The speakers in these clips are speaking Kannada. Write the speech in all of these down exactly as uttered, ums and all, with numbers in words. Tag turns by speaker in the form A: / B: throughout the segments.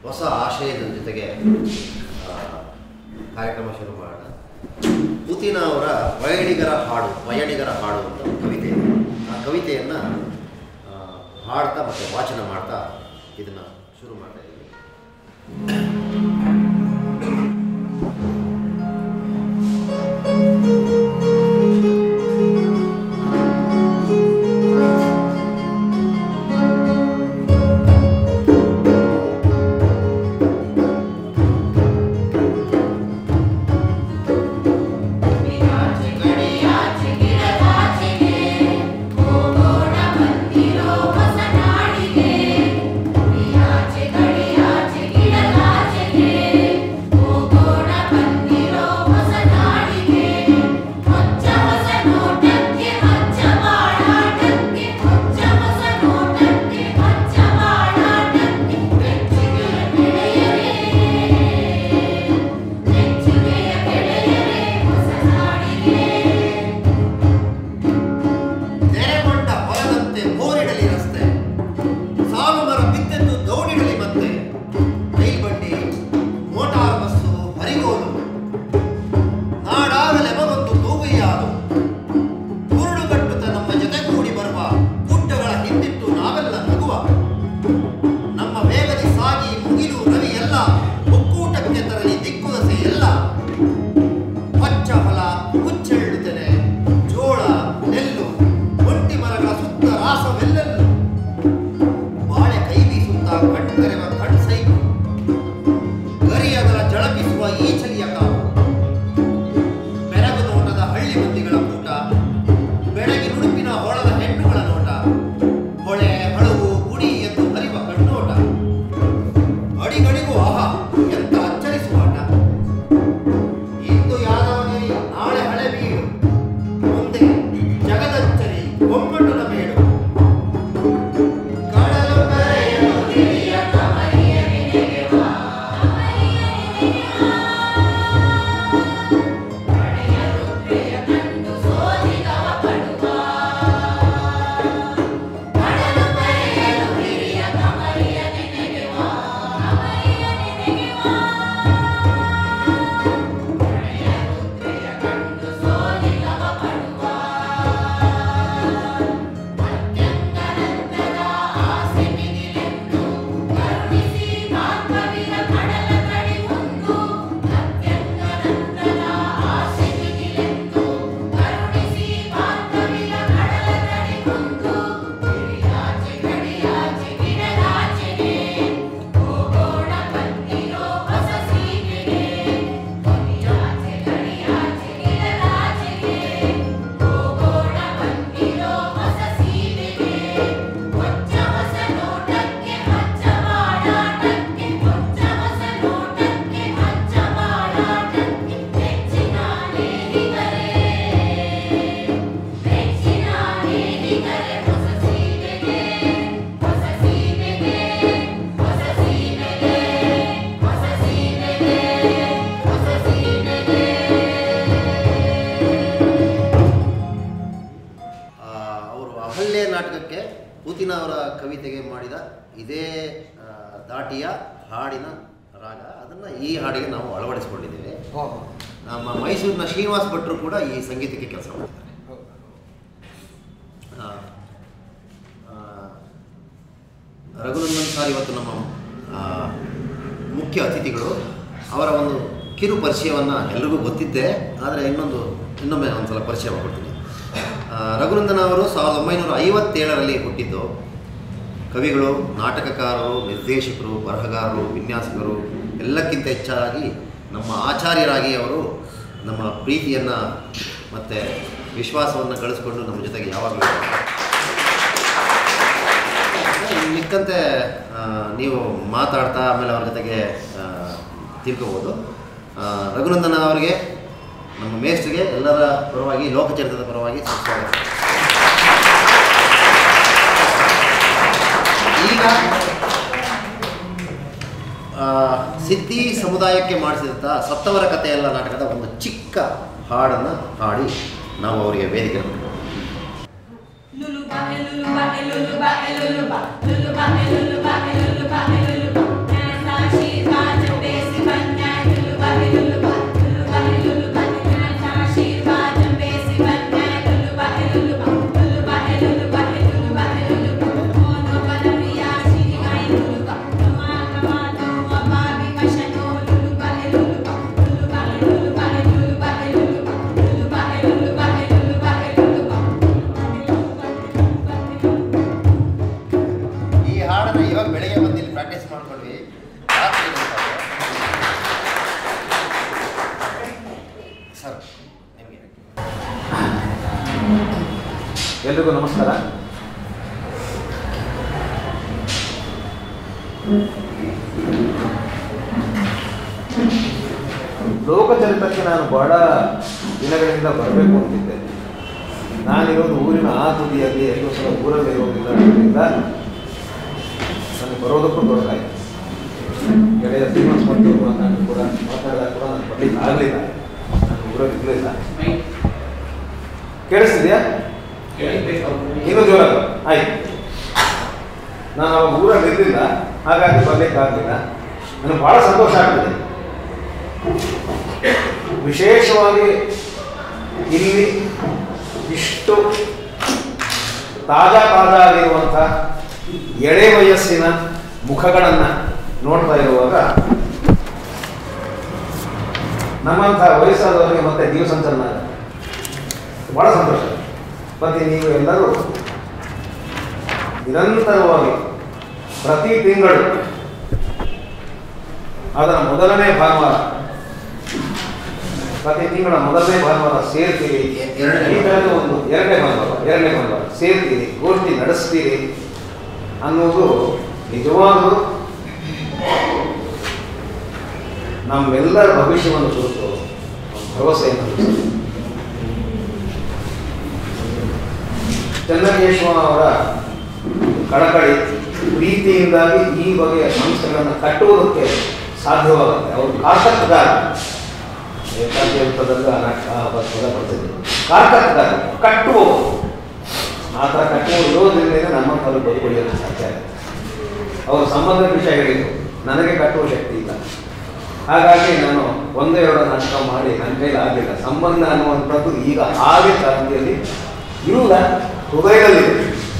A: ಹೊಸ ಆಶಯದ ಜೊತೆಗೆ ಕಾರ್ಯಕ್ರಮ ಶುರು ಮಾಡೋಣ. ಪುತಿನ ಅವರ ವಯಣಿಗರ ಹಾಡು ವಯಣಿಗರ ಹಾಡು ಅಂತ ಕವಿತೆ. ಆ ಕವಿತೆಯನ್ನು ಹಾಡ್ತಾ ಮತ್ತು ವಾಚನ ಮಾಡ್ತಾ ಇದನ್ನು ಶುರು ಮಾಡ್ತಾ ಇದ್ದೀವಿ. ಪುತಿನ ಅವರ ಕವಿತೆಗೆ ಮಾಡಿದ ಇದೇ ದಾಟಿಯ ಹಾಡಿನ ರಾಗ, ಅದನ್ನು ಈ ಹಾಡಿಗೆ ನಾವು ಅಳವಡಿಸಿಕೊಂಡಿದ್ದೇವೆ. ನಮ್ಮ ಮೈಸೂರಿನ ಶ್ರೀನಿವಾಸ್ ಭಟ್ರು ಕೂಡ ಈ ಸಂಗೀತಕ್ಕೆ ಕೆಲಸ ಮಾಡ್ತಾರೆ. ರಘುನಂದನ್ ಸರ್ ಇವತ್ತು ನಮ್ಮ ಮುಖ್ಯ ಅತಿಥಿಗಳು. ಅವರ ಒಂದು ಕಿರು ಪರಿಚಯವನ್ನು ಎಲ್ರಿಗೂ ಗೊತ್ತಿದ್ದೆ, ಆದರೆ ಇನ್ನೊಂದು ಇನ್ನೊಮ್ಮೆ ಒಂದು ಸಲ ಪರಿಚಯ ಮಾಡಿಕೊಡ್ತೀನಿ. ರಘುನಂದನ್ ಅವರು ಸಾವಿರದ ಒಂಬೈನೂರ ಐವತ್ತೇಳರಲ್ಲಿ ಹುಟ್ಟಿದ್ದು. ಕವಿಗಳು, ನಾಟಕಕಾರರು, ನಿರ್ದೇಶಕರು, ಬರಹಗಾರರು, ವಿನ್ಯಾಸಕರು, ಎಲ್ಲಕ್ಕಿಂತ ಹೆಚ್ಚಾಗಿ ನಮ್ಮ ಆಚಾರ್ಯರಾಗಿ ಅವರು ನಮ್ಮ ಪ್ರೀತಿಯನ್ನು ಮತ್ತು ವಿಶ್ವಾಸವನ್ನು ಗಳಿಸ್ಕೊಂಡು ನಮ್ಮ ಜೊತೆಗೆ ಯಾವಾಗಲೂ ಮಿಕ್ಕಂತೆ ನೀವು ಮಾತಾಡ್ತಾ ಆಮೇಲೆ ಅವ್ರ ಜೊತೆಗೆ ತಿಳ್ಕೋಬೋದು. ರಘುನಂದನ್ ಅವರಿಗೆ, ನಮ್ಮ ಮೇಸ್ಟ್ರಿಗೆ ಎಲ್ಲರ ಪರವಾಗಿ, ಲೋಕಚರಿತ್ರದ ಪರವಾಗಿ ಸ್ವಾಗತ. ಈಗ ಸಿದ್ಧಿ ಸಮುದಾಯಕ್ಕೆ ಮಾಡಿಸಿದಂಥ ಸತ್ತವರ ಕಥೆಯಲ್ಲ ನಾಟಕದ ಒಂದು ಚಿಕ್ಕ ಹಾಡನ್ನು ಹಾಡಿ ನಾವು ಅವರಿಗೆ ವೇದಿಕೆ
B: Lullaby, lullaby, lullaby, lullaby, lullaby, lullaby, lullaby, lullaby, lullaby, ಎಲ್ರಿಗೂ ನಮಸ್ಕಾರ. ಲೋಕಚರಿತಕ್ಕೆ ನಾನು ಬಹಳ ದಿನಗಳಿಂದ ಬರಬೇಕು ಅಂತಿದ್ದೆ. ನಾನಿರೋದು ಊರಿನ ಆ ತುದಿಯಲ್ಲಿ ಐದು ಸಲ ಊರಲ್ಲಿ ಇರೋದಿಲ್ಲ. ಅದರಿಂದ ನನಗೆ ಬರೋದಕ್ಕೂ ದೊಡ್ಡದಾಯಿತು. ಗೆಳೆಯ ಶ್ರೀನಿವಾಸ್ ಮತ್ತು ನಾನು ಕೂಡ ಮಾತಾಡಿದಾಗ ಕೂಡ ನಾನು ಬರ್ಲಿಕ್ಕೆ ಆಗಲಿಲ್ಲ. ನಾನು ಊರಲ್ಲಿ ಇರಲಿಲ್ಲ. ಕೇಳಿಸ್ತಿದೆಯಾ? ಇನ್ನೂ ಜೋರ ಆಯ್ತು. ನಾನು ಅವಾಗ ಊರಲ್ಲಿ ಇರಲಿಲ್ಲ, ಹಾಗಾಗಿ ಬರ್ಲಿಕ್ಕೆ ಆಗಲಿಲ್ಲ. ನನಗೆ ಭಾಳ ಸಂತೋಷ ಆಗ್ತದೆ. ವಿಶೇಷವಾಗಿ ಇಲ್ಲಿ ಇಷ್ಟು ತಾಜಾ ತಾಜಾ ಆಗಿರುವಂಥ ಎಳೆ ವಯಸ್ಸಿನ ಮುಖಗಳನ್ನು ನೋಡ್ತಾ ಇರುವಾಗ ನಮ್ಮಂಥ ವಯಸ್ಸಾದವರಿಗೆ ಮತ್ತೆ ಜೀವ ಸಂಚಲನ ಭಾಳ ಸಂತೋಷ. ಮತ್ತು ನೀವು ಎಲ್ಲರೂ ನಿರಂತರವಾಗಿ ಪ್ರತಿ ತಿಂಗಳು ಅದರ ಮೊದಲನೇ ಭಾನುವಾರ ಪ್ರತಿ ತಿಂಗಳ ಮೊದಲನೇ ಭಾನುವಾರ ಸೇರ್ತೀರಿ. ಈ ಥರದ ಒಂದು ಎರಡನೇ ಭಾನುವಾರ ಎರಡನೇ ಭಾನುವಾರ ಸೇರ್ತೀರಿ, ಗೋಷ್ಠಿ ನಡೆಸ್ತೀರಿ ಅನ್ನೋದು ನಿಜವಾಗಲೂ ನಮ್ಮೆಲ್ಲರ ಭವಿಷ್ಯವನ್ನು ಕುರಿತು ಭರವಸೆಯನ್ನು ಚನ್ನಕೇಶವ ಅವರ ಕಳಕಳಿ ಪ್ರೀತಿಯಿಂದಾಗಿ ಈ ಬಗೆಯ ಸಂಸ್ಥೆಗಳನ್ನು ಕಟ್ಟುವುದಕ್ಕೆ ಸಾಧ್ಯವಾಗುತ್ತೆ. ಅವರು ಕಾರ್ತಕಗಾರ ಏಕಾಂತದಲ್ಲಿ ಪದ ಬರ್ತಿದ್ದೆ. ಕಾರ್ತಕಗಾರ ಕಟ್ಟುವವರು ಆ ಥರ ಕಟ್ಟುವ ಇರೋದ್ರಿಂದ ನಮ್ಮ ಕಲು ಬದುಕುಳಿಯೋದು ಸಾಧ್ಯ ಆಗುತ್ತೆ. ಅವರು ಸಂಬಂಧದ ವಿಷಯ ಹೇಳಿದರು, ನನಗೆ ಕಟ್ಟುವ ಶಕ್ತಿ ಇಲ್ಲ, ಹಾಗಾಗಿ ನಾನು ಒಂದೇ ಎರಡು ನಾಟಕ ಮಾಡಿ ನನ್ನ ಕೈಲಿ ಆಗಲಿಲ್ಲ. ಸಂಬಂಧ ಅನ್ನುವಂಥದ್ದು ಈಗ ಹಾಗೆ ಕ್ರಾಂತಿಯಲ್ಲಿ ಇಲ್ಲ, ಹೃದಯದಲ್ಲಿದೆ.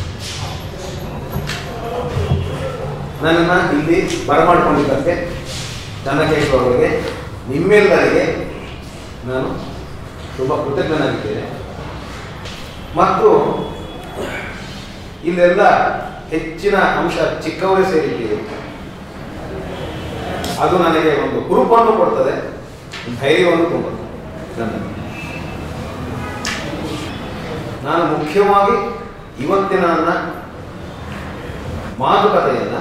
B: ನನ್ನನ್ನು ಇಲ್ಲಿ ಬರಮಾಡಿಕೊಂಡಿದ್ದಕ್ಕೆ ಚನ್ನಕೇಶ್ವರ ಅವರಿಗೆ ನಿಮ್ಮೆಲ್ಲರಿಗೆ ನಾನು ತುಂಬ ಕೃತಜ್ಞನಾಗಿದ್ದೇನೆ. ಮತ್ತು ಇಲ್ಲೆಲ್ಲ ಹೆಚ್ಚಿನ ಅಂಶ ಚಿಕ್ಕವರೇ ಸೇರಿದ್ದೀರಿ. ಅದು ನನಗೆ ಒಂದು ಹುರುಪನ್ನು ಕೊಡ್ತದೆ, ಧೈರ್ಯವನ್ನು ತುಂಬುತ್ತದೆ. ನನಗೆ ನಾನು ಮುಖ್ಯವಾಗಿ ಇವತ್ತಿನ ನನ್ನ ಮಾತುಕತೆಯನ್ನು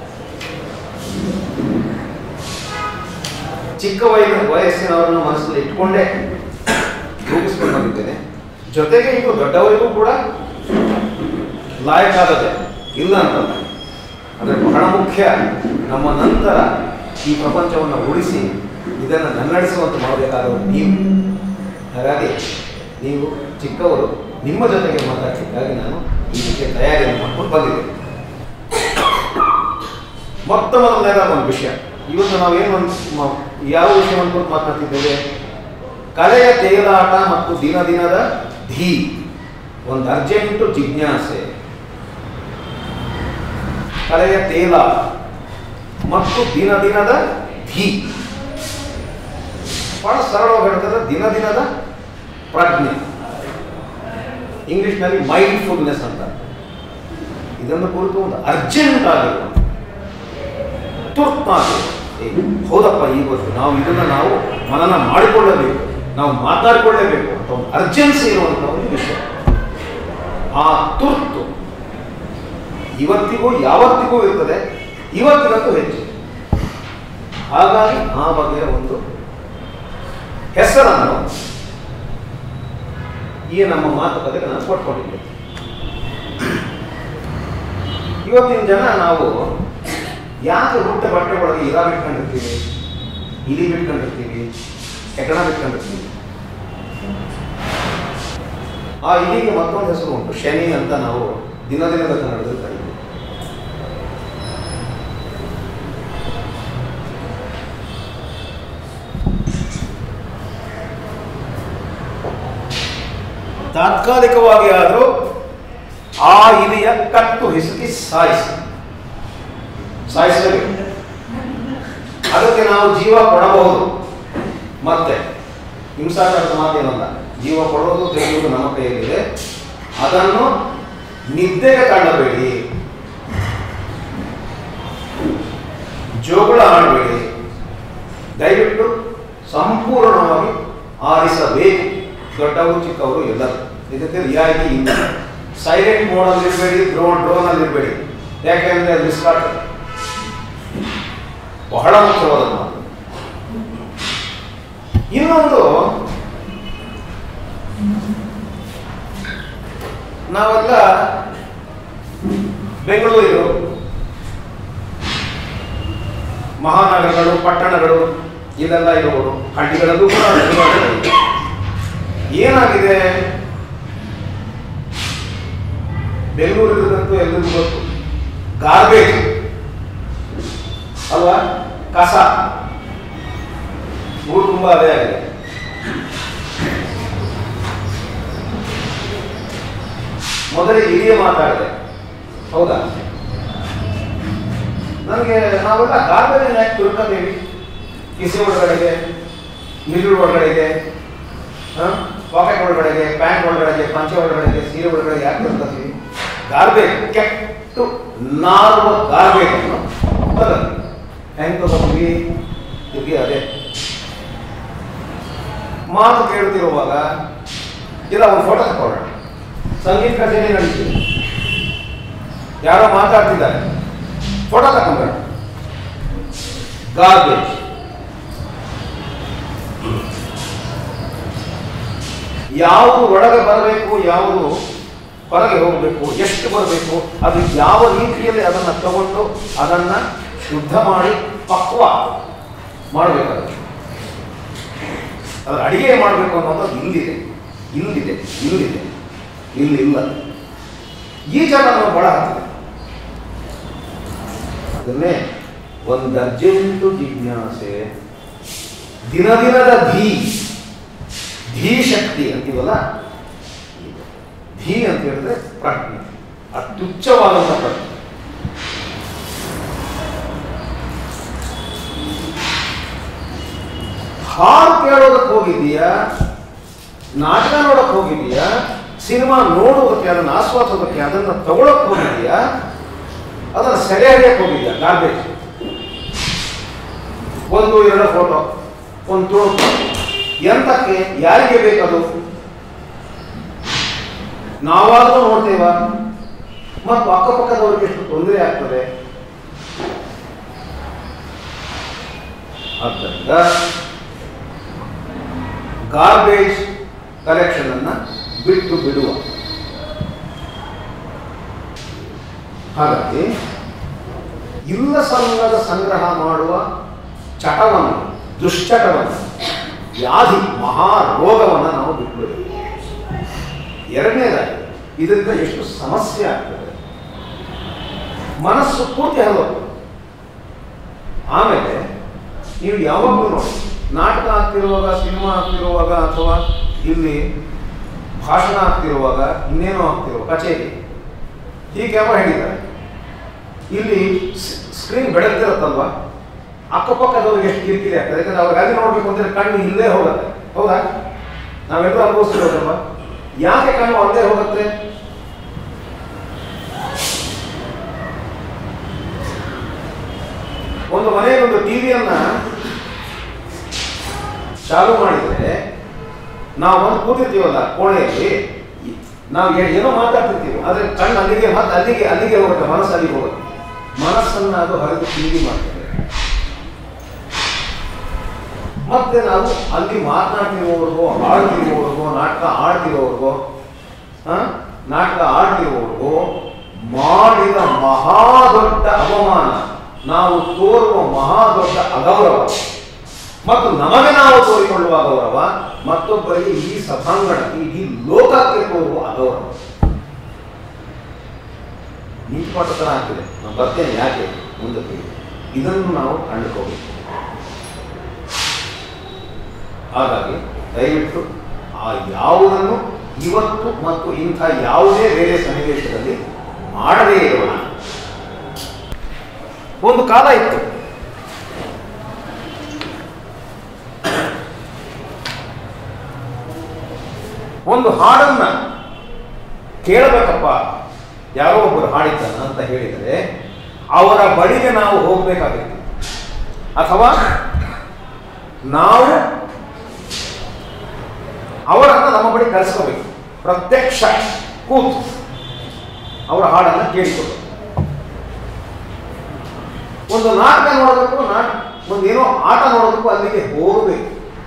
B: ಚಿಕ್ಕ ವಯ ವಯಸ್ಸಿನವರನ್ನು ಮನಸ್ಸಲ್ಲಿ ಇಟ್ಕೊಂಡೇ ರೂಪಿಸ್ಕೊಂಡು ಬಂದಿದ್ದೇನೆ. ಜೊತೆಗೆ ಇದು ದೊಡ್ಡವರಿಗೂ ಕೂಡ ಲಾಯಕಾದದೆ ಇಲ್ಲ ಅಂತಲ್ಲ. ಆದರೆ ಬಹಳ ಮುಖ್ಯ, ನಮ್ಮ ನಂತರ ಈ ಪ್ರಪಂಚವನ್ನು ಉಳಿಸಿ ಇದನ್ನು ನನ್ನಡಿಸುವಂತೆ ಮಾಡಬೇಕಾದವರು ನೀವು. ಹಾಗಾಗಿ ನೀವು ಚಿಕ್ಕವರು, ನಿಮ್ಮ ಜೊತೆಗೆ ಮಾತಾಡಲಿಕ್ಕಾಗಿ ನಾನು ಇದಕ್ಕೆ ತಯಾರಿಯನ್ನು ಮಾಡ್ಕೊಂಡು ಬಂದಿದ್ದೇನೆ. ಮೊತ್ತ ಮೊದಲನೇದಾದ ಒಂದು ವಿಷಯ, ಇವತ್ತು ನಾವೇನು ಒಂದು ಯಾವ ವಿಷಯವನ್ನು ಕುರಿತು ಮಾತನಾಡ್ತಿದ್ದೇವೆ? ಕಲೆಯ ತೇಲಾಟ ಮತ್ತು ದಿನ ದಿನದ ಧೀ, ಒಂದು ಅರ್ಜೆಂಟು ಜಿಜ್ಞಾಸೆ. ಕಲೆಯ ತೇಲಾಟ ಮತ್ತು ದಿನ ದಿನದ ಧೀ, ಬಹಳ ಸರಳವಾಗಿ ಹೇಳ್ತದೆ, ದಿನ ದಿನದ ಪ್ರಜ್ಞೆ, ಇಂಗ್ಲಿಷ್ನಲ್ಲಿ ಮೈಂಡ್ಫುಲ್ನೆಸ್ ಅಂತ. ಇದನ್ನು ಕುರಿತು ಒಂದು ಅರ್ಜೆಂಟ್ ಆಗಿರುವ ತುರ್ತಾಗಿ, ಹೌದಪ್ಪ ಈ ಗೊತ್ತು ನಾವು ಇದನ್ನು ನಾವು ಮನನ ಮಾಡಿಕೊಳ್ಳಬೇಕು, ನಾವು ಮಾತಾಡಿಕೊಳ್ಳೇಬೇಕು ಅಂತ ಒಂದು ಅರ್ಜೆನ್ಸಿ ಇರುವಂಥ ಒಂದು ವಿಷಯ. ಆ ತುರ್ತು ಇವತ್ತಿಗೂ ಯಾವತ್ತಿಗೂ ಇರ್ತದೆ, ಇವತ್ತಿಗಂತೂ ಹೆಚ್ಚು. ಹಾಗಾಗಿ ಆ ಬಗೆಯ ಒಂದು ಹೆಸರನ್ನು ಈ ನಮ್ಮ ಮಾತುಕತೆಗೆ ನಾನು ಕೊಟ್ಕೊಂಡಿದ್ದೆ. ಇವತ್ತಿನ ಜನ ನಾವು ಯಾಕೆ ಹುಟ್ಟ ಬಟ್ಟೆ ಒಳಗೆ ಇರ ಬಿಟ್ಕೊಂಡಿರ್ತೀವಿ, ಇಲಿ ಬಿಟ್ಕೊಂಡಿರ್ತೀವಿ, ಹೆಗಣ ಬಿಟ್ಕೊಂಡಿರ್ತೀವಿ. ಆ ಇಲಿಗೆ ಮತ್ತೊಂದು ಹೆಸರು ಉಂಟು, ಶನಿ ಅಂತ ನಾವು ದಿನ ದಿನದ ಕನ್ನಡದಲ್ಲಿ ಕರೀತೀವಿ. ತಾತ್ಕಾಲಿಕವಾಗಿ ಆದರೂ ಆ ಇಲಿಯ ಕಟ್ಟು ಹಿಸುಕಿ ಸಾಯಿಸಿ ಸಾಯಿಸಬೇಕು. ಅದಕ್ಕೆ ನಾವು ಜೀವ ಕೊಡಬಹುದು. ಮತ್ತೆ ಹಿಂಸಾಚಾರದ ಮಾತೇನಲ್ಲ, ಜೀವ ಕೊಡೋದು ತೆಗೆಯುವುದು ನಮ್ಮ ಕೈಯಲ್ಲಿದೆ. ಅದನ್ನು ನಿದ್ದೆಗೆ ತಳ್ಳಬೇಡಿ, ಜೋಗುಳ ಆಡಬೇಡಿ, ದಯವಿಟ್ಟು ಸಂಪೂರ್ಣವಾಗಿ ಆರಿಸಬೇಕು. ದೊಡ್ಡವರು ಚಿಕ್ಕವರು ಎಲ್ಲರೂ ಇದಕ್ಕೆ ರಿಯಾಯಿತಿ ಇಲ್ಲ. ಸೈಲೆಂಟ್ ಮೋಡಲ್ಲಿ ಇರಬೇಡಿ, ಡ್ರೋನ್ ಡ್ರೋನಲ್ಲಿ ಇರಬೇಡಿ. ಯಾಕೆಂದ್ರೆ ಅದು ಮಿಸ್ಕಾಟ್ ಬಹಳ ಮುಖ್ಯವಾದ ಮಾತು. ಇನ್ನೊಂದು, ನಾವೆಲ್ಲ ಬೆಂಗಳೂರು, ಮಹಾನಗರಗಳು, ಪಟ್ಟಣಗಳು ಇಲ್ಲೆಲ್ಲ ಇರುವುದು, ಹಳ್ಳಿಗಳಲ್ಲೂ ಕೂಡ ಏನಾಗಿದೆ, ಬೆಂಗಳೂರಿನಂತೂ ಎಲ್ಲರಿಗೂ ಗೊತ್ತು, ಗಾರ್ಬೇಜ್ ಅಲ್ವಾ, ಕಸ ಊರು ತುಂಬ ಅದೇ ಆಗಿದೆ. ಮೊದಲೇ ಹಿರಿಯ ಮಾತಾಡಿದೆ, ಹೌದಾ? ನನಗೆ ನಾವೆಲ್ಲ ಗಾರ್ಬೇಜ್ ಯಾಕೆ ತಿಳ್ಕೊತೀವಿ? ಕಿಸೆ ಒಳಗಡೆಗೆ, ಮಿಲ್ಲು ಒಳಗಡೆಗೆ, ಪಾಕೆಟ್ ಒಳಗಡೆಗೆ, ಪ್ಯಾಂಟ್ ಒಳಗಡೆಗೆ, ಪಂಚೆ ಒಳಗಡೆಗೆ, ಸೀರೆ ಒಳಗಡೆ ಯಾಕೆ ತಿಳ್ಕೊತೀವಿ? ಗಾರ್ಬೇಜ್, ಕೆಟ್ಟು ನಾರುವ ಗಾರ್ಬೇಜ್ ಅನ್ನು ಬರಲಿ ಹೆಂಗೆ ತಗೊಂಡ್ವಿ ತಿರುಗಿ ಅದೇ ಮಾತು ಕೇಳ್ತಿರುವಾಗ ಇಲ್ಲ ಒಂದು ಫೋಟೋ ತಗೊಳ್ಳೋಣ. ಸಂಗೀತ ಕಚೇರಿ ನಡೀತಿದೆ, ಯಾರೋ ಮಾತಾಡ್ತಿದ್ದಾರೆ, ಫೋಟೋ ತಗೊಂಡ್ಬೇಡ. ಗಾರ್ಬೇಜ್. ಯಾವುದು ಒಳಗೆ ಬರಬೇಕು, ಯಾವುದು ಹೊರಗೆ ಹೋಗಬೇಕು, ಎಷ್ಟು ಬರಬೇಕು, ಅದು ಯಾವ ರೀತಿಯಲ್ಲಿ ಅದನ್ನು ತಗೊಂಡು ಅದನ್ನು ಶುದ್ಧ ಮಾಡಿ ಪಕ್ವ ಮಾಡಬೇಕಾಗುತ್ತೆ. ಅದರ ಅಡಿಗೆ ಮಾಡಬೇಕು ಅನ್ನೋದು ಇಲ್ಲಿದೆ, ಇಲ್ಲಿದೆ, ಇಲ್ಲಿದೆ, ಇಲ್ಲಿಲ್ಲ. ಈ ಜಾಗ ನಾವು ಬಹಳ ಆಗ್ತದೆ. ಅದನ್ನೇ ಒಂದು ಅರ್ಜೆಂಟು ಜಿಜ್ಞಾಸೆ, ದಿನ ದಿನದ ಧೀ ಧೀ ಶಕ್ತಿ ಅಂತೀವಲ್ಲ, ಧೀ ಅಂತ ಹೇಳಿದ್ರೆ ಪ್ರಜ್ಞೆ, ಅತ್ಯುಚ್ಚವಾದಂಥ ಪ್ರಜ್ಞೆ. ಹಾಡು ಕೇಳೋದಕ್ಕೆ ಹೋಗಿದ್ದೀಯಾ, ನಾಟಕ ನೋಡಕ್ಕೆ ಹೋಗಿದ್ದೀಯಾ, ಸಿನಿಮಾ ನೋಡೋದಕ್ಕೆ, ಅದನ್ನು ಆಸ್ವಾದೋದಕ್ಕೆ, ಅದನ್ನು ತಗೊಳಕ್ಕೆ ಹೋಗಿದ್ದೀಯಾ, ಅದನ್ನು ಸೆರೆ ಹಿಡಿಯಕ್ಕೆ ಹೋಗಿದ್ದೀಯಾ? ಗಾರ್ಬೇಜ್. ಒಂದು ಎರಡು ಫೋಟೋ, ಒಂದು ತುಣುಕು, ಎಂತಕ್ಕೆ, ಯಾರಿಗೆ ಬೇಕದು? ನಾವಾದರೂ ನೋಡ್ತೇವ, ಮತ್ತು ಅಕ್ಕಪಕ್ಕದವ್ರಿಗೆ ಎಷ್ಟು ತೊಂದರೆ ಆಗ್ತದೆ. ಆದ್ದರಿಂದ ಗಾರ್ಬೇಜ್ ಕಲೆಕ್ಷನ್ ಅನ್ನ ಬಿಟ್ಟು ಬಿಡುವ. ಹಾಗಾಗಿ ಇಲ್ಲ ಸಲ್ಲದ ಸಂಗ್ರಹ ಮಾಡುವ ಚಟವನ್ನು, ದುಶ್ಚಟವನ್ನು, ವ್ಯಾಧಿ ಮಹಾರೋಗವನ್ನು ನಾವು ಬಿಟ್ಬಿಡಬೇಕು. ಎರಡನೇದಾಗಿ ಇದರಿಂದ ಎಷ್ಟು ಸಮಸ್ಯೆ ಆಗ್ತದೆ, ಮನಸ್ಸು ಪೂರ್ತಿ ಹಲವು. ಆಮೇಲೆ ನೀವು ಯಾವಾಗಲೂ ನೋಡಿ, ನಾಟಕ ಆಗ್ತಿರುವಾಗ, ಸಿನಿಮಾ ಆಗ್ತಿರುವಾಗ, ಅಥವಾ ಇಲ್ಲಿ ಭಾಷಣ ಆಗ್ತಿರುವಾಗ, ಇನ್ನೇನೋ ಆಗ್ತಿರುವ ಕಚೇರಿ, ಈ ಕ್ಯಾಮರಾ ಹಿಡಿತಾರೆ, ಇಲ್ಲಿ ಸ್ಕ್ರೀನ್ ಬೆಳಗ್ತಿರತ್ತಲ್ವ, ಅಕ್ಕಪಕ್ಕದವ್ರಿಗೆ ಎಷ್ಟು ಕಿರಿಕಿರಿ ಆಗ್ತದೆ. ಯಾಕಂದ್ರೆ ಅವ್ರಿಗೆ ಅಲ್ಲಿ ನೋಡ್ಬೇಕು ಅಂತಂದ್ರೆ ಕಣ್ಣು ಇಲ್ಲೇ ಹೋಗುತ್ತೆ, ಹೌದಾ? ನಾವೆಲ್ಲರೂ ಅನುಭವಿಸ್ತಿರೋದಲ್ವ? ಯಾಕೆ ಕಣ್ಣು ಅಲ್ಲೇ ಹೋಗುತ್ತೆ? ಒಂದು ಮನೆಯಲ್ಲಿ ಒಂದು ಟಿವಿಯನ್ನ ಚಾಲು ಮಾಡಿದ್ರೆ, ನಾವು ಒಂದು ಕೂತಿರ್ತೀವಲ್ಲ ಕೋಣೆಯಲ್ಲಿ, ನಾವು ಏನೋ ಮಾತಾಡ್ತಿರ್ತೀವಿ, ಆದ್ರೆ ಕಣ್ಣು ಅಲ್ಲಿಗೆ ಮತ್ತೆ ಅಲ್ಲಿಗೆ ಅಲ್ಲಿಗೆ ಹೋಗುತ್ತೆ, ಮನಸ್ಸು ಅಲ್ಲಿಗೆ ಹೋಗುತ್ತೆ. ಮನಸ್ಸನ್ನ ಅದು ಹರಿದು ತಿಂಡಿ ಮಾಡ್ತದೆ. ಮತ್ತೆ ನಾವು ಅಲ್ಲಿ ಮಾತನಾಡ್ತಿರೋವರೆಗೂ, ಆಡ್ತಿರೋವರೆಗೂ, ನಾಟಕ ಆಡ್ತಿರೋವರೆಗೂ, ನಾಟಕ ಆಡ್ತಿರೋವರೆಗೂ ಮಾಡಿದ ಮಹಾದೊಡ್ಡ ಅವಮಾನ, ನಾವು ತೋರುವ ಮಹಾದೊಡ್ಡ ಅಗೌರವ, ಮತ್ತು ನಮಗೆ ನಾವು ತೋರಿಕೊಳ್ಳುವ ಗೌರವ, ಮತ್ತೊಬ್ಬರಿಗೆ, ಈ ಸಭಾಂಗಣಕ್ಕೆ, ಈ ಲೋಕಕ್ಕೆ ತೋರುವ ಅಗೌರವ. ನೀತಿಪಾಠ ತರ ಆಗ್ತಿದೆ. ನಾವು ಬರ್ತೇನೆ, ಯಾಕೆ ಮುಂದಕ್ಕೆ, ಇದನ್ನು ನಾವು ಕಂಡುಕೋಬೇಕು. ಹಾಗಾಗಿ ದಯವಿಟ್ಟು ಆ ಯಾವುದನ್ನು ಇವತ್ತು ಮತ್ತು ಇಂಥ ಯಾವುದೇ ಬೇರೆ ಸನ್ನಿವೇಶದಲ್ಲಿ ಮಾಡದೇ ಇರೋಣ. ಒಂದು ಕಾಲ ಇತ್ತು, ಒಂದು ಹಾಡನ್ನ ಕೇಳಬೇಕಪ್ಪ, ಯಾರೋ ಒಬ್ಬರು ಹಾಡಿದ್ದಾನ ಅಂತ ಹೇಳಿದರೆ ಅವರ ಬಳಿಗೆ ನಾವು ಹೋಗಬೇಕಾಗಿತ್ತು, ಅಥವಾ ನಾವು ಅವರನ್ನು ನಮ್ಮ ಬಳಿ ಕರೆಸ್ಕೋಬೇಕು. ಪ್ರತ್ಯಕ್ಷ ಕೂತು ಅವರ ಹಾಡನ್ನು ಕೇಳಿಕೊಳ್ಳೋದು. ಒಂದು ನಾಟಕ ನೋಡಬೇಕು, ನಾಟ ಒಂದು ಏನೋ ಆಟ ನೋಡಬೇಕು, ಅಲ್ಲಿಗೆ ಹೋಗಬೇಕು.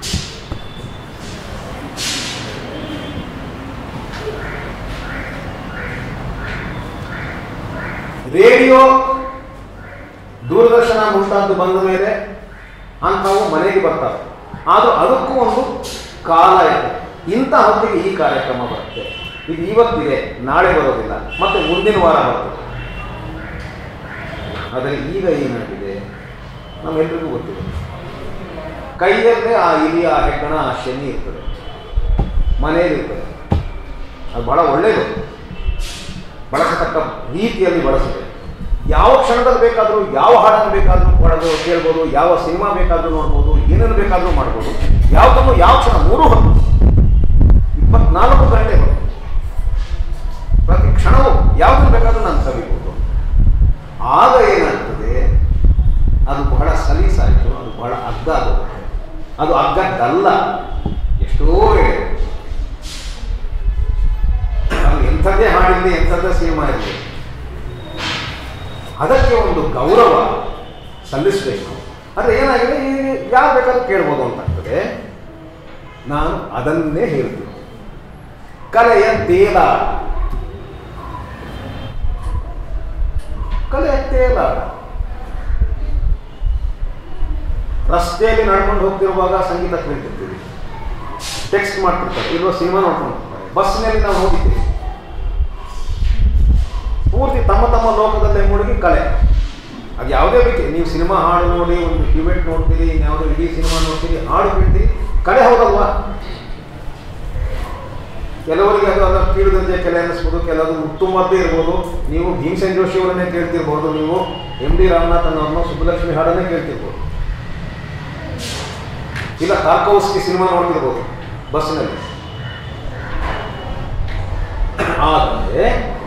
B: ರೇಡಿಯೋ ದೂರದರ್ಶನ ಮುಂತಾದ್ದು ಬಂದ ಮೇಲೆ ಅಂಥವು ಮನೆಗೆ ಬರ್ತಾವೆ. ಆದರೂ ಅದಕ್ಕೂ ಒಂದು ಕಾಲ ಇದೆ. ಇಂಥ ಹೊತ್ತಿಗೆ ಈ ಕಾರ್ಯಕ್ರಮ ಬರುತ್ತೆ, ಇದು ಇವತ್ತಿದೆ, ನಾಳೆ ಬರೋದಿಲ್ಲ, ಮತ್ತೆ ಮುಂದಿನ ವಾರ ಬರ್ತದೆ. ಆದರೆ ಈಗ ಏನಾಗಿದೆ ನಮ್ಮೆಲ್ಲರಿಗೂ ಗೊತ್ತಿದೆ. ಕೈಯಲ್ಲೇ ಆ ಇಲಿಯ, ಆ ಹೆಗ್ಗಣ, ಆ ಶನಿ ಇರ್ತದೆ, ಮನೆಯಲ್ಲಿ ಇರ್ತದೆ. ಅದು ಬಹಳ ಒಳ್ಳೆಯದು, ಬಳಸತಕ್ಕ ರೀತಿಯಲ್ಲಿ ಬಳಸಿದೆ. ಯಾವ ಕ್ಷಣದಲ್ಲಿ ಬೇಕಾದರೂ ಯಾವ ಹಾಡನ್ನು ಬೇಕಾದರೂ ಮಾಡೋದು ಕೇಳ್ಬೋದು, ಯಾವ ಸಿನಿಮಾ ಬೇಕಾದರೂ ನೋಡ್ಬೋದು, ಏನನ್ನು ಬೇಕಾದರೂ ಮಾಡ್ಬೋದು. ಯಾವುದನ್ನು ಯಾವ ಕ್ಷಣ ಮೂರು ಹೊತ್ತು ಇಪ್ಪತ್ನಾಲ್ಕು ಗಂಟೆ ಬರುತ್ತೆ. ಪ್ರತಿ ಕ್ಷಣವೂ ಯಾವುದನ್ನು ಬೇಕಾದರೂ ನಾನು ಸವಿಬೋದು. ಆಗ ಏನಾಗ್ತದೆ, ಅದು ಬಹಳ ಸಲೀಸಾಯಿತು, ಅದು ಬಹಳ ಅಗ್ಗ ಆಗುತ್ತೆ. ಅದು ಅಗ್ಗದ್ದಲ್ಲ, ಎಷ್ಟೋ ಅದು ಎಂಥದ್ದೇ ಹಾಡಿರಲಿ, ಎಂಥದ್ದೇ ಸಿನಿಮಾ ಇರಲಿ, ಅದಕ್ಕೆ ಒಂದು ಗೌರವ ಸಲ್ಲಿಸಬೇಕು. ಆದರೆ ಏನಾಗಿದೆ, ಯಾರು ಬೇಕಾದ್ರೂ ಕೇಳ್ಬೋದು ಅಂತಾಗ್ತದೆ. ನಾನು ಅದನ್ನೇ ಹೇಳ್ತೀನಿ. ಕಲೆಯ ತೇಲಾಟ, ಕಲೆಯ ತೇಲಾಟ. ರಸ್ತೆಯಲ್ಲಿ ನಡ್ಕೊಂಡು ಹೋಗ್ತಿರುವಾಗ ಸಂಗೀತ ಕೇಳ್ತಿರ್ತೀವಿ, ಟೆಕ್ಸ್ಟ್ ಮಾಡ್ತಿರ್ತಾರೆ, ಇಲ್ವ ಸಿನಿಮಾ ನೋಡ್ಕೊಂಡು ಹೋಗ್ತಾರೆ. ಬಸ್ನಲ್ಲಿ ನಾವು ಹೋಗಿದ್ದೀವಿ, ಪೂರ್ತಿ ತಮ್ಮ ತಮ್ಮ ಲೋಕದಲ್ಲೇ ಮುಳುಗಿ ಕಲೆ. ಅದು ಯಾವುದೇ ರೀತಿ, ನೀವು ಸಿನಿಮಾ ಹಾಡು ನೋಡಿ, ಒಂದು ಡಿಬೇಟ್ ನೋಡ್ತೀರಿ, ಯಾವುದೋ ಇಡೀ ಸಿನಿಮಾ ನೋಡ್ತೀರಿ, ಹಾಡು ಕೇಳ್ತೀರಿ, ಕಲೆ ಹೌದಲ್ವಾ? ಕೆಲವರಿಗೆ ಅದು ಅದರ ಕೀಳುದಂತೆ ಕೆಲೆ ಅನ್ನಿಸ್ಬೋದು, ಕೆಲವರು ಉತ್ತಮದ್ದೇ ಇರ್ಬೋದು. ನೀವು ಭೀಮಸೇನ್ ಜೋಶಿ ಅವರನ್ನೇ ಕೇಳ್ತಿರ್ಬೋದು, ನೀವು ಎಂ ಡಿ ರಾಮನಾಥನ್ ಅವ್ರನ್ನ ಸುಬ್ಬಲಕ್ಷ್ಮಿ ಹಾಡನ್ನೇ ಕೇಳ್ತಿರ್ಬೋದು, ಇಲ್ಲ ಕಾರ್ಕೋವ್ಸ್ಕಿ ಸಿನಿಮಾ ನೋಡ್ತಿರ್ಬೋದು ಬಸ್ಸಿನಲ್ಲಿ. ಆದರೆ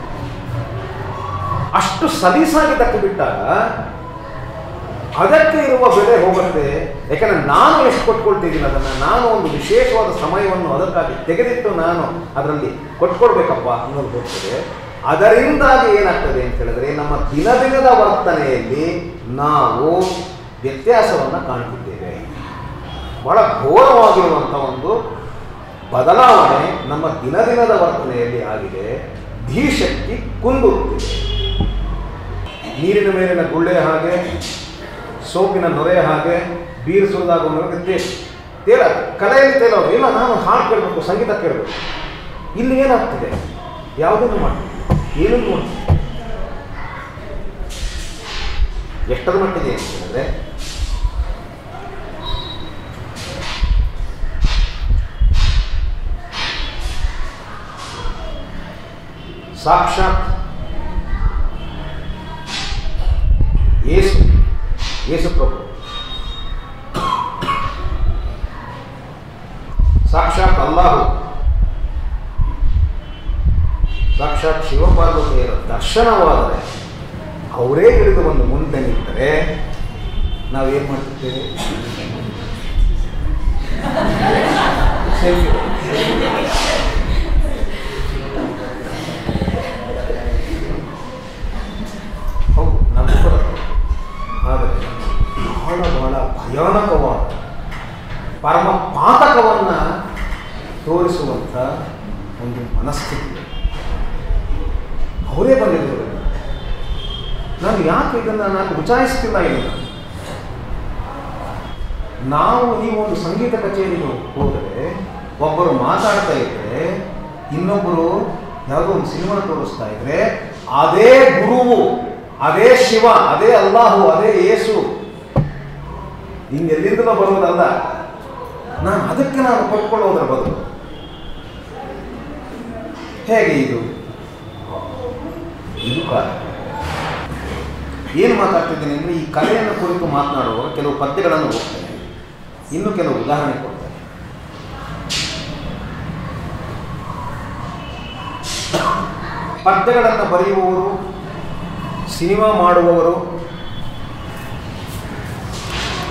B: ಅಷ್ಟು ಸಲೀಸಾಗಿ ತಕ್ಕ ಬಿಟ್ಟಾಗ ಅದಕ್ಕೆ ಇರುವ ಬೆಲೆ ಹೋಗುತ್ತೆ. ಯಾಕಂದರೆ ನಾನು ಎಷ್ಟು ಕೊಟ್ಕೊಳ್ತಿದ್ದೀನಿ ಅದನ್ನು, ನಾನು ಒಂದು ವಿಶೇಷವಾದ ಸಮಯವನ್ನು ಅದಕ್ಕಾಗಿ ತೆಗೆದಿಟ್ಟು ನಾನು ಅದರಲ್ಲಿ ಕೊಟ್ಕೊಳ್ಬೇಕಪ್ಪ ಅನ್ನೋದು ಬರ್ತದೆ. ಅದರಿಂದಾಗಿ ಏನಾಗ್ತದೆ ಅಂತ ಹೇಳಿದ್ರೆ, ನಮ್ಮ ದಿನ ದಿನದ ವರ್ತನೆಯಲ್ಲಿ ನಾವು ವ್ಯತ್ಯಾಸವನ್ನು ಕಾಣ್ತಿದ್ದೇವೆ. ಬಹಳ ಘೋರವಾಗಿರುವಂಥ ಒಂದು ಬದಲಾವಣೆ ನಮ್ಮ ದಿನ ದಿನದ ವರ್ತನೆಯಲ್ಲಿ ಆಗಿದೆ. ಧೀಶಕ್ತಿ ಕುಂದುತ್ತಿದೆ. ನೀರಿನ ಮೇಲಿನ ಗುಳ್ಳೆ ಹಾಗೆ, ಸೋಪಿನ ನೊರೆ ಹಾಗೆ, ಬೀರು ಸುರಿದಾಗ ತೇ ತೇಲ ಕಲೆಯಲ್ಲಿ ತೇಲೋದು. ಇಲ್ಲ, ನಾನು ಹಾಡು ಕೇಳಬೇಕು, ಸಂಗೀತ ಕೇಳಬೇಕು. ಇಲ್ಲಿ ಏನಾಗ್ತಿದೆ, ಯಾವುದನ್ನು ಮಾಡ್ತೀವಿ, ಏನನ್ನು ಮಾಡ್ತೀವಿ, ಎಷ್ಟರ ಮಟ್ಟಿಗೆ ಅಂತ ಹೇಳಿದ್ರೆ, ಸಾಕ್ಷಾತ್ ಯೇಸು ಯೇಸು ಪ್ರಭು, ಸಾಕ್ಷಾತ್ ಅಲ್ಲಾಹು, ಸಾಕ್ಷಾತ್ ಶಿವಪಾರ್ವತಿಯರ ದರ್ಶನವಾದರೆ ಅವರೇ ಇಳಿದು ಒಂದು ಮುಂದೆ ನಿಂತರೆ ನಾವೇನು ಮಾಡ್ತಿದ್ದೇವೆ? ಹೌದು, ನಮಗೂ ಬರುತ್ತೆ. ಆದರೆ ಬಹಳ ಬಹಳ ಭಯಾನಕವಾದ ಪರಮ ಪಾತಕವನ್ನು ತೋರಿಸುವಂಥ ಒಂದು ಮನಸ್ಥಿತಿ ಅವರೇ ಬಂದಿದ್ದರು. ನಾನು ಯಾಕೆ ಇದನ್ನು ನಾನು ಉಚಾಯಿಸ್ತಿಲ್ಲ? ಇಲ್ಲ, ನಾವು ನೀವು ಒಂದು ಸಂಗೀತ ಕಚೇರಿಗೆ ಹೋದರೆ ಒಬ್ಬರು ಮಾತಾಡ್ತಾ ಇದ್ದರೆ, ಇನ್ನೊಬ್ಬರು ಯಾವುದೋ ಒಂದು ಸಿನಿಮಾ ತೋರಿಸ್ತಾ ಇದ್ರೆ, ಅದೇ ಗುರುವು, ಅದೇ ಶಿವ, ಅದೇ ಅಲ್ಲಾಹು, ಅದೇ ಯೇಸು, ಹಿಂಗೆಲ್ಲಿಂದಲೋ ಬರುವುದಲ್ಲ. ನಾನು ಅದಕ್ಕೆ ನಾನು ಕೊಟ್ಕೊಳ್ಳೋದ್ರ ಬದಲು ಹೇಗೆ ಇದು ಇದು ಕಾಲ. ಏನು ಮಾತಾಡ್ತಿದ್ದೀನಿ ಅಂದರೆ, ಈ ಕಲೆಯನ್ನು ಕುರಿತು ಮಾತನಾಡುವಾಗ ಕೆಲವು ಪದ್ಯಗಳನ್ನು ಹೋಗ್ತೇನೆ, ಇನ್ನು ಕೆಲವು ಉದಾಹರಣೆ ಕೊಡ್ತೇನೆ. ಪದ್ಯಗಳನ್ನು ಬರೆಯುವವರು, ಸಿನಿಮಾ ಮಾಡುವವರು,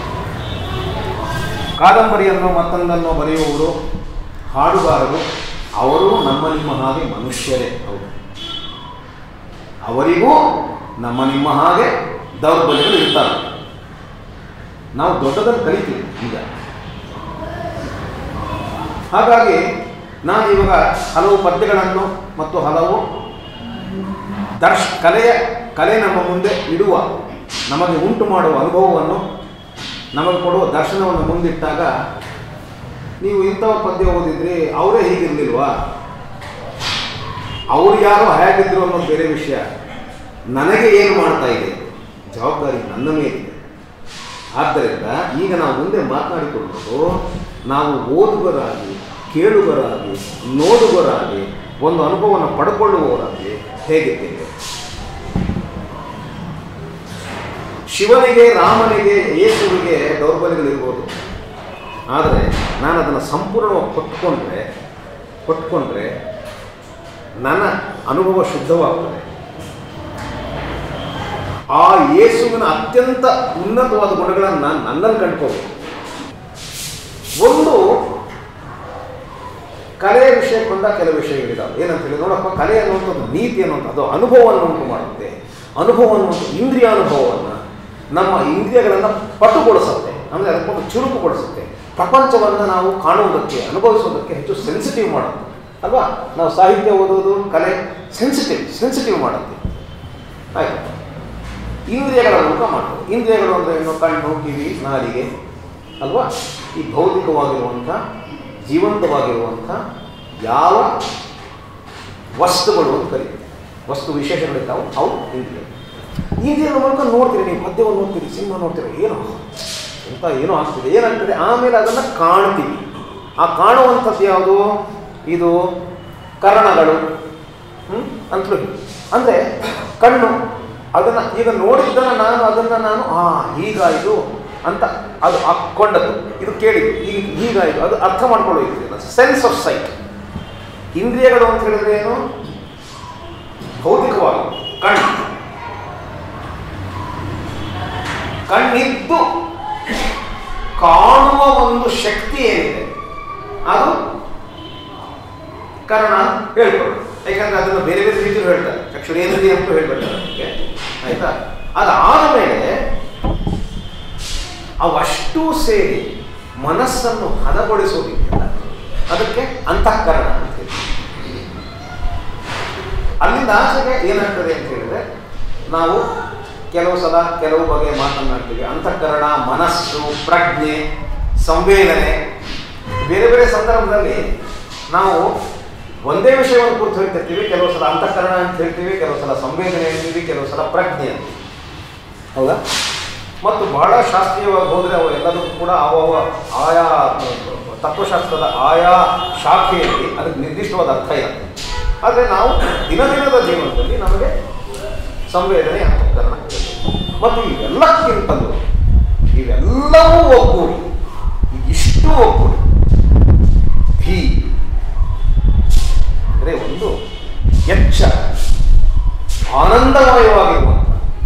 B: ಕಾದಂಬರಿಯನ್ನು ಮತ್ತೊಂದನ್ನು ಬರೆಯುವವರು, ಹಾಡುಗಾರರು, ಅವರು ನಮ್ಮ ನಿಮ್ಮ ಹಾಗೆ ಮನುಷ್ಯರೇ. ಹೌದು, ಅವರಿಗೂ ನಮ್ಮ ನಿಮ್ಮ ಹಾಗೆ ದೌರ್ಬಲ್ಯಗಳು ಇರ್ತಾರೆ. ನಾವು ದೊಡ್ಡದನ್ನು ಕಲಿತೀವಿ ಈಗ. ಹಾಗಾಗಿ ನಾನು ಇವಾಗ ಹಲವು ಪದ್ಯಗಳನ್ನು ಮತ್ತು ಹಲವು ದರ್ಶ ಕಲೆಯ ಕಲೆ ನಮ್ಮ ಮುಂದೆ ಇಡುವ, ನಮಗೆ ಉಂಟು ಮಾಡುವ ಅನುಭವವನ್ನು, ನಮಗೆ ಕೊಡುವ ದರ್ಶನವನ್ನು ಮುಂದಿಟ್ಟಾಗ ನೀವು ಇಂಥವ ಪದ್ಯ ಓದಿದ್ರಿ, ಅವರೇ ಹೀಗಿರಲಿಲ್ವಾ, ಅವರು ಯಾರೋ ಹೇಗಿದ್ರು ಅನ್ನೋದು ಬೇರೆ ವಿಷಯ. ನನಗೆ ಏನು ಮಾಡ್ತಾ ಇದೆ, ಜವಾಬ್ದಾರಿ ನನ್ನ ಮೇಲಿದೆ. ಆದ್ದರಿಂದ ಈಗ ನಾವು ಮುಂದೆ ಮಾತನಾಡಿಕೊಳ್ಳೋದು, ನಾವು ಓದುಗರಾಗಿ, ಕೇಳುಗರಾಗಿ, ನೋಡುಗರಾಗಿ, ಒಂದು ಅನುಭವವನ್ನು ಪಡ್ಕೊಳ್ಳುವವರಾಗಿ ಹೇಗಿದ್ದೇವೆ. ಶಿವನಿಗೆ, ರಾಮನಿಗೆ, ಯೇಸುವಿಗೆ ದೌರ್ಬಲ್ಯಗಳಿರ್ಬೋದು, ಆದರೆ ನಾನು ಅದನ್ನು ಸಂಪೂರ್ಣವಾಗಿ ಕೊಟ್ಕೊಂಡ್ರೆ ಕೊಟ್ಕೊಂಡ್ರೆ ನನ್ನ ಅನುಭವ ಶುದ್ಧವಾಗ್ತದೆ. ಆ ಯೇಸುವಿನ ಅತ್ಯಂತ ಉನ್ನತವಾದ ಗುಣಗಳನ್ನು ನಾನು ನನ್ನಲ್ಲಿ ಕಂಡುಕೋಬೇಕು. ಒಂದು ಕಲೆಯ ವಿಷಯಕ್ಕೆ ಬಂದಾಗ ಕೆಲವು ವಿಷಯಗಳಿದ್ದಾವೆ. ಏನಂತ ಹೇಳಿ ನೋಡಪ್ಪ, ಕಲೆ ಅನ್ನುವಂಥದ್ದು ನೀತಿ ಅನ್ನುವಂಥದ್ದು ಅನುಭವವನ್ನು ಉಂಟು ಮಾಡುತ್ತೆ. ಅನುಭವ ಅನ್ನುವಂಥ ಇಂದ್ರಿಯ ಅನುಭವವನ್ನು, ನಮ್ಮ ಇಂದ್ರಿಯಗಳನ್ನು ಪಟುಗೊಳಿಸುತ್ತೆ, ಅಂದರೆ ಅದಕ್ಕೊಂದು ಚುರುಕುಗೊಳಿಸುತ್ತೆ. ಪ್ರಪಂಚವನ್ನು ನಾವು ಕಾಣುವುದಕ್ಕೆ, ಅನುಭವಿಸುವುದಕ್ಕೆ ಹೆಚ್ಚು ಸೆನ್ಸಿಟಿವ್ ಮಾಡುತ್ತೆ ಅಲ್ವಾ. ನಾವು ಸಾಹಿತ್ಯ ಓದೋದು, ಕಲೆ ಸೆನ್ಸಿಟಿವ್ ಸೆನ್ಸಿಟಿವ್ ಮಾಡುತ್ತೆ. ಆಯಿತು, ಇಂದ್ರಿಯಗಳ ಮೂಲಕ ಮಾಡ್ತದೆ. ಇಂದ್ರಿಯಗಳು ಅಂದರೆ ಏನು? ಕಣ್ಣು, ಕಿವಿ, ನಾಲಿಗೆ ಅಲ್ವಾ. ಈ ಭೌತಿಕವಾಗಿರುವಂಥ, ಜೀವಂತವಾಗಿರುವಂಥ ಯಾವ ವಸ್ತುಗಳು ಅಂತ ಕರೀತೀವಿ, ವಸ್ತು ವಿಶೇಷಗಳಿದ್ದಾವೆ, ಅವು ಇಂದ್ರಿಯ. ಇಂದ್ರಿಯಗಳ ಮೂಲಕ ನೋಡ್ತೀರಿ, ನೀವು ಪದ್ಯವನ್ನು ನೋಡ್ತೀರಿ, ಸಿನಿಮಾ ನೋಡ್ತೀರಿ, ಏನೋ ಅಂತ ಏನೋ ಆಗ್ತಿದೆ, ಏನಾಗ್ತದೆ, ಆಮೇಲೆ ಅದನ್ನು ಕಾಣ್ತೀವಿ. ಆ ಕಾಣುವಂಥದ್ದು ಯಾವುದು? ಇದು ಕರ್ಣಗಳು ಅಂತಲೂ. ಅಂದರೆ ಕಣ್ಣು ಅದನ್ನು ಈಗ ನೋಡಿದ್ದನ್ನು ನಾನು ಅದನ್ನು ನಾನು ಆ ಹೀಗಾಯಿತು ಅಂತ ಅದು ಹಾಕ್ಕೊಂಡದ್ದು, ಇದು ಕೇಳಿದ್ದು, ಈಗ ಹೀಗಾಯಿತು, ಅದು ಅರ್ಥ ಮಾಡ್ಕೊಳ್ಳೋದು ಸೆನ್ಸ್ ಆಫ್ ಸೈಟ್. ಇಂದ್ರಿಯಗಳು ಅಂತ ಹೇಳಿದ್ರೆ ಏನು? ಭೌತಿಕವಾಗಿ ಕಣ್ಣು ಕಣ್ಣಿದ್ದು ಕಾಣುವ ಒಂದು ಶಕ್ತಿ ಏನಿದೆ ಅದು ಕರ್ಣ ಹೇಳ್ಕೊಳ್ಳೋದು. ಯಾಕಂದ್ರೆ ಅದನ್ನು ಬೇರೆ ಬೇರೆ ರೀತಿಯಲ್ಲಿ ಹೇಳ್ತಾರೆ, ಚಕ್ಷುರೇಂದ್ರಿಯ ಅಂತ ಹೇಳ್ಬಿಡ್ತಾರೆ ಅದಕ್ಕೆ, ಆಯ್ತಾ. ಅದಾದ ಮೇಲೆ ಅವಷ್ಟು ಸೇರಿ ಮನಸ್ಸನ್ನು ಹದಗೊಳಿಸೋದಿದೆಯಲ್ಲ, ಅದಕ್ಕೆ ಅಂತಃಕರಣ ಅಂತ ಹೇಳಿ. ಅಲ್ಲಿಂದ ಆಚೆಗೆ ಏನಾಗ್ತದೆ ಅಂತ ಹೇಳಿದ್ರೆ, ನಾವು ಕೆಲವು ಸಲ ಕೆಲವು ಬಗೆಯ ಮಾತನಾಡ್ತೀವಿ. ಅಂತಃಕರಣ, ಮನಸ್ಸು, ಪ್ರಜ್ಞೆ, ಸಂವೇದನೆ, ಬೇರೆ ಬೇರೆ ಸಂದರ್ಭದಲ್ಲಿ ನಾವು ಒಂದೇ ವಿಷಯವನ್ನು ಕುರಿತು ಹೇಳ್ತಿರ್ತೀವಿ. ಕೆಲವು ಸಲ ಅಂತಃಕರಣ ಅಂತ ಹೇಳ್ತೀವಿ, ಕೆಲವು ಸಲ ಸಂವೇದನೆ ಅಂತೀವಿ, ಕೆಲವು ಸಲ ಪ್ರಜ್ಞೆ ಅಂತೀವಿ, ಹೌದಾ. ಮತ್ತು ಬಹಳ ಶಾಸ್ತ್ರೀಯವಾಗಿ ಹೋದರೆ ಅವು ಎಲ್ಲದಕ್ಕೂ ಕೂಡ ಅವ ಆಯಾ ತತ್ವಶಾಸ್ತ್ರದ ಆಯಾ ಶಾಖೆಯಲ್ಲಿ ಅದಕ್ಕೆ ನಿರ್ದಿಷ್ಟವಾದ ಅರ್ಥ ಇರುತ್ತೆ. ಆದರೆ ನಾವು ದಿನ ದಿನದ ಜೀವನದಲ್ಲಿ ನಮಗೆ ಸಂವೇದನೆ, ಅಂತಃಕರಣ ಮತ್ತು ಇವೆಲ್ಲಕ್ಕಿಂತಲೂ ಇವೆಲ್ಲವೂ ಒಗ್ಗೂಡಿ, ಇಷ್ಟು ಒಗ್ಗೂಡಿ ಧೀ ಅಂದರೆ ಒಂದು ಎಚ್ಚರ, ಆನಂದಮಯವಾಗಿರುವಂಥ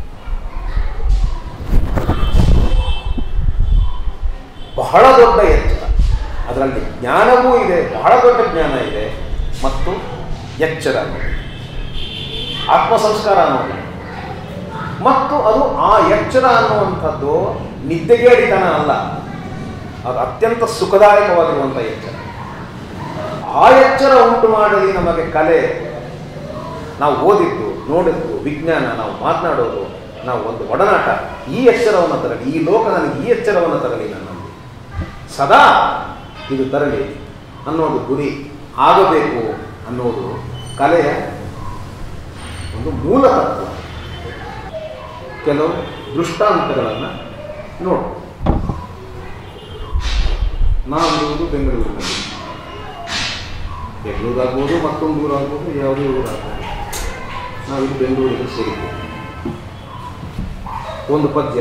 B: ಬಹಳ ದೊಡ್ಡ ಎಚ್ಚರ. ಅದರಲ್ಲಿ ಜ್ಞಾನವೂ ಇದೆ, ಬಹಳ ದೊಡ್ಡ ಜ್ಞಾನ ಇದೆ, ಮತ್ತು ಎಚ್ಚರ ಅನ್ನೋದು, ಆತ್ಮ ಸಂಸ್ಕಾರ ಅನ್ನೋದು. ಮತ್ತು ಅದು ಆ ಎಚ್ಚರ ಅನ್ನುವಂಥದ್ದು ನಿದ್ದೆಗೇಡಿತನ ಅಲ್ಲ, ಅದು ಅತ್ಯಂತ ಸುಖದಾಯಕವಾಗಿರುವಂಥ ಎಚ್ಚರ. ಆ ಎಚ್ಚರ ಉಂಟು ಮಾಡಲಿ ನಮಗೆ ಕಲೆ, ನಾವು ಓದಿದ್ದು, ನೋಡಿದ್ದು, ವಿಜ್ಞಾನ, ನಾವು ಮಾತನಾಡೋದು, ನಾವು ಒಂದು ಒಡನಾಟ, ಈ ಎಚ್ಚರವನ್ನು ತರಲಿ, ಈ ಲೋಕ ನನಗೆ ಈ ಎಚ್ಚರವನ್ನು ತರಲಿ, ನನ್ನಲ್ಲಿ ಸದಾ ಇದು ತರಲಿ ಅನ್ನೋದು ಗುರಿ ಆಗಬೇಕು ಅನ್ನೋದು ಕಲೆಯ ಒಂದು ಮೂಲ ತತ್ವ. ಕೆಲವು ದೃಷ್ಟಾಂತಗಳನ್ನು ನೋಡು. ನಾವಿರುವುದು ಬೆಂಗಳೂರಿನಲ್ಲಿ, ಬೆಂಗಳೂರಾಗ್ಬೋದು, ಮತ್ತೊಂದು ಊರಾಗ್ಬೋದು, ಯಾವುದೇ ಊರಾಗ್ಬೋದು, ನಾವಿದು ಬೆಂಗಳೂರಿಗೆ ಸೇರಿದ್ದೇವೆ. ಒಂದು ಪದ್ಯ,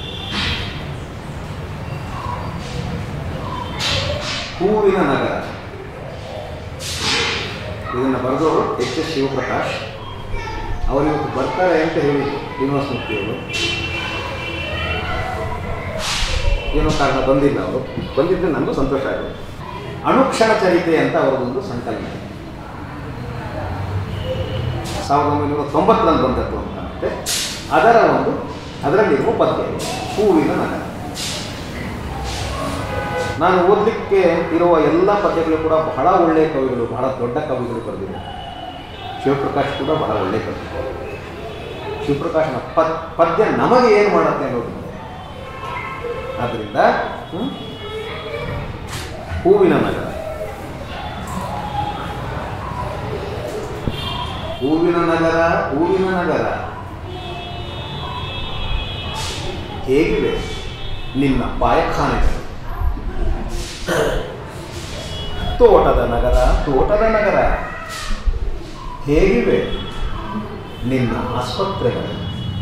B: ಹೂವಿನ ನಗರ. ಇದನ್ನು ಬರೆದವರು ಎಚ್ ಎಸ್ ಶಿವಪ್ರಕಾಶ್. ಅವರಿವತ್ತು ಬರ್ತಾರೆ ಅಂತ ಹೇಳಿದ್ರು ಶ್ರೀನಿವಾಸ ಮೂರ್ತಿಯವರು. ಏನೋ ಕಾರಣ ಬಂದಿಲ್ಲ ಅವರು. ಬಂದಿದ್ದರೆ ನನಗೂ ಸಂತೋಷ ಆಗೋದು. ಅನುಕ್ಷಣ ಚರಿತೆ ಅಂತ ಅವರದೊಂದು ಸಂಕಲ್ಪ. ಸಾವಿರದ ಒಂಬೈನೂರ ತೊಂಬತ್ತರಲ್ಲಿ ಬಂದದ್ದು ಅಂತ ಅಂದರೆ ಅದರ ಒಂದು ಅದರಲ್ಲಿರುವ ಪದ್ಯ ಹೂವಿನ ನಗರ. ನಾನು ಓದಲಿಕ್ಕೆ ಇರುವ ಎಲ್ಲ ಪದ್ಯಗಳು ಕೂಡ ಬಹಳ ಒಳ್ಳೆಯ ಕವಿಗಳು, ಬಹಳ ದೊಡ್ಡ ಕವಿಗಳು ಬರೆದಿದ್ದಾರೆ. ಶಿವಪ್ರಕಾಶ್ ಕೂಡ ಬಹಳ ಒಳ್ಳೆಯ ಕವಿ. ಶಿವಪ್ರಕಾಶನ ಪದ್ ಪದ್ಯ ನಮಗೆ ಏನು ಮಾಡುತ್ತೆ ಅನ್ನೋದು. ಆದ್ದರಿಂದ ಹೂವಿನ ನಗರ, ಹೂವಿನ ನಗರ, ಹೂವಿನ ನಗರ ಹೇಗಿವೆ ನಿನ್ನ ಪಾಯಖಾನೆಗಳು. ತೋಟದ ನಗರ, ತೋಟದ ನಗರ ಹೇಗಿವೆ ನಿನ್ನ ಆಸ್ಪತ್ರೆಗಳು.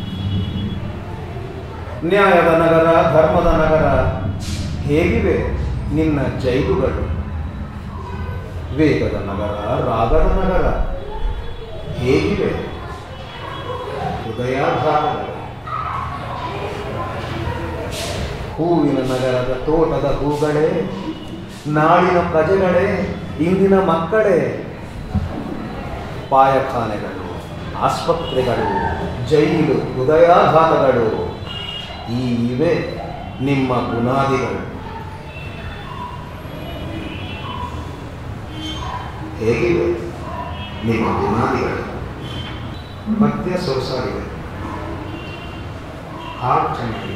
B: ನ್ಯಾಯದ ನಗರ, ಧರ್ಮದ ನಗರ ಹೇಗಿವೆ ನಿನ್ನ ಜೈಲುಗಳು. ವೇಗದ ನಗರ, ರಾಗದ ನಗರ ಹೇಗಿವೆ ಹೃದಯಾಘಾತಗಳು. ಹೂವಿನ ನಗರದ ತೋಟದ ಹೂಗಳೇ, ನಾಡಿನ ಪ್ರಜೆಗಳೇ, ಇಂದಿನ ಮಕ್ಕಳೇ, ಪಾಯಖಾನೆಗಳು, ಆಸ್ಪತ್ರೆಗಳು, ಜೈಲು, ಹೃದಯಾಘಾತಗಳು ಈ ಇವೆ ನಿಮ್ಮ ಬುನಾದಿಗಳು. ಹೇಗಿವೆ ನಿಮ್ಮ ಬುನಾದಿಗಳು. ಪದ್ಯ ಸೊಗಸಾಗಿದೆ, ಹಾಡು ಚೆನ್ನಾಗಿದೆ.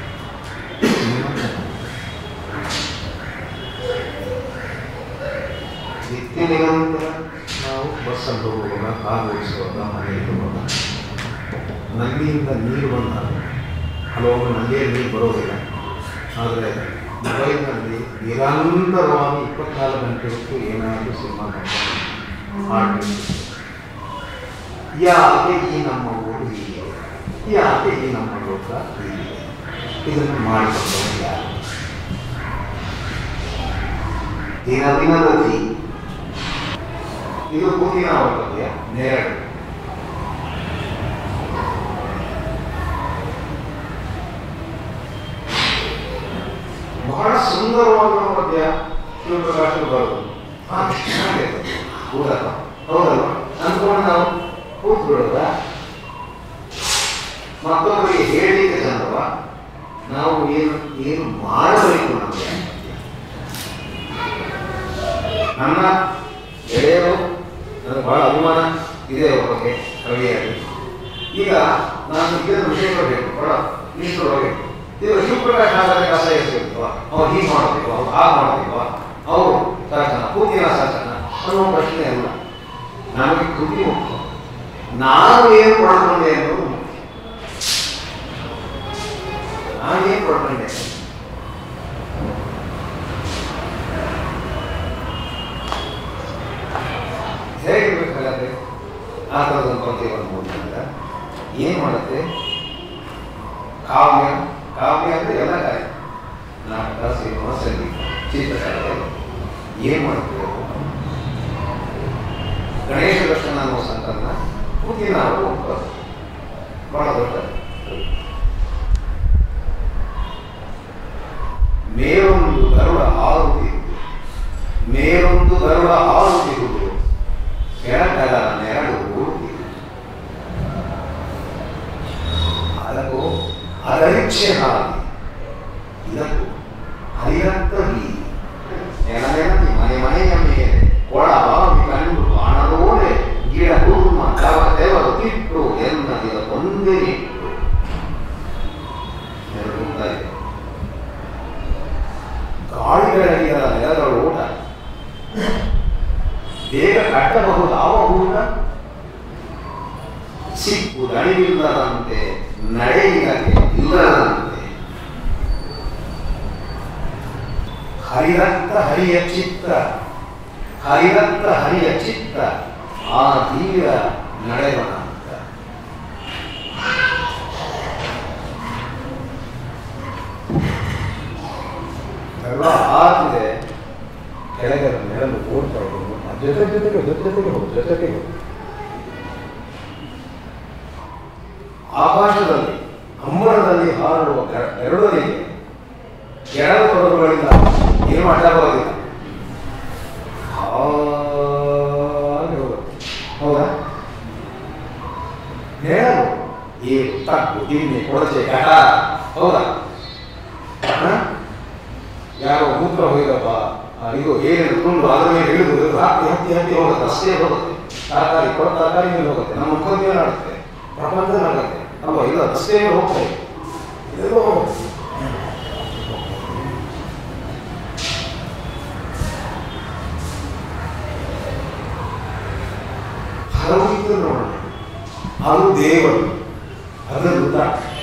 B: ನಿತ್ಯ ನಿರಂತರ ನಾವು ಬಸ್ಸಲ್ಲಿ ಹೋಗುವಾಗ, ಕಾರು ಓಡಿಸುವಾಗ, ಮನೆಯಲ್ಲಿ ಹೋಗುವಾಗ ನಲ್ಲಿಯಿಂದ ನೀರು ಬಂದಾಗ ಹಲವು ನಲ್ಲಿಯಲ್ಲಿ ನೀರು ಬರೋದಿಲ್ಲ. ಆದರೆ ಮೊಬೈಲ್ನಲ್ಲಿ ನಿರಂತರವಾಗಿ ಇಪ್ಪತ್ನಾಲ್ಕು ಗಂಟೆ ಹೊತ್ತು ಏನಾದರೂ ಸಿನಿಮಾ ಹಾಡು. ಯಾಕೆ ಈ ನಮ್ಮ ಊರು ಹೀಗೆ, ಯಾಕೆ ಈ ನಮ್ಮ ಲೋಕ ಹೀಗೆ, ಇದನ್ನು ಮಾಡಿಕೊಂಡವರು ಯಾರು. ದಿನ ದಿನದಲ್ಲಿ ಇದು ಕೂತಿನ ಅವರ ಬಗ್ಗೆ ನೇರಳೆ. ಬಹಳ ಸುಂದರವಾದ ಪದ್ಯ ಶಿವಪ್ರಕಾಶ ಬರೋದು. ಹೌದಲ್ಲ ಹೌದಲ್ವ ಅಂದ್ಕೊಂಡು ನಾವು ಕೂತ್ ಬಿಡೋದ. ಮತ್ತೊಬ್ಬರಿಗೆ ಹೇಳಲಿಕ್ಕೆ ಚಂದವ, ನಾವು ಏನು ಏನು ಮಾಡಬೇಕು. ನಮಗೆ ನನ್ನ ಗೆಳೆಯರು ನನಗೆ ಬಹಳ ಅಭಿಮಾನ ಇದೆ ಅವ್ರ ಬಗ್ಗೆ ಕವಿಯಾಗಿ. ಈಗ ನಾನು ಇದರ ವಿಷಯಗಳು ಬೇಕು, ಬಹಳ ನಿಷ್ಠರೊಳಗೆ ಈಗ ಶಿವಪ್ರಕಾಶ್ ಆದರೆ ಕಸ ಎಸೆಯುತ್ತವ, ಅವ್ರು ಹೀಗೆ ಮಾಡಬೇಕು, ಅವ್ರು ಹಾಗೆ ಮಾಡಬೇಕು, ಅವರು ಸಾಚನ ಕೂತಿನ ಸಾಚನ ಅನ್ನೋ ಪ್ರಶ್ನೆ ಅಲ್ಲ. ನಮಗೆ ಕೃತಿ ಮುಖ್ಯ, ನಾನು ಏನು ಪಡ್ಕೊಂಡೆ ಅನ್ನೋದು ಮುಖ್ಯ. ನಾನೇನು ಪಡ್ಕೊಂಡೆ ಹೇಗಿರ್ಬೇಕಾಗತ್ತೆ. ಆ ಥರದೊಂದು ಪದ್ಯವನ್ನು ಓದಿದಾಗ ಏನು ಮಾಡುತ್ತೆ. ಕಾವ್ಯ ಕಾವ್ಯ ಅಂದರೆ ಎಲ್ಲ ಕಾಯ, ನಾಟಕ, ಸಿನಿಮಾ, ಸಂಗೀತ, ಚಿತ್ರಕಲೆ ಏನು ಮಾಡ್ತೀವಿ. ಗಣೇಶ ದರ್ಶನ ಅನ್ನೋ ಸಂಕಲನ ಕೂತಿನ ಅವರು ಒಪ್ಪದು ಬಹಳ ದೊಡ್ಡ. ಮೇರೊಂದು ಗರುಡ ಹಾರುತ್ತಿರುವುದು, ಮೇರೊಂದು ಗರುಡ ಹಾರುತ್ತಿರುವುದು, ಕೆಳಗಲ ನೆರಳು ಓಡುತ್ತಿರುವುದು. ಅದಕ್ಕೂ ಅದರಿಚ್ಛೆ ಹಾಗೆ, ಇದಕ್ಕೂ ಹರಿಯತ್ತ ಬೀದಿ, ನೆಲ ನೆಲದಿ ಮನೆ ಮನೆಯ ಮೇಲೆ ಕೊಳ ಬಾವಿ ಕಂಡು ಬಾಣದೋಡೆ ಗಿಡ ಹುಡುಮ ಕವ ತೆವರು ತಿಟ್ಟು ಎನ್ನದಿದ ಒಂದೇ ಇಟ್ಟು. ಗಾಳಿಗಳಲ್ಲಿಯ ನೆಲಗಳ ಓಟ ಬೇಗ ಕಟ್ಟಬಹುದು ಯಾವ ಊಟ. ಸಿಕ್ಕುದಣಿವಿಲ್ಲದಂತೆ ನಡೆಯಿರಕ್ಕೆ ಇಲ್ಲದಂತೆ, ಹರಿರಕ್ತ ಹರಿಯ ಚಿತ್ತ, ಹರಿರಕ್ತ ಹರಿಯ ಚಿತ್ತ ಆ ಧೀರ ನಡೆವನ ಅಂತ. ಎಲ್ಲ ಆಗಿದೆ, ಕೆಳಗರ ನೆರಳು ಓಡ್ತಾ ಹೋಗೋದು, ಜೊತೆ ಜೊತೆಗೆ ಜೊತೆ ಜೊತೆಗೆ ಹೋಗುದು, ಜೊತೆಗೆ ಹೋಗುದು. ಆಕಾಶದಲ್ಲಿ ಅಂಬರದಲ್ಲಿ ಹಾರುವ ಎರಡರಿಗೆ ಕೆಳಗೆ ಕೊಡೋದುಗಳಿಂದ ಏನು ಮಾಡಲಾಗೋದಿಲ್ಲ. ಹಾಗೆ ಹೋಗುತ್ತೆ. ಹೌದಾ? ಹೇಳಲು ಏನು ತಗ್ಗು ದಿನ್ನೆ ಕೊಡಚೆ ಘಟ ಹೌದಾ? ಯಾರೋ ಮೂತ್ರ ಹೋಯ್ದಪ್ಪ ಇದು ಏನು ತುಂಡು ಅದ್ರ ಮೇಲೆ ಇಳಿದು ಹತ್ತಿ ಹತ್ತಿ ಹತ್ತಿ ಹೋಗುತ್ತೆ, ಅಷ್ಟೇ ಹೋಗುತ್ತೆ. ತರಕಾರಿ ಕೊಡ ತರಕಾರಿ ಮೇಲೆ ಹೋಗುತ್ತೆ, ನಮ್ಮ ಮುಖದ ಮೇಲೆ ಆಡುತ್ತೆ, ಪ್ರಪಂಚದಲ್ಲಿ ಆಗುತ್ತೆ ಅಲ್ವಾ? ಇಲ್ಲ ಅಷ್ಟೇ ಹೋಗ್ತದೆ, ಇದೆಲ್ಲೋ ಹೋಗುತ್ತೆ. ಹಲವು ಇದ್ದು ನೋಡೋಣ. ಅದು ದೇವರು, ಅದು ರುದ್ರ,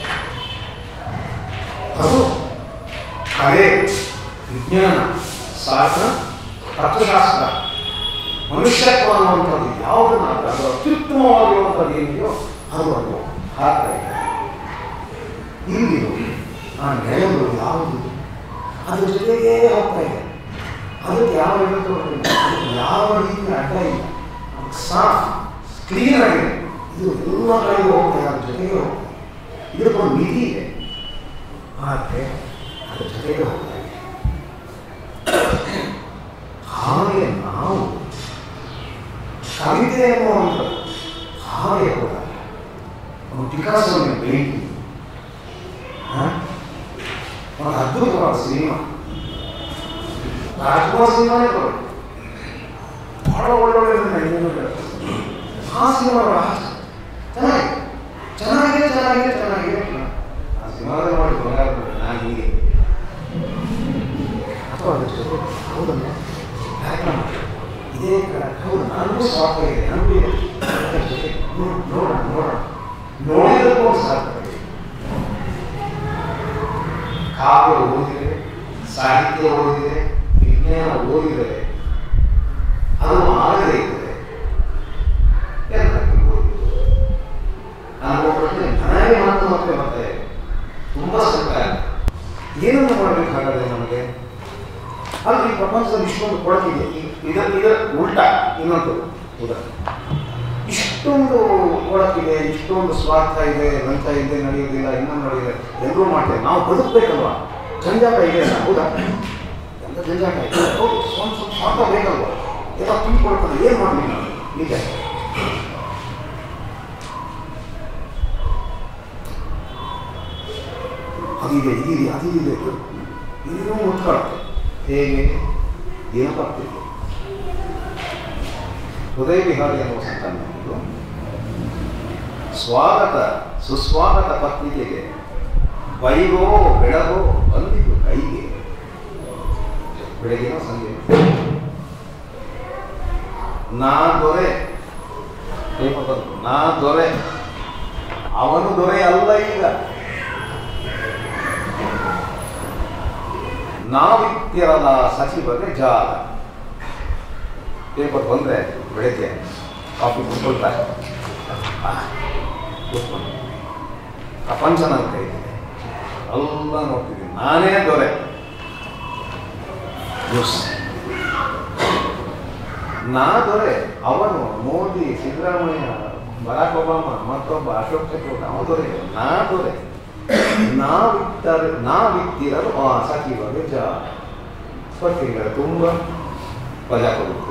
B: ಅದು ಕಲೆ, ವಿಜ್ಞಾನ, ಶಾಸ್ತ್ರ, ತತ್ವಶಾಸ್ತ್ರ, ಮನುಷ್ಯತ್ವ ಅನ್ನುವಂಥದ್ದು ಯಾವುದನ್ನು ಅದು ಅತ್ಯುತ್ತಮವಾಗಿರುವಂಥದ್ದು ಏನಿದೆಯೋ ಅದು ಅದು ಹಾಕ್ತಾ ಇದೆ. ಇಲ್ಲಿದು ಆ ನೆಲೆಗಳು ಯಾವುದು ಅದ್ರ ಜೊತೆಗೇ ಹೋಗ್ತಾ ಇದೆ. ಅದಕ್ಕೆ ಯಾವ ಅದಕ್ಕೆ ಯಾವ ರೀತಿಯ ಅಡ್ಡ ಇಲ್ಲ, ಸಾಫ್ ಕ್ಲೀನ್ ಆಗಿದೆ. ಇದು ಎಲ್ಲ ಕಡೆಗೂ ಹೋಗ್ತಾ ಇದೆ, ಅದ್ರ ಜೊತೆಗೆ ಹೋಗ್ತಾ ಇದೆ. ಇದಕ್ಕೊಂದು ಮಿತಿ ಇದೆ, ಆದರೆ ಅದ್ರ ಜೊತೆಗೆ ಹೋಗ್ತಾ ಇದೆ. ಹಾಗೆ ನಾವು ಕವಿತೆ ಎನ್ನುವಂಥದ್ದು ಹಾಗೆ ಕೂಡ ಒಂದು ಪಿಕಾಸೋನ ಪೇಂಟಿಂಗ್, ಒಂದು ಅದ್ಭುತವಾದ ಸಿನಿಮಾ, ರಾಜ್ಕುಮಾರ್ ಸಿನಿಮಾನೇ ತಗೊಳ್ಳಿ, ಬಹಳ ಒಳ್ಳೊಳ್ಳೆ ಆ ಸಿನಿಮಾಗಳು ಚೆನ್ನಾಗಿದೆ ಚೆನ್ನಾಗಿದೆ ಚೆನ್ನಾಗಿದೆ ಚೆನ್ನಾಗಿದೆ. ಆ ಸಿನಿಮಾದಲ್ಲಿ ಮಾಡಿ ಬಂಗಾರ ನಾನು ಹೀಗೆ ಅಥವಾ ಅದ್ರ ಜೊತೆ ಹೌದಲ್ಲ ಕಾರ್ಯಕ್ರಮ ಇದೇ ಕಡೆ ಹೌದು ನನಗೂ ಸಾಧ್ಯ ಇದೆ, ನನಗೂ ಇದೆ ಜೊತೆ ನೋಡೋಣ ನೋಡೋಣ ನೋಡಿದಕ್ಕೂ ಸಾಧ್ಯ ಇದೆ. ಕಾವ್ಯ ಓದಿದೆ, ಸಾಹಿತ್ಯ ಓದಿದೆ, ವಿಜ್ಞಾನ ಓದಿದರೆ ಅದು ಆಗದೇ ಇರ್ತದೆ. ಎಲ್ಲರಿಗೂ ಓದಿದೆ. ನಾನು ಪ್ರಶ್ನೆ ನನಗೆ ಮಾತು ಮತ್ತೆ ಮತ್ತೆ ತುಂಬ ಸಂಕಟ. ಏನನ್ನು ಮಾಡಬೇಕಾಗದೆ ನಮಗೆ? ಆದರೆ ಈ ಪ್ರಪಂಚದಲ್ಲಿ ಇಷ್ಟೊಂದು ಕೊಳಕಿದೆ. ಇದರ ಇದರ ಉಲ್ಟ ಇನ್ನೊಂದು ಉದಾಹರಣೆ, ಇಷ್ಟೊಂದು ಕೊಳಕಿದೆ, ಇಷ್ಟೊಂದು ಸ್ವಾರ್ಥ ಇದೆ, ಲಂಚ ಇದೆ, ನಡೆಯೋದಿಲ್ಲ, ಇನ್ನೊಂದು ನಡೆಯಿದೆ, ಎಲ್ಲರೂ ಮಾಡ್ತೇವೆ. ನಾವು ಬದುಕಬೇಕಲ್ವಾ? ಜಂಜಾಟ ಇದೆ ಅಲ್ಲ, ಹೌದಾ? ಎಲ್ಲ ಜಂಜಾಟ ಇದೆ, ಹೌದು. ಸ್ವಲ್ಪ ಸ್ವಲ್ಪ ಸ್ವಾರ್ಥ ಬೇಕಲ್ವಾ? ಎಲ್ಲ ತುಂಬಿಕೊಡ್ತಾರೆ, ಏನು ಮಾಡಲಿ ನಾವು ನಿಜ. ಅದಿದೆ ಇದಿದೆ ಅದಿದೆ ಇದೂ ಮುಟ್ಕೊಳುತ್ತೆ. ಹೇಗೆ? ದಿನಪತ್ರಿಕೆ ಹೃದಯ ವಿಹಾರಿ ಅನ್ನುವ ಸಂಕಲ್ಪಗಳು ಸ್ವಾಗತ ಸುಸ್ವಾಗತ ಪತ್ರಿಕೆಗೆ ಬೈಗೋ ಬೆಳಗೋ ಬಂದಿದ್ದು ಕೈಗೆ. ಬೆಳಗಿನ ಸಂಜೆ ನಾ ದೊರೆ ನಾ ದೊರೆ ಅವನು ದೊರೆ ಅಲ್ಲ ಈಗ. ನಾವಿತ್ಯರದ ಸಚಿವರಿಗೆ ಜಾಲ. ಪೇಪರ್ ಬಂದರೆ ಬೆಳಗ್ಗೆ ಕಾಫಿ ಕುತ್ಕೊಳ್ತಾರೆ, ಕೂತ್ಕೊಂಡು ಪ್ರಪಂಚ ನನ್ನ ಕೈಗಿದೆ, ಎಲ್ಲ ನೋಡ್ತಿದ್ದೀನಿ, ನಾನೇ ದೊರೆ. ನ್ಯೂಸ್ ನಾ ದೊರೆ, ಅವನು ಮೋದಿ, ಸಿದ್ದರಾಮಯ್ಯ, ಬರಾಕ್ ಒಬಾಮ, ಮತ್ತೊಬ್ಬ ಅಶೋಕ್ ಚಕ್ರವರ್ತಿ, ಅವನು ದೊರೆ, ನಾ ದೊರೆ. ನಾವಿತ್ತರ ನಾವಿತ್ತಿರಲು ಆ ಸಚಿವರಿಗೆ ಜ ಪತ್ರಿಕೆಗಳ ತುಂಬ ಪ್ರಜಾಪ್ರಭುತ್ವ,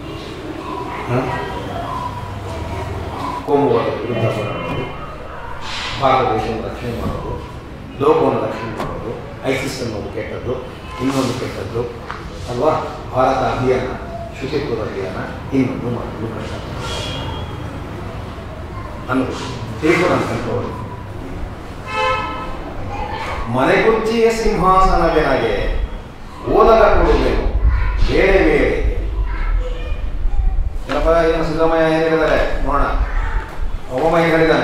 B: ಕೋಮುವಾದ ವಿರುದ್ಧ ಹೋರಾಡೋದು, ಭಾರತ ದೇಶವನ್ನು ರಕ್ಷಣೆ ಮಾಡೋದು, ಲೋಕವನ್ನು ರಕ್ಷಣೆ ಮಾಡೋದು, ಐಸಿಸ್ ಅನ್ನೋದು ಕೆಟ್ಟದ್ದು, ಇನ್ನೊಂದು ಕೆಟ್ಟದ್ದು ಅಲ್ವಾ? ಭಾರತ ಅಭಿಯಾನ, ಶುಚಿತ್ವದ ಅಭಿಯಾನ, ಇನ್ನೊಂದು ಮಾಡೋದು ಕಷ್ಟ ಅನ್ನೋದು ಪೇಪರ್ ಅಂತ ಕಂಡುಕೊಳ್ಳೋದು. ಮನೆಗುಚ್ಚಿಯ ಸಿಂಹಾಸನವೆನಗೆ ಓಲಗ ಕೊಡುವೆನು ಬೇರೆ ಬೇರೆ. ಏನಪ್ಪ ಏನು ಸಿದ್ದರಾಮಯ್ಯ ಏನು ಹೇಳಿದ್ದಾರೆ ನೋಡೋಣ. ಒಬ್ಬ ಏನು ಹೇಳಿದ್ದಾನೆ?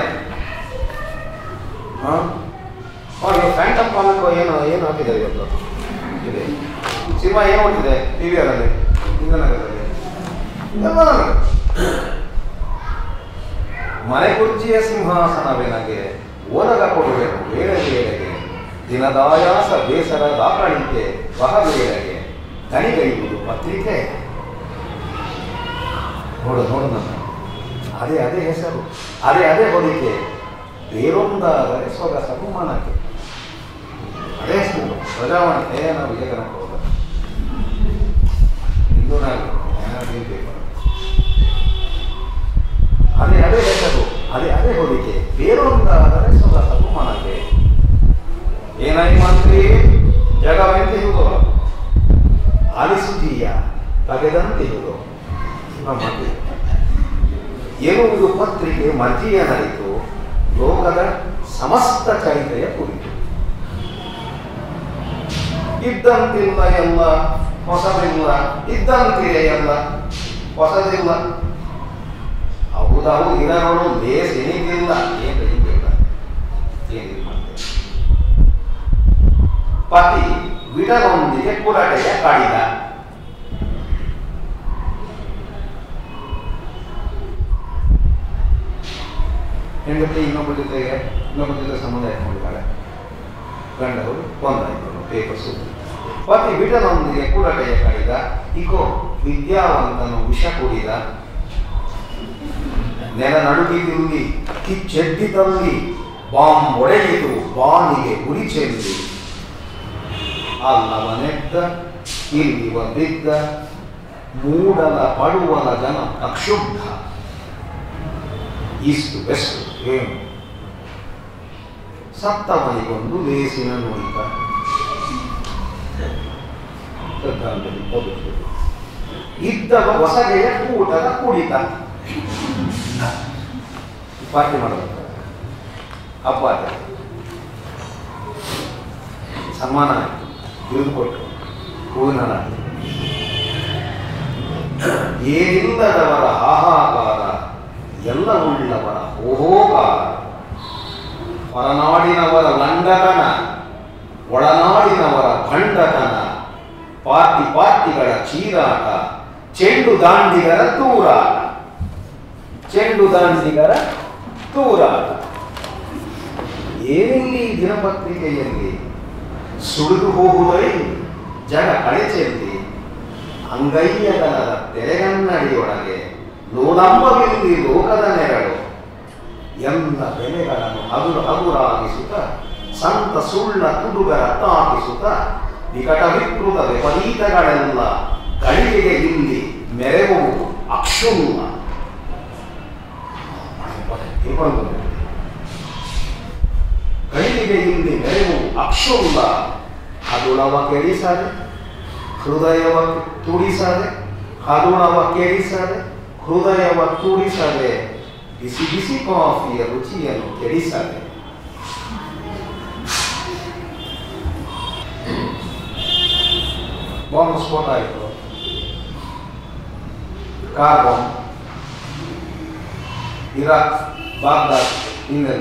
B: ಹಾಂ ಅವ್ರಿಗೆ ಫ್ಯಾಂಟಮ್ ಪಾಲಕ್ ಏನು ಏನು ಹಾಕಿದ್ದಾರೆ ಇವತ್ತು ಇದೆ ಸಿನಿಮಾ ಏನು ಹೊಟ್ಟಿದೆ ಟಿ ವಿ ಆರಲ್ಲಿ, ಇಂದ್ರನಗರದಲ್ಲಿ ಎಲ್ಲ. ಮನೆಗುಚ್ಚಿಯ ಸಿಂಹಾಸನವೆನಗೆ ಓಲಗ ಕೊಡುವೆನು ಬೇರೆ ಬೇರೆಗೆ ದಿನದಾಯಾಸ ಬೇಸರ ದಾಖಲಿಕೆ ಬಹಬೇರೆಗೆ ದಣಿಗೈಯುವುದು ಪತ್ರಿಕೆ. ನೋಡು ನೋಡು ನನ್ನ ಅದೇ ಅದೇ ಹೆಸರು, ಅದೇ ಅದೇ ಹೊದಿಕೆ, ಬೇರೊಂದಾದರೆ ಸೊಗಸ ಬಹುಮಾನಕ್ಕೆ. ಅದೇ ಹೆಸರು ಪ್ರಜಾವಾಣಿ. ಏ ನಾವು ವಿಜಯಕನಕ ಹೋದ ಇಂದು ನಾವು ಅದೇ ಅದೇ ಹೆಸರು, ಅದೇ ಅದೇ ಬದುಕೆ ಬೇರೊಂದಾದರೆ ಸೊಗಸು ಮನಗೆ. ಏನೈ ಮಂತ್ರಿ ಜಗವೆಂತಿರುವುದು ಆಲಿಸುತ್ತೀಯ ತಗೆದಂತಿರುವುದು ನಮಗೆ. ಎನ್ನುವುದು ಪತ್ರಿಕೆ ಮರ್ಜಿಯ ನರಿತು ಲೋಕದ ಸಮಸ್ತ ಚರಿತೆಯ ಕುರಿತು. ಇದ್ದಂತಿಲ್ಲ ಎಲ್ಲ ಹೊಸದಿಲ್ಲ, ಇದ್ದಂತಿದೆ ಎಲ್ಲ ಹೊಸದಿಲ್ಲ. ಹೌದವು ದಿನಗಳು ಲೇಸಿನಿಗಿಲ್ಲ. ಏನು ಹಿಂಗಿಲ್ಲ ಏನಿಲ್ಲ. ಪತಿ ವಿಡನೊಂದಿಗೆ ಕುರಟೆಯ ಕಾಡಿದ. ಹೆಂಡತಿ ಇನ್ನೊಬ್ಬ ಜೊತೆಗೆ ಇನ್ನೊಬ್ಬ ಜೊತೆ ಸಂಬಂಧ ಇಟ್ಕೊಂಡಿದ್ದಾಳೆ. ಗಂಡವರು ಕೊಂದಾಯ್ತು ಪೇಪರ್ ಸುದ್ದಿ. ಪತಿ ವಿಡನೊಂದಿಗೆ ಕುರಟೆಯ ಕಾಡಿದ. ಇಗೋ ವಿದ್ಯಾವಂತನು ವಿಷ ಕುಡಿದ. ನೆಲ ನಡುಗಿದಲ್ಲಿ ಕಿಚ್ಚೆದ್ದಿದಲ್ಲಿ ಬಾಂಬ್ ಒಡೆಯಿತು ಬಾನಿಗೆ ಗುರಿ ಚೆಲ್ಲಿ. ಅಲ್ಲವನೆದ್ದ ಇಲ್ಲಿ ಬಂದಿದ್ದ ಮೂಡಲ ಪಡುವಲ ಜನ ಅಕ್ಷುಬ್ಧ. ಈಸ್ಟು ವೆಸ್ಟ್ ಏನು ಸತ್ತವನಿಗೊಂದು ಲೇಸಿನ ನುಡಿತ. ಇದ್ದವ ಹೊಸಗೆಯ ಕೂಟದ ಕುಡಿತ. ಪಾರ್ಟಿ ಮಾಡಬೇಕು ಹಬ್ಬ ಸನ್ಮಾನ ಆಯಿತು, ಬಿರುದು ಕೊಟ್ಟು ಹೂವಿನ ಏನಿಲ್ಲದವರ ಹಾಹಾಕಾರ ಎಲ್ಲ ಉಳ್ಳವರ ಓಹೋಕಾರ. ಹೊರನಾಡಿನವರ ಲಂಡತನ ಒಳನಾಡಿನವರ ಭಂಡತನ. ಪಾರ್ಟಿ ಪಾರ್ಟಿಗಳ ಚೀರಾಟ ಚೆಂಡು ದಾಂಡಿಗರ ತೂರಾಟ. ಚೆಂಡು ದಾಂಡಿಗರ ತೂರಾಟ. ಏನಿಲ್ಲಿ ದಿನಪತ್ರಿಕೆಯಲ್ಲಿ ಸುಳಿದು ಹೋಗುವುದೈ ಜಗ ಕಳೆಚೆಲ್ಲಿ. ಅಂಗೈಯಗಲದ ತೆರೆಗನ್ನಡಿಯೊಳಗೆ ನೋಡಂಬವಿಲ್ಲಿ ಲೋಕದ ನೆರಳು. ಎಲ್ಲ ಬೆಲೆಗಳನ್ನು ಹಗುರು ಹಗುರಾಗಿಸುತ್ತ ಸಂತ ಸುಳ್ಳ ತುಡುಗರ ತಾಕಿಸುತ್ತ ವಿಕಟ ವಿಕೃತ ವಿಪರೀತಗಳೆಲ್ಲ ಗಳಿಗೆಗೆ ಇಲ್ಲಿ ಮೆರೆಯುವುದು ಅಕ್ಷುಣ್ಣ. ಗಳಿಗೆಗೆ ಇಲ್ಲಿ ಮೆರೆಯುವುದು ಅಕ್ಷುಣ್ಣ. ಹದುಳವ ಕೆಡಿಸದೆ ಹೃದಯವ ತುಡಿಸದೆ. ಹದುಳವ ಕೆಡಿಸದೆ ಹೃದಯವ ತುಡಿಸದೆ. ಬಿಸಿ ಬಿಸಿ ಕಾಫಿಯ ರುಚಿಯನ್ನು ಕೆಡಿಸದೆ. ಬಾಂಬ್ ಸ್ಫೋಟ ಆಯಿತು. ಕಾರ್ ಬಾಂಬ್ ಇರಾಕ್ ಬಾಗ್ದಾದ್ ಹಿಂದೆಲ್ಲ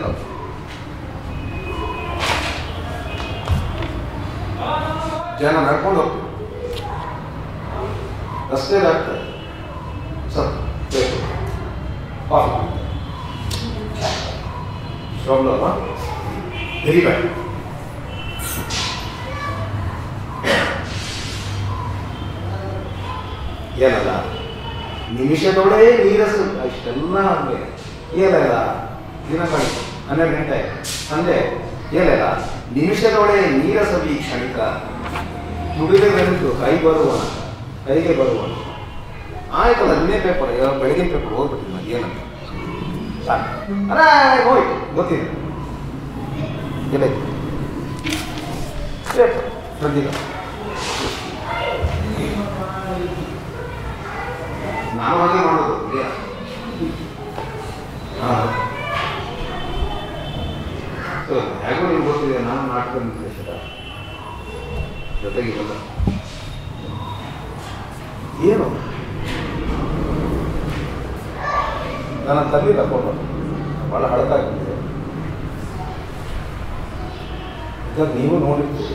B: ಜನ ನಡ್ಕೊಂಡು ಹೋಗ್ತಾರೆ. ರಸ್ತೆ ಆಗ್ತದೆ ಸತ್ತು ಬೇಕು ಕಾಫಿ ಪ್ರಾಬ್ಲಮ್ ವೆರಿ ಬ್ಯಾಡ್. ಏನಲ್ಲ ನಿಮಿಷದೊಳೇ ನೀರಸು ಅಷ್ಟೆಲ್ಲ ಆದ್ಮೇಲೆ ಏನಲ್ಲ ದಿನ ಕಳಿತು ಹನ್ನೆರಡು ಗಂಟೆ ಸಂಜೆ ಏನಲ್ಲ ನಿಮಿಷದೊಳೇ ನೀರಸವಿ ಕ್ಷಣಿಕ. ನುಡಿದವೆಂದು ಕೈ ಬರುವ ಕೈಗೆ ಬರುವ ಆಯ್ತಲ್ಲ. ನಿನ್ನೆ ಪೇಪರ್ ಬೆಳಗಿನ ಪೇಪರ್ ಹೋಗ್ಬಿಟ್ಟಿದ್ದು ನನಗೆ ಏನಂತ ಸಾಕು ಅರೇ ಹೋಯ್ತು ಗೊತ್ತಿಲ್ಲ ಎಲ್ಲೈತು ಪೇಪರ್ ಬಂದಿಲ್ಲ. ನಾನು ಹಾಗೆ ಮಾಡೋದು ಹೇಗೋ ನಿಮ್ಗೆ ಗೊತ್ತಿದೆ. ನಾನು ನಾಟಕ ನಿರ್ದೇಶಕ ಜೊತೆಗಿರಲ್ಲ. ಏನು ನನ್ನ ತಂದಿಲ್ಲ ಫೋಟೋ ಭಾಳ ಹಳತಾಗ್ತಿದೆ. ಈಗ ನೀವು ನೋಡಿರ್ತೀರಿ.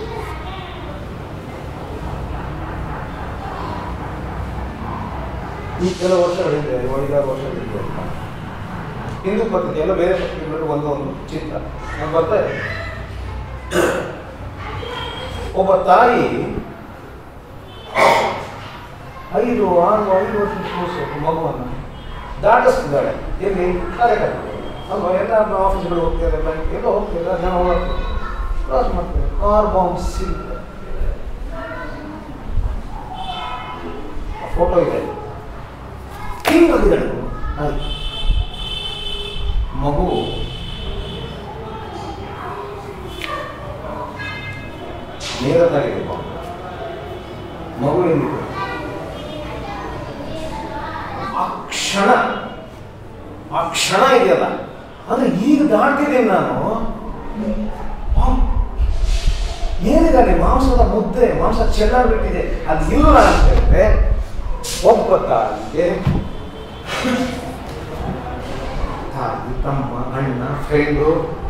B: ಈ ಕೆಲವು ವರ್ಷಗಳಿದೆ ಐದಾರು ವರ್ಷಗಳಿದೆ ಹಿಂದೂ ಪದ್ಧತಿ ಎಲ್ಲ ಬೇರೆ ಪತ್ರಿಕೆಗಳಲ್ಲಿ ಒಂದು ಒಂದು ಚಿತ್ರ ನಾನು ಬರ್ತಾ ಇದೆ. ಒಬ್ಬ ತಾಯಿ ಐದು ಆರು ಐದು ವರ್ಷ ಕೂರಿಸೋದು ಮಗುವನ್ನು ದಾಟಿಸ್ತಿದ್ದಾಳೆ. ಎಲ್ಲಿ ಕಾರ್ಯಕ್ರಮ ಅಲ್ವಾ? ಎಲ್ಲ ಆಫೀಸ್ಗಳು ಹೋಗ್ತಾರೆ, ಬ್ಯಾಂಕ್ ಎಲ್ಲ ಹೋಗ್ತಾರೆ, ಜನ ಹೋಗ್ತಾರೆ, ಕ್ರಾಸ್ ಮಾಡ್ತಾರೆ. ಕಾರ್ ಬಾಂಬ್ ಸಿಗುತ್ತೆ. ಫೋಟೋ ಇದೆ. ಹಿಂಗೆ ಬಂದಿದ್ದಾಳೆ. ಆಯ್ತು ಮಗು ನೇರದಾಗಿದೆ, ಮಗು ಏನಿದೆ ಆ ಕ್ಷಣ ಆ ಕ್ಷಣ ಇದೆಯಲ್ಲ, ಅಂದ್ರೆ ಈಗ ದಾಟ್ತಿದ್ದೀನಿ ನಾನು. ಏನಿದೆ ಮಾಂಸದ ಮುದ್ದೆ, ಮಾಂಸ ಚೆನ್ನಾಗಿಬಿಟ್ಟಿದೆ, ಅದು ಇಲ್ಲ ಅಂತ ಹೇಳಿದ್ರೆ ಒಬ್ಬ ತಾಯಿಗೆ ತಾಯಿ, ತಮ್ಮ, ಅಣ್ಣ, ಫ್ರೆಂಡು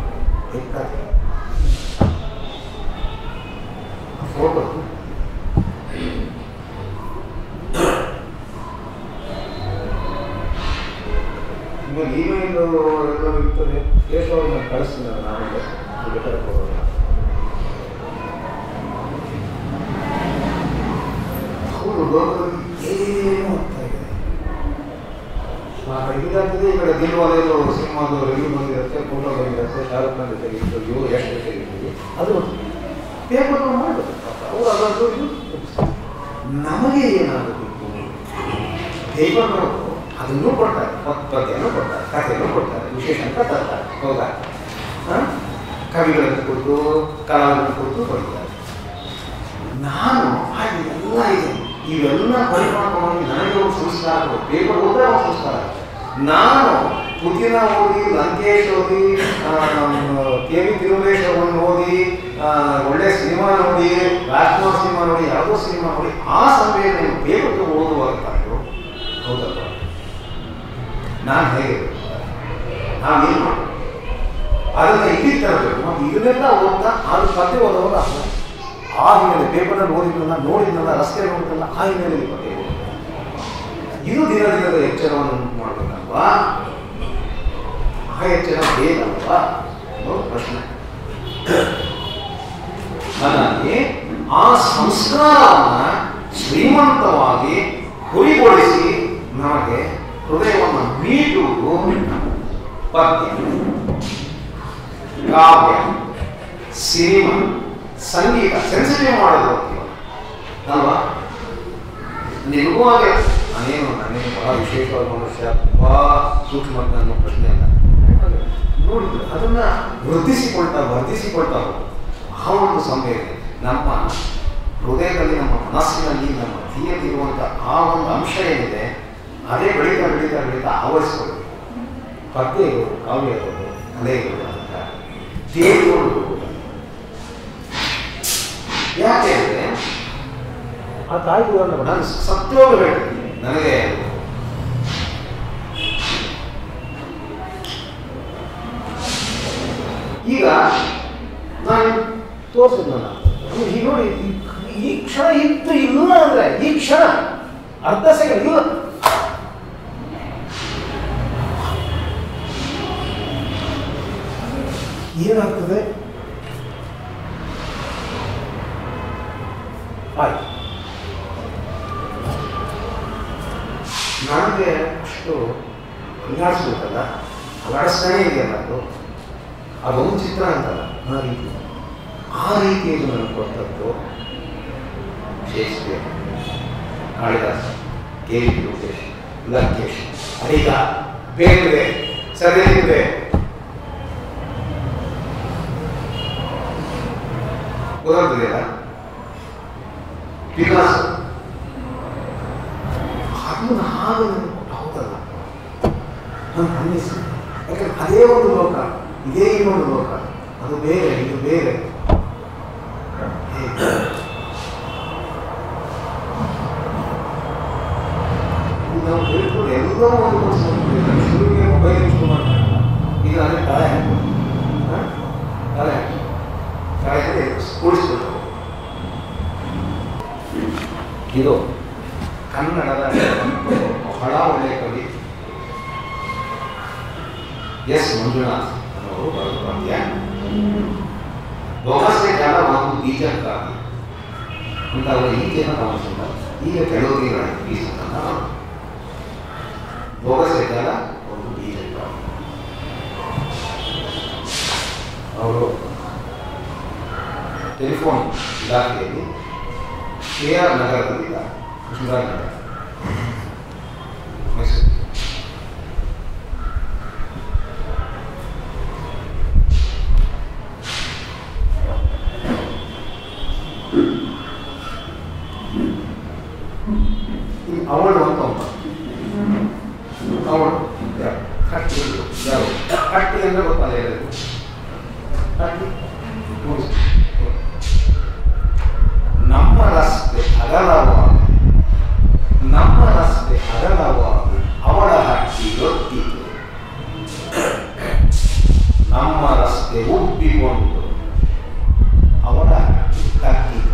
B: ಫೋಟೋ ಇವಾಗ ಇಮೇಲ್ ಎಲ್ಲೋ ಇರ್ತದೆ, ಕೇಶವ್ ನಾನು ಕಳಿಸ್ತೀನಿ, ನಾನು ಲೆಟರ್ ಕೊಡೋಣ. ಏನು ಆಗ್ತಾ ಇದೆ, ಇದಾಗ್ತದೆ. ಈ ಕಡೆ ದಿಲ್ವಾಲೆದು ಸಿನಿಮಾದು ರಿವ್ಯೂ ಬಂದಿರುತ್ತೆ, ಫೋಟೋ ಬಂದಿರುತ್ತೆ, ಶಾರುಖ್ ಖಾನ್ ಜೊತೆಗೆ ಇಂಟರ್ವ್ಯೂ, ಎಷ್ಟು ಜೊತೆಗೆ ಅದು ಪೇಪರ್ ಮಾಡಬೇಕು ಅವರು. ಅದಾದ್ರು ಇದು ನಮಗೆ ಏನಾಗಬೇಕು, ಪೇಪರ್ ನೋಡು, ಅದನ್ನೂ ಕೊಡ್ತಾರೆ, ಪದ್ಯನೂ ಕೊಡ್ತಾರೆ, ಕಥೆನೂ ಕೊಡ್ತಾರೆ, ವಿಶೇಷ ಅಂತ ತರ್ತಾರೆ. ಹೌದಾ? ಕವಿಗಳನ್ನು ಕೊಟ್ಟು ಕಲಾವಿದನ್ನು ಕೊಟ್ಟು ಕೊಡ್ತಾರೆ. ನಾನು ಎಲ್ಲ ಇದೆ, ಇವೆಲ್ಲ ಪರಿಮಾಣವಾಗಿ ನನಗೆ ಒಂದು ಸಂಸ್ಕಾರ, ಪೇಪರ್ ಓದಿದ್ರೆ ಒಂದು ಸಂಸ್ಕಾರ. ನಾನು ಪುತಿನ ಓದಿ, ಲಂಕೇಶ್ ಓದಿ, ಕೆ ವಿ ತಿರುಮಲೇಶ್ ಅವರನ್ನು ಓದಿ, ಒಳ್ಳೆ ಸಿನಿಮಾ ನೋಡಿ, ರಾಜ್ಕುಮಾರ್ ಸಿನಿಮಾ ನೋಡಿ, ಯಾವುದೋ ಸಿನಿಮಾ ನೋಡಿ, ಆ ಸಮಯ ನೀವು ಪೇಪರ್ ಓದುವಂತಾದ್ರು. ಹೌದಲ್ಲ? ನಾನು ಹೇಗೆ ನಾವೇನು ಮಾಡಿ ಅದನ್ನು ಇಲ್ಲಿ ತರಬೇಕು. ಮತ್ತು ಇದನ್ನೆಲ್ಲ ಓದ್ತಾ ಅದು ಪದ್ಯ ಓದೋಲ್ಲ, ಆ ಹಿನ್ನೆಲೆ ಪೇಪರಲ್ಲಿ ಓದಿದ್ನಲ್ಲ, ನೋಡಿದ್ನಲ್ಲ, ರಸ್ತೆ ನೋಡಿದ್ನಲ್ಲ, ಆ ಹಿನ್ನೆಲೆಯಲ್ಲಿ ಪದ್ಯ ಓದಿ. ಇದು ದಿನ ದಿನದ ಎಚ್ಚರವನ್ನು ಉಂಟು ಮಾಡಬೇಕಲ್ವಾ? ಆ ಎಚ್ಚರ ಬೇಕಲ್ವಾ ಅನ್ನೋ ಪ್ರಶ್ನೆ. ಹಾಗಾಗಿ ಆ ಸಂಸ್ಕಾರವನ್ನು ಶ್ರೀಮಂತವಾಗಿ ಹುರಿಗೊಳಿಸಿ ನಮಗೆ ಹೃದಯವನ್ನು ಮೀಟುವುದು ಪದ್ಯ, ಕಾವ್ಯ, ಸಿನಿಮಾ, ಸಂಗೀತ ಸೆನ್ಸಿಟಿವ್ ಮಾಡೋದು ಅಲ್ವಾ? ನಿಮಗೂ ಹಾಗೆ ನಾನೇನು ನಾನೇನು ಬಹಳ ವಿಶೇಷವಾದ ಮನುಷ್ಯ, ತುಂಬ ಸೂಕ್ಷ್ಮ ಅನ್ನೋ ಪ್ರಶ್ನೆ ಅಲ್ಲ. ನೋಡಿದ್ರು ಅದನ್ನು ವೃದ್ಧಿಸಿಕೊಳ್ತಾ ವರ್ಧಿಸಿಕೊಳ್ತಾ ಹೋಗೋದು. ಆ ಒಂದು ಸಮಯ ನಮ್ಮ ಹೃದಯದಲ್ಲಿ, ನಮ್ಮ ಮನಸ್ಸಿನಲ್ಲಿ, ನಮ್ಮ ಧೀಯಲ್ಲಿರುವಂಥ ಆ ಒಂದು ಅಂಶ ಏನಿದೆ, ಅದೇ ಬೆಳೀತಾ ಬೆಳೀತಾ ಬೆಳೀತಾ ಆವರಿಸ್ಕೊಳ್ಬೇಕು. ಪದ್ಯ ಇರೋದು, ಕಾವ್ಯ ಇರೋದು, ಕಲೆ ಇರೋದು ಅಂತ ದೇವರು. ಯಾಕೆ ಅಂದರೆ ಆ ತಾಯಿ ಉದಾಹರಣೆ ನಾನು ಸತ್ಯವಾಗಿ ಹೇಳ್ತೀನಿ. ನನಗೆ ಈಗ ನಾನು ತೋರಿಸಿದ್ನಲ್ಲ, ಈಗ ನೋಡಿ, ಈ ಕ್ಷಣ ಇತ್ತು ಇಲ್ಲ ಅಂದ್ರೆ ಈ ಕ್ಷಣ ಅರ್ಧ ಸೆಕೆಂಡ್ ಇಲ್ಲ, ಏನಾಗ್ತದೆ? ಆಯ್ತು, ನನಗೆ ಅಷ್ಟು ಅಲ್ಲಾಡಿಸ್ಬೇಕಲ್ಲ, ಅಲ್ಲಾಡಿಸ್ತಾನೇ ಇದೆಯಲ್ಲ, ಅದು ಅದೊಂದು ಚಿತ್ರ ಅಂತಲ್ಲ, ಆ ರೀತಿ ಆ ರೀತಿಯಲ್ಲಿ ನನಗೆ ಕೊಟ್ಟದ್ದು Shakespeare, Kalidasa, K V Lokesh, Lankesh, Adiga, ಬೇರೆ ಸರಿಯಿದೆ. ಗೊತ್ತಾಗ್ತದೆಯಲ್ಲ, ಪಿಕಾಸೋ, ಅದನ್ನು ಹಾಗೆ ನನಗೆ ಹೌದಲ್ಲ ನಾನು ಅನ್ನಿಸಿ. ಯಾಕಂದ್ರೆ ಅದೇ ಒಂದು ಲೋಕ, ಇದೇ ಇನ್ನೊಂದು ಲೋಕ, ಅದು ಬೇರೆ, ಇದು ಬೇರೆ. ನಾವು ಹೇಳ್ಕೊಂಡು ಎಲ್ಲೋ ಒಂದು ಶುರುವಿಗೆ ಮೊಬೈಲ್ ಯೂಸ್ ಮಾಡ್ತಾರಲ್ಲ, ಈಗ ಅಂದರೆ ತಲೆ ತಲೆ ತಲೆ ಕೂಡಿಸ್ಬೇಕು. ಇದು ಕನ್ನಡದ ಬಹಳ ಒಳ್ಳೆಯ ಕವಿ ಎಸ್ ಮಂಜುನಾಥ್ ಅನ್ನೋರು ಬರೆದ ಪದ್ಯ. ಬೊಗಸೆ ಕಾಲ ಒಂದು ಬೀಜಕ್ಕಾಗಿ ಅಂತ ಅವರ ಈಚೆನ ಗಮನಿಸಿದ. ಈಗ ಕೆಲವರಿಗೆ ಬೀಸನ್ನ ಬೊಗಸೆ ಕಾಲ ಒಂದು ಬೀಜಕ್ಕಾಗಿ ಅವರು ಟೆಲಿಫೋನ್ ಇಲಾಖೆಯಲ್ಲಿ ಕೆ ಆರ್ ನಗರದಲ್ಲಿದ್ದಾರೆ, ಕೃಷ್ಣರಾಜ ನಗರ, ಮೈಸೂರು. ಕಟ್ಟಿ ಅಂದರೆ ಗೊತ್ತಲ್ಲ ಹೇಳಿದ್ರು ಕಟ್ಟಿ ಮುಗಿಸಿ. ನಮ್ಮ ರಸ್ತೆ ಅಗಲವಾಗಿ ನಮ್ಮ ರಸ್ತೆ ಅಗಲವಾಗಿ ಅವಳ ಹಟ್ಟಿ ಗೊತ್ತಿತ್ತು. ನಮ್ಮ ರಸ್ತೆ ಉಬ್ಬಿಕೊಂಡು ಅವಳ ಹಟ್ಟಿ ಕಟ್ಟಿತು.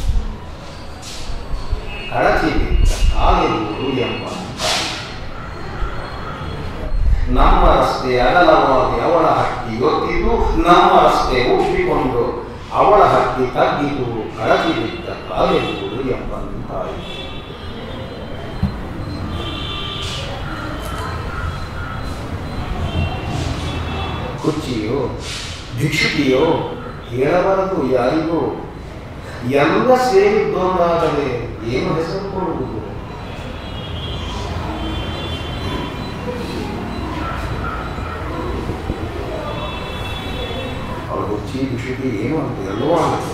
B: ಕಳಚಿ ಬಿದ್ದ ಕಾಲೆಂಬುದು ಎಂಬ ನಮ್ಮ ರಸ್ತೆ ಅಗಲವಾಗಿ ಅವಳ ಹಟ್ಟಿ ಗೊತ್ತಿದ್ದು. ನಮ್ಮ ರಸ್ತೆ ಉಬ್ಬಿಕೊಂಡು ಅವಳ ಹಟ್ಟಿ ತಗ್ಗಿತು. ಕಳಚಿ ಬಿದ್ದ ಕಾಲೆಂಬುದು ಎಂಬಂತಾಯಿತು. ಕುಚ್ಚಿಯೋ ಭಿಕ್ಷುಕಿಯೋ ಹೇಳಬಾರದು ಯಾರಿಗೂ. ಎಲ್ಲ ಸೇರಿದ್ದೊಂದಾದರೆ ಏನು ಹೆಸರು ಕೊಡುವುದು? ಅವಳು ಕುಚ್ಚಿ ಭಿಕ್ಷುಕಿ ಏನು ಅಂತ ಎಲ್ಲವೂ ಆಗುತ್ತೆ.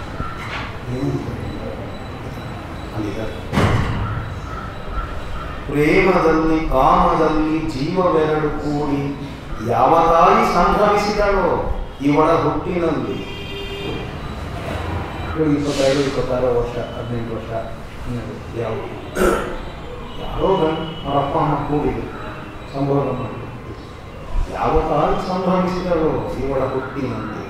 B: ಪ್ರೇಮದಲ್ಲಿ ಕಾಮದಲ್ಲಿ ಜೀವವೆರಡು ಕೂಡಿ ಯಾವ ತಾಯಿ ಸಂಭ್ರಮಿಸಿದಳೋ ಇವಳ ಹುಟ್ಟಿನಲ್ಲಿ. ಇಪ್ಪತ್ತೈದು ಇಪ್ಪತ್ತಾರು ವರ್ಷ ಹದಿನೆಂಟು ವರ್ಷ ಯಾವ ಯಾರೋ ಗಂಡು ಅವರ ಅಪ್ಪ ಅಮ್ಮ ಕೂಡಿದ್ರು ಸಂಭ್ರಮ ಮಾಡಿದ್ರು. ಯಾವ ತಾಯಿ ಸಂಭ್ರಮಿಸಿದಳೋ ಇವಳ ಹುಟ್ಟಿನಲ್ಲಿ.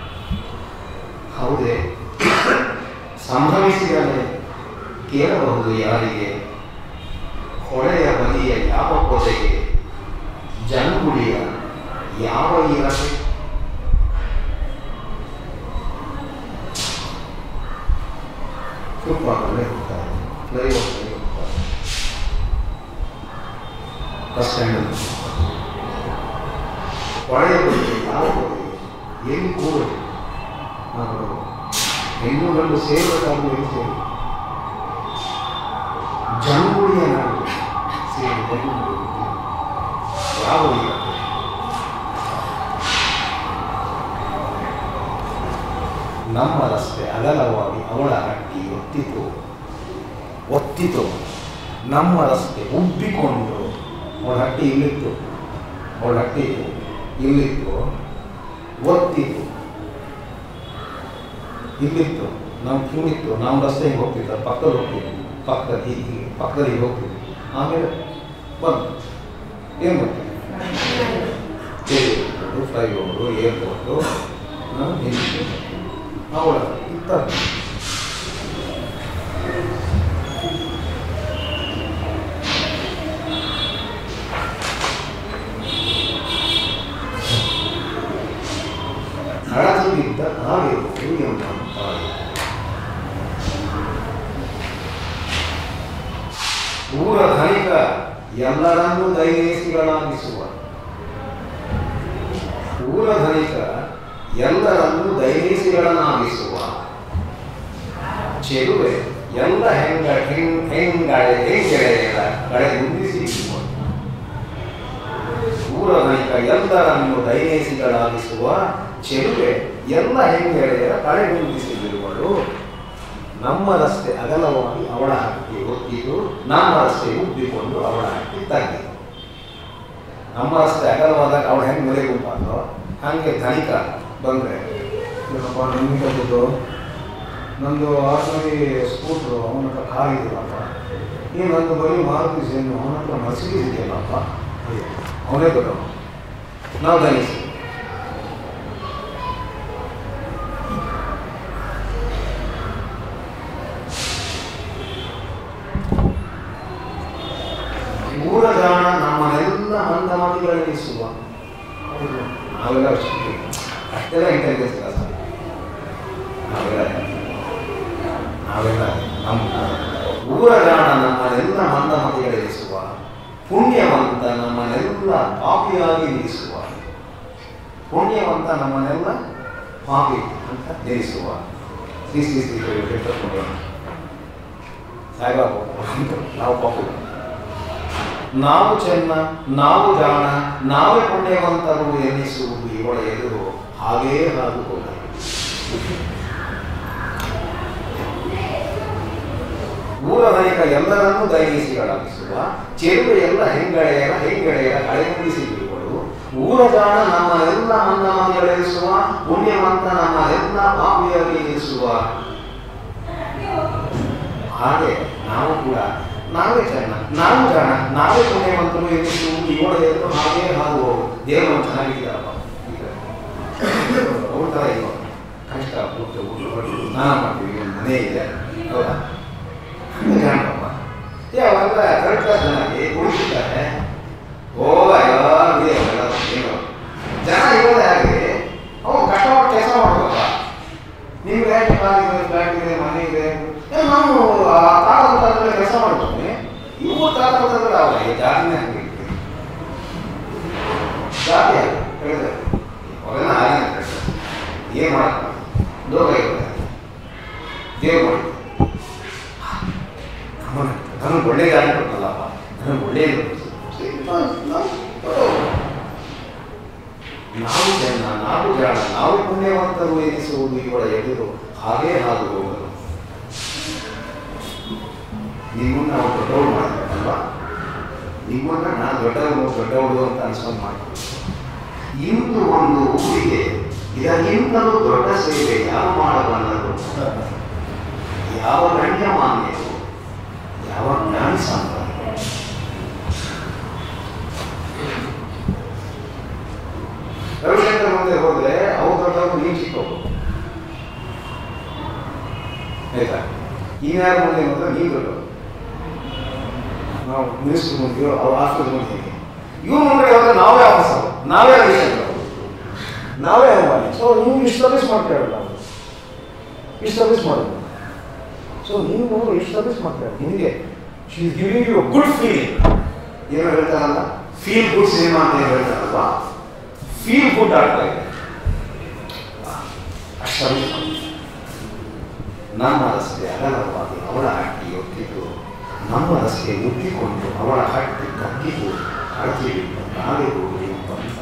B: ಹೌದೇ ಸಂಭ್ರಮಿಸಿದರೆ ಕೇಳಬಹುದು ಯಾರಿಗೆ? ಹೊಳೆಯ ಬದಿಯ ಯಾವ ಪೊದೆಗೆ ಜಂಗುಳಿಯ ಯಾವ ಇರದೆ? ಫುಟ್ಪಾತಲ್ಲೇ ಹೋಗ್ತಾರೆ, ಫ್ಲೈಓವರ್ನಲ್ಲಿ ಹೋಗ್ತಾರೆ, ಬಸ್ ಸ್ಟ್ಯಾಂಡಲ್ಲಿ ಹೊಳೆಯ ಬದಿಗೆ ಯಾವ ಪೊದೆಗೆ ಎಲ್ಲಿ ಕೂಡದು? ನಾವು ಹೆಣ್ಣು ಗಂಡು ಸೇರಬೇಕಾದ್ರೂ ಎಲ್ಲಿ ಸೇರಿ ಜಂಗುಳಿಯ ನಾಡು ಸೇರಿ ಯಾವ ಇರತ್ತೆ? ನಮ್ಮ ರಸ್ತೆ ಅಗಲವಾಗಿ ಅವಳ ಹಟ್ಟಿ ಒತ್ತಿತು ಒತ್ತಿತು. ನಮ್ಮ ರಸ್ತೆ ಉಬ್ಬಿಕೊಂಡು ಅವಳ ಹಟ್ಟಿ ಇಲ್ಲಿತ್ತು, ಅವಳ ಹಟ್ಟಿ ಇಲ್ಲಿತ್ತು, ಒತ್ತಿತು ಇಲ್ಲಿತ್ತು. ನಾವು ಹಿಂಗಿತ್ತು, ನಾವು ರಸ್ತೆ ಹಿಂಗೆ ಹೋಗ್ತಿದ್ದ, ಪಕ್ಕದಲ್ಲಿ ಹೋಗ್ತಿದ್ವಿ, ಪಕ್ಕದಲ್ಲಿ ಹೀಗೆ ಪಕ್ಕದಲ್ಲಿ ಹೀಗೆ ಹೋಗ್ತಿದ್ವಿ. ಆಮೇಲೆ ಬಂದು ಏನು ಮಾಡ್ತೀವಿ? ಫ್ಲೈಓವರು, ಏರ್ಪೋರ್ಟು, ಅವಳ ಇತ್ತ ಹಳದಿದ್ದ ಕಾಲಿರುವುದು ಎಂಬಂತಾಯಿ. ಊರ ಧನಿಕ ಎಲ್ಲರನ್ನೂ ದೈನೇಸಿಗಳಾಗಿಸುವ ಊರ ಧನಿಕ ಎಲ್ಲರನ್ನೂ ದೈನೇಸಿಗಳನ್ನಾಗಿಸುವ ಚೆಲುವೆ ಎಲ್ಲ ಹೆಂಗ ಹೆಂಗ್ ಹೆಂಗಳೆ ಹೆಂಗೆಳೆಯರ ಕಡೆ ಮುಂದಿಸಿರುವ ಊರ ಧನಿಕ ಎಲ್ಲರನ್ನೂ ದೈನೇಸಿಗಳಾಗಿಸುವ ಚೆಲುವೆ ಎಲ್ಲ ಹೆಂಗೆಳೆಯರ ಕಡೆ ಮುಂದಿಸಿರುವಳು. ನಮ್ಮ ರಸ್ತೆ ಅಗಲವಾಗಿ ಅವಳ ಹಟ್ಟಿ ಒತ್ತಿದ್ದು, ನಮ್ಮ ರಸ್ತೆ ಉಬ್ಬಿಕೊಂಡು ಅವಳ ಹಟ್ಟಿ ತಗ್ಗಿತು. ನಮ್ಮ ರಸ್ತೆ ಅಗಲವಾದಾಗ ಅವಳು ಹೆಂಗೆ ಮನೆ ಗುಂಪಾದ್ರೋ ಹಾಗೆ ಧನಿಕ ಬಂದರೆ, ಏನಪ್ಪ ನಿಮಗೆ ಕಟ್ಟಿದ್ದು ನಂದು ಆರ್ನರಿ ಸ್ಕೂಟ್ರು ಅವನ ಹತ್ರ ಕಾರ್ ಇದೆಯಲ್ಲಪ್ಪ, ಈ ನಂದು ಬರೀ ಮಾರುತಿ ಜೇನು ಅವನ ಹತ್ರ ಮರ್ಸಿಡೀಸ್ ಇದೆಯಲ್ಲಪ್ಪ, ಅವನೇ ದೊಡ್ಡವ. ನಾವು ಧನಿಸಿ ಊರ ಜಾಣ ನಮ್ಮನ್ನೆಲ್ಲ ಮಂದಮತಿಗಳೆನಿಸುವ. ನಾವೆಲ್ಲ ಅಷ್ಟೆಲ್ಲ ಇಂಟೆಲಿಜೆನ್ಸ್ ಇಲ್ಲ ಸರ್, ನಾವೆಲ್ಲ ನಾವೆಲ್ಲ ನಮ್ಮ ಊರ ಜಾಣ ನಮ್ಮನ್ನೆಲ್ಲ ಮಂದಮತಿಗಳೆನಿಸುವ, ಪುಣ್ಯವಂತ ನಮ್ಮನ್ನೆಲ್ಲ ಪಾಪಿಯಾಗಿ ನಿಲ್ಲಿಸುವ. ಪುಣ್ಯವಂತ ನಮ್ಮನ್ನೆಲ್ಲ ಪಾಪಿ ಅಂತ ನಿಲ್ಲಿಸುವ. ಶ್ರೀ ಶ್ರೀ ಶ್ರೀ ಸಾಯಿಬಾಬು ನಾವು ಪಾಪಿ, ನಾವು ಚೆನ್ನ, ನಾವು ಜಾಣ, ನಾವೇ ಪುಣ್ಯವಂತರು ಎನ್ನಿಸುವುದು ಇವಳ ಎದುರು ಹಾಗೇ ಹಾದು ಹೋದ. ಊರ ಧನಿಕ ಎಲ್ಲರನ್ನೂ ದೈನೇಸಿಗಳಾಗಿಸುವ, ಚೆಲುವೆ ಎಲ್ಲ ಹೆಂಗಳೆಯರ ಹೆಂಗಳೆಯರ ಕಳೆಗುಂದಿಸಿ ಬಿಡುವಳು. ಊರ ಜಾಣ ನಮ್ಮ ಎಲ್ಲ ಮನ್ನಮನೆಗಳಿಸುವ, ಪುಣ್ಯವಂತ ನಮ್ಮ ಎಲ್ಲ ಪಾಪಿಯಾಗಿ ಇರಿಸುವ. ಹಾಗೆ ನಾವು ಕೂಡ ನಾವೇ ಜಾಣ, ನಾವು ಜಾಣ, ನಾವೇ ಪುಣ್ಯವಂತರು ಎನಿಸು ಇವಳ ಎದ್ದು ಹಾಗೆ ಹಾದು ಹೋಗು. ದೇವರು ಚೆನ್ನಾಗಿದ್ದಾರಪ್ಪ, ಅವ್ರ ಥರ ಇವ ಕಷ್ಟ ಊಟ ಊಟ ಹೊಟ್ಟು ಸ್ನಾನ ಮಾಡ್ತೀವಿ, ಒಂದು ಮನೆ ಇದೆ, ಹೌದಾ? ಜಾಣಪ್ಪ ಯಾವಾಗ ಕರೆಕ್ಟಾಗಿ ಚೆನ್ನಾಗಿ ಉಳಿಸಿದ್ದಾರೆ. ಹೋಗ ಯಾವಾಗಿದೆ ಅವೆಲ್ಲ ಏನು ಜನ ಇರೋದೇ ಹಾಗೆ, ಅವ್ರು ಕಷ್ಟಪಟ್ಟು ಕೆಲಸ ಮಾಡ್ಬೇಕಪ್ಪ. ನಿಮ್ಗೆ ಯಾಕೆ ಕಾಲಿದೆ, ಫ್ಲಾಟ್ ಇದೆ, ಮನೆ ಇದೆ, ನಾವು ತಾತ ಕೆಲಸ ಮಾಡ್ತೀನಿ. ಇವು ತಾತ ಅವರ ಜಾತಿನೇ ಹಂಗೆ ಜಾತಿ ಆಗ ಹೇಳಿದೆ ಅವೆಲ್ಲ ಹಾಗೆ ಏನು ಮಾಡಕ್ಕ ಲೋಕ ಇರುತ್ತೆ, ದೇವ್ರು ಮಾಡಿ ನನಗೆ ಒಳ್ಳೆ ಗಾಳಿ ಕೊಡ್ತಲ್ಲಪ್ಪ, ನನಗೆ ಒಳ್ಳೆಯದು. ನಾವು ಜನ, ನಾವು ಜಾಣ, ನಾವು ಪುಣ್ಯವಂತರು ಎನಿಸುವುದು ಇವಳ ಎದುರು ಹಾಗೇ ಹಾದು ಹೋಗಲು. ನಿಮ್ಮನ್ನ ನಾವು ದೊಡ್ಡವರು ಮಾಡಬೇಕಲ್ವ, ನಿಮ್ಮನ್ನ ನಾನು ದೊಡ್ಡವರು ದೊಡ್ಡವರು ಅಂತ ಅನ್ಸ್ಕೊಂಡು ಮಾಡ್ತೀವಿ. ಇಂದು ಒಂದು ಊರಿಗೆ ಇದಕ್ಕಿಂತಲೂ ದೊಡ್ಡ ಸೇವೆ ಯಾವ ಮಾಡಬಲ್ಲರು, ಯಾವ ಗಣ್ಯಮಾನ್ಯರು, ಯಾವ ಜ್ಞಾನಿ ಸಂಪನ್ನ. ರವಿಶಂಕರ್ ಮುಂದೆ ಹೋದ್ರೆ ಅವ್ರು ದೊಡ್ಡವರು, ನೀವು ಚಿಕ್ಕವರು ಆಯ್ತಾ. ಇನ್ಯಾರ ಮುಂದೆ ಹೋದ್ರೆ ನೀವು ದೊಡ್ಡವರು. ನಾವು ಮಿನಿಸ್ಟರ್ ಮುಂದೆಯೋ ಅವ್ರು ಆಸ್ಪತ್ರೆ ಮುಂದೆ ಹೇಗೆ ಇವ್ರ ಮುಂದೆ ಹೋದ್ರೆ ನಾವೇ ಅವಸ, ನಾವೇ ರವಿಶಂಕರ್, ನಾವೇ ಅವಮಾನಿ. ಸೊ ನೀವು ಇಷ್ಟು ಸರ್ವಿಸ್ ಮಾಡ್ತಾರಲ್ಲ, ನಾವು ಇಷ್ಟು ಸರ್ವಿಸ್ ಮಾಡೋದು. ಸೊ ನೀವು ಇಷ್ಟು ಸರ್ವಿಸ್ ಮಾಡ್ತಾರೆ ನಿಮಗೆ, she is giving you good feeling. ಏನೋ ಹೇಳ್ತಾರಲ್ಲ, ಫೀಲ್ ಗುಡ್ ಸಿನಿಮಾ ಅಂತ ಏನು ಹೇಳ್ತಾರಲ್ವ, ಫೀಲ್ ಗುಡ್ ಆಗ್ತಾ ಇದೆ. ಅಷ್ಟು ಸರ್ವಿಸ್ ಮಾಡಿ ನಮ್ಮ ರಸ್ತೆ ಅಗಲವಾಗಿ ಅವಳ ಹಟ್ಟಿ ಒತ್ತಿದ್ದು, ನಮ್ಮ ರಸ್ತೆ ಮುಟ್ಟಿಕೊಂಡು ಅವಳ ಹಟ್ಟಿ ಕಕ್ಕಿದ್ದು, ಅಡಚಿ ಬಿಟ್ಟು ನಾವೇ ಹೋಗಿ ಬಂತ.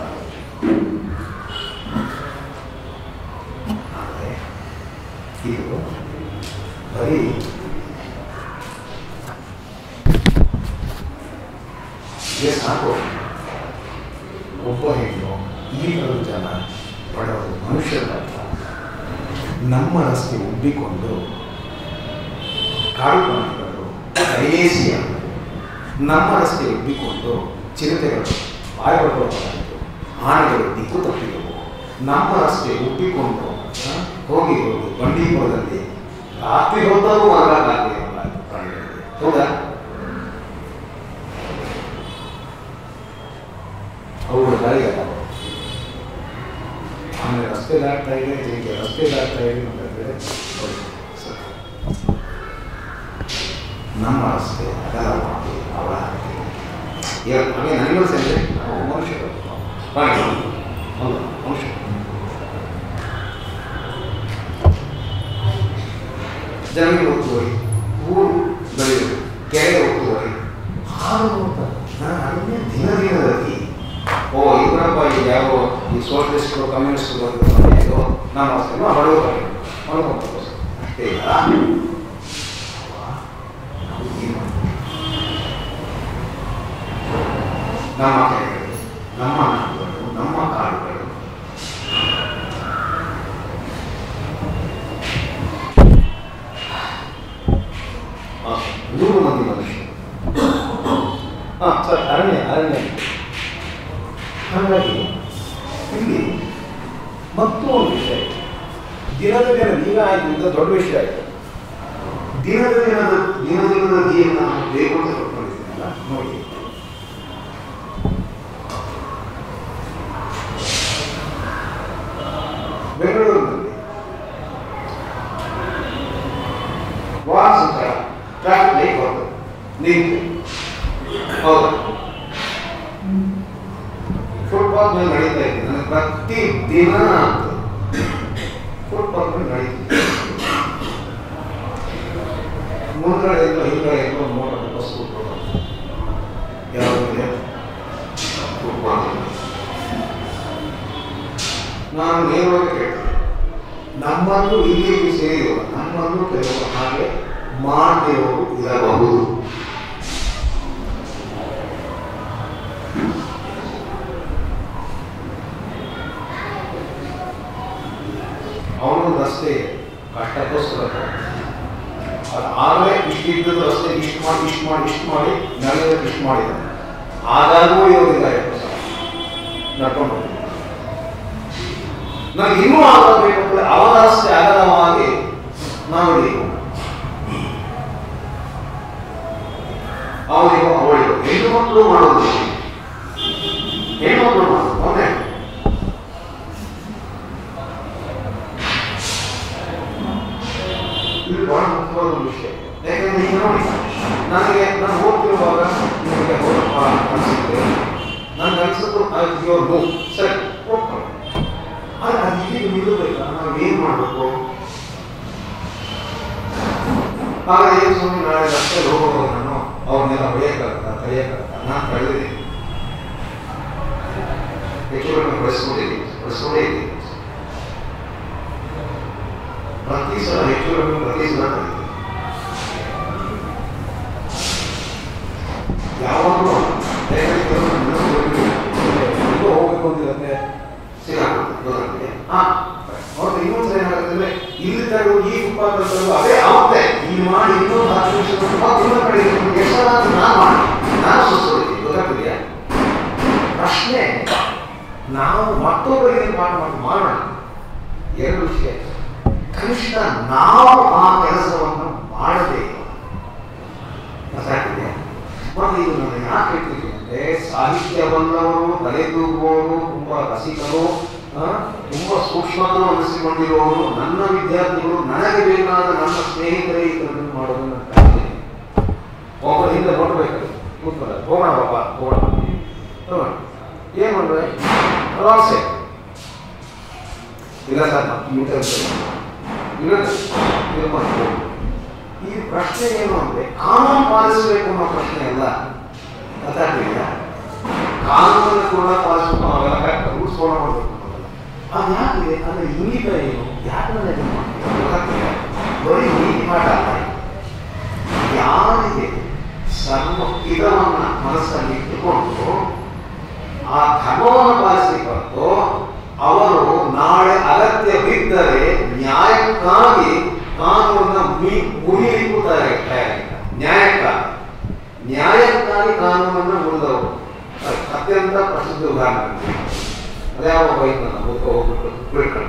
B: ಆದರೆ ಇದು ಬರೀ ಸಾಕು. ಒಬ್ಬ ಹೆಣ್ಣು ಈ ಥರದ ಜನ ಬಡವರು ಮನುಷ್ಯರ ನಮ್ಮ ರಸ್ತೆ ಉಬ್ಬಿಕೊಂಡು ಕಾಡು ಪ್ರಾಣಿಗಳು ದಯೇಸಿಯ ನಮ್ಮ ರಸ್ತೆ ಉಬ್ಬಿಕೊಂಡು ಚಿರತೆಗಳು ಬಾಯ್ಪಡುವಂತಾಯಿತು, ಆನೆಗಳು ದಿಕ್ಕು ತಪ್ಪಿದವು. ನಮ್ಮ ರಸ್ತೆ ಉಬ್ಬಿಕೊಂಡು ಹೋಗಿ ಹೋಗಿ ಬಂಡೀಪುರದಲ್ಲಿ ರಾತ್ರಿ ಹೊತ್ತರೂ ಮಲಗಕ್ಕಾಗದೆ ಪ್ರಾಣಿಗಳಿಗೆ, ಹೌದಾ? ಅವುಗಳು ಗಾಳಿಗಲ್ಲ. ಆಮೇಲೆ ರಸ್ತೆ ದಾಟ್ತಾ ಇದೆ, ಜೀವಿಗೆ ರಸ್ತೆ ದಾಟ್ತಾ ಇದೆ ಅಂತಂದರೆ ನಮ್ಮ ರಸ್ತೆ ಅಗಲವಾಗಿ ಅವಳ ಹಾಗೆ ನನಗೂ ಸೇರಿದ್ರೆ ನಾವು ಮನುಷ್ಯರು, ಹೌದು ಮನುಷ್ಯ. ಜಮೀನು ಹೋಗ್ತುವರಿ, ಊರು ಬೆಳೆಯೋದು, ಕೆರೆ ಹೋಗ್ತುವರಿ, ಹಾಲು ಹೋಗ್ತಾರೆ. ನಾನು ಅದನ್ನೇ ದಿನ ದಿನದಲ್ಲಿ ಓ ಇವರಪ್ಪ ಈಗ ಯಾವ ಈ ಸೋಷಲಿಸ್ಟು ಕಮ್ಯುನಿಸ್ಟು ಬಂದು ನಾನು ಅಷ್ಟೇನೋ ಬಡವರು ಮಾಡ್ಕೊಂಡು ಅಷ್ಟೇ ಇಲ್ಲ. ನಮ್ಮ ಕೆರೆಗಳು, ನಮ್ಮ ನಾಡುಗಳು, ನಮ್ಮ ಕಾಡುಗಳು, ನೂರು ಮಂದಿ ಮನುಷ್ಯರು. ಹಾಂ ಸರ್, ಅರಣ್ಯ ಅರಣ್ಯ ಹಾಗಾಗಿ ಇಲ್ಲಿ ಮತ್ತು ಒಂದು ವಿಷಯ, ದಿನದ ದಿನ ಈಗ ಆಯ್ತು ಅಂತ ದೊಡ್ಡ ವಿಷಯ ಆಯಿತು. ದಿನದ ದಿನದ ದಿನ ದಿನದ ಜೀವನ ಬೇಕು ಅಂತ ಕೊಟ್ಕೊಂಡಿದ್ದೀನಲ್ಲ ನೋಡಿ. ಬೆಂಗಳೂರಿನಲ್ಲಿ ವಾಹನ ಸಂಚಾರ ಟ್ರಾಫಿಕ್ ಲೈಟ್ ಬರ್ತದೆ, ನಿಂತು ಹೌದಾ, ಫುಟ್ಪಾತ್ ಮೇಲೆ ನಡೀತಾ ಇದ್ದೀನಿ ನನಗೆ ಪ್ರತಿ ದಿನ ಫುಟ್ಪಾತ್ ಮೇಲೆ ನಡೀತೀನಿ. ಮುಂದ್ಗಡೆ ಇಲ್ಲ ಹಿಂದ್ಗಡೆ ಇಲ್ಲ ಮೋಟರ್ ಬಸ್ ಯಾವುದಿದೆ ಫುಟ್ಪಾತ್. ನಾನು ನೇರವಾಗಿ ಕೇಳ್ತೀನಿ, ನಮ್ಮನ್ನು ಇಲ್ಲಿ ಸೇರಿರುವ ನಮ್ಮನ್ನು ಕೆಲವರು ಹಾಗೆ ಮಾಡದೇವರು ಇರಬಹುದು. ಅವ್ರಿಗೊಂದು ರಸ್ತೆ ಇದೆ, ಕಷ್ಟಕ್ಕೋಸ್ಕರ ಅದು ಆಗಲೇ ಇಷ್ಟು ಇದ್ದದ್ದು ರಸ್ತೆ ಇಷ್ಟು ಮಾಡಿ ಇಷ್ಟು ಮಾಡಿ ಇಷ್ಟು ಮಾಡಿ ನಡೆಯೋದಕ್ಕೆ ಇಷ್ಟು ಮಾಡಿದ್ದಾರೆ. ಆದಾಗೂ ಇರೋದಿಲ್ಲ ಎರಡು ಸಾವಿರ ನಡ್ಕೊಂಡು ಹೋಗ್ತೀವಿ. ನನಗೆ ಇನ್ನೂ ಆಗಬೇಕಂದ್ರೆ ಅವನ ರಸ್ತೆ ಅಗಲವಾಗಿ ನಾವು ಇದ್ದೀವಿ. ಅವನಿಗೂ ಅವಳಿಗೂ ಹೆಣ್ಣು ಮಕ್ಕಳು ಮಾಡೋದು, ಹೆಣ್ಣು ಮಕ್ಕಳು ಮಾಡೋದು ಅವನೇ. ಇದು ಬಹಳ ಮುಖ್ಯವಾದ ಒಂದು ವಿಷಯ. ಯಾಕಂದ್ರೆ ಈಗ ನೋಡಿ, ನನಗೆ ನಾನು ಹೋಗ್ತಿರುವಾಗ ನಿಮಗೆ ಹೋಗಪ್ಪ ಅನಿಸಿದ್ರೆ ನನಗೆ ಅನಿಸಿದ್ರು ಇವ್ರು ಮೂವ್ ಸರಿ ಹೋಗ್ತಾರೆ. ಆದರೆ ಅದು ಈಗ ನಿಲ್ಲಬೇಕಾ, ನಾವು ಏನು ಮಾಡಬೇಕು? ಆಗ ಏನು ಸುಮ್ಮನೆ ನಾಳೆ ರಸ್ತೆ ಹೋಗೋದು, ನಾನು ಅವ್ರನ್ನೆಲ್ಲ ಹೊಡೆಯೋಕ್ಕಾಗತ್ತ ಕರೆಯೋಕ್ಕಾಗತ್ತ? ನಾನು ಕಳೆದಿದ್ದೀನಿ, ಹೆಚ್ಚುಗಳನ್ನು ಬಳಸ್ಕೊಂಡಿದ್ದೀನಿ ಬಳಸ್ಕೊಂಡೇ ಇದ್ದೀನಿ. ಪ್ರತಿ ಸಲ ಹೆಚ್ಚುಗಳನ್ನು ಪ್ರತಿ ಸಲ ಕರೀತೀನಿ. ಯಾವಾಗಲೂ ಹೋಗ್ಬೇಕು ಅಂತಿರುತ್ತೆ, ಸಿಗಾಗುತ್ತೆ. ಹಾಂ ಅವ್ರದ್ದು ಇನ್ನೊಂದು ಏನಾಗುತ್ತೆ, ಇಲ್ಲಿ ತರೋ ಈ ಫುಟ್ಪಾತ್ ತರೋ ಅದೇ ಆಗುತ್ತೆ, ಇಲ್ಲಿ ಮಾಡಿ ಇನ್ನೊಂದು ಹತ್ತು ನಿಮಿಷ ಇನ್ನೊಂದು ಕಡೆ ಎಷ್ಟು ನಾನು ಮಾಡಿ ನಾನು ಸುಸ್ತು ಗೊತ್ತಾಗ್ತಿದೆಯಾ? ಪ್ರಶ್ನೆ, ನಾವು ಮತ್ತೊಬ್ಬರಿಗೆ ಪಾಠ ಮಾಡಿ ಮಾಡೋಣ. ಎರಡು ವಿಷಯ, ಕನಿಷ್ಠ ನಾವು ಆ ಕೆಲಸವನ್ನು ಮಾಡಬೇಕು. ಗೊತ್ತಾಗ್ತಿದೆಯಾ? ಮತ್ತು ಇದು ನಾನು ಯಾಕೆ ಹೇಳ್ತೀನಿ ಅಂದರೆ, ಸಾಹಿತ್ಯವನ್ನವರು ತಲೆದೂಗುವವರು, ತುಂಬ ರಸಿಕರು, ತುಂಬ ಸೂಕ್ಷ್ಮಗಳು ಅನಿಸಿಕೊಂಡಿರುವವರು, ನನ್ನ ವಿದ್ಯಾರ್ಥಿಗಳು, ನನಗೆ ಬೇಕಾದ ನನ್ನ ಸ್ನೇಹಿತರೇ ಈ ಥರದ್ದು ಮಾಡೋದನ್ನು ನಾನು ಕಲಿತೀನಿ. ಒಬ್ಬರ ಹಿಂದೆ ನೋಡಬೇಕು, ಕೂತ್ಕೊಳ್ಳ ಹೋಗೋಣ ಬಾಬಾ ಹೋಗೋಣ ಹೋಗೋಣ ಏನು ಅಂದರೆ ರಾಸೆ ಇಲ್ಲ ಸರ್ ಯೂಟ್ಯೂಬ್ ಇಲ್ಲ ಇದು ಮಾಡ್ಬೋದು. ಈ ಪ್ರಶ್ನೆ ಏನು ಅಂದರೆ, ಕಾನೂನು ಪಾಲಿಸಬೇಕು ಅನ್ನೋ ಪ್ರಶ್ನೆ ಅಲ್ಲ. ಗೊತ್ತಾಗ್ತಿದೆಯಾ? ಕಾನೂನನ್ನು ಕೂಡ ಪಾಲಿಸಬೇಕು, ಅವೆಲ್ಲ ಕರೆಕ್ಟ್ ರೂಲ್ಸ್ ಫಾಲೋ ಮಾಡಬೇಕು ಅನ್ನೋದಲ್ಲ. ಅದು ಯಾಕಿದೆ ಅಂದರೆ ಇಂಗಿತ ಏನು, ಯಾಕೆ ನಾನು ಇದು ಮಾಡ್ತೀನಿ ಗೊತ್ತಾಗ್ತಿದೆ? ಬರೀ ನೀತಿ ಪಾಠ ಅಲ್ಲ. ಯಾರಿಗೆ ಸರ್ವ ಇದವನ್ನು ಮನಸ್ಸಲ್ಲಿ ಇಟ್ಟುಕೊಂಡು ಆ ಧರ್ಮವನ್ನು ಪಾಲಿಸಲಿಕ್ಕೆ ಹೊರತು ಅವರು ನಾಳೆ ಅಗತ್ಯ ಬಿದ್ದರೆ ನ್ಯಾಯಕ್ಕಾಗಿ ಕಾನೂನನ್ನ ಮುರಿಲಿಕ್ಕೂ ತಯಾರಿಲ್ಲ. ನ್ಯಾಯಕ್ಕಾಗಿ ನ್ಯಾಯಕ್ಕಾಗಿ ಕಾನೂನನ್ನು ಮುರಿದವರು ಅತ್ಯಂತ ಪ್ರಸಿದ್ಧ ಉದಾಹರಣೆ. ಅದ್ಯಾವ ಬೈಕ್ನ ಬುಕ್ಕ ಹೋಗ್ಬಿಟ್ಟು ಬಿಡ್ಕೊಂಡ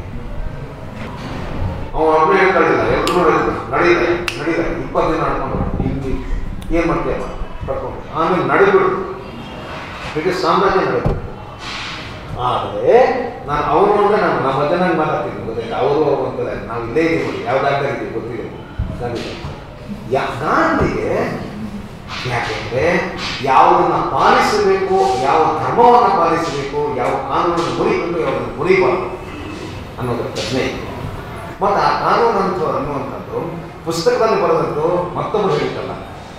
B: ಅವನು ಒಬ್ಬನೇ ಹೇಳ್ಕೊಂಡಿಲ್ಲ, ಎಲ್ಲರೂ ನಡೀತಾರೆ ನಡೀತಾರೆ ಇಪ್ಪತ್ತು ದಿನ ನಡ್ಕೊಂಡು ಇಲ್ಲಿ ಏನು ಮಾಡ್ತೀಯ ಕರ್ಕೊಂಡು ಆಮೇಲೆ ನಡೆದ್ಬಿಡು ಬ್ರಿಟಿಷ್ ಸಾಮ್ರಾಜ್ಯ ನಡೆದು. ಆದರೆ ನಾನು ಅವರು ಅಂದರೆ ನಾನು ನಮ್ಮ ಮಧ್ಯಾಹ್ನ ಮಾತಾಡ್ತೀನಿ ಗೊತ್ತಾಯ್ತು. ಅವರು ಅವರು ಅಂತಾರೆ ನಾವು ಇಲ್ಲೇ ಇದ್ದೀವಿ, ಯಾವುದಾಗ್ತಾ ಇದ್ದೀವಿ ಗೊತ್ತಿದೆ ಗಾಂಧಿ. ಯಾ ಗಾಂಧಿಗೆ ಯಾಕೆಂದರೆ ಯಾವುದನ್ನು ಪಾಲಿಸಬೇಕು, ಯಾವ ಧರ್ಮವನ್ನು ಪಾಲಿಸಬೇಕು, ಯಾವ ಕಾನೂನನ್ನು ಮುರಿಬೇಕು, ಯಾವುದನ್ನು ಮುರಿಬಾರ್ದು ಅನ್ನೋದ್ರ ಪ್ರಶ್ನೆ ಇದೆ. ಮತ್ತು ಆ ಕಾನೂನು ಅಂತ ಅನ್ನುವಂಥದ್ದು ಪುಸ್ತಕದಲ್ಲಿ ಬರೋದಂತೂ ಮತ್ತೊಬ್ಬರು ಹೇಳ್ತಲ್ಲ.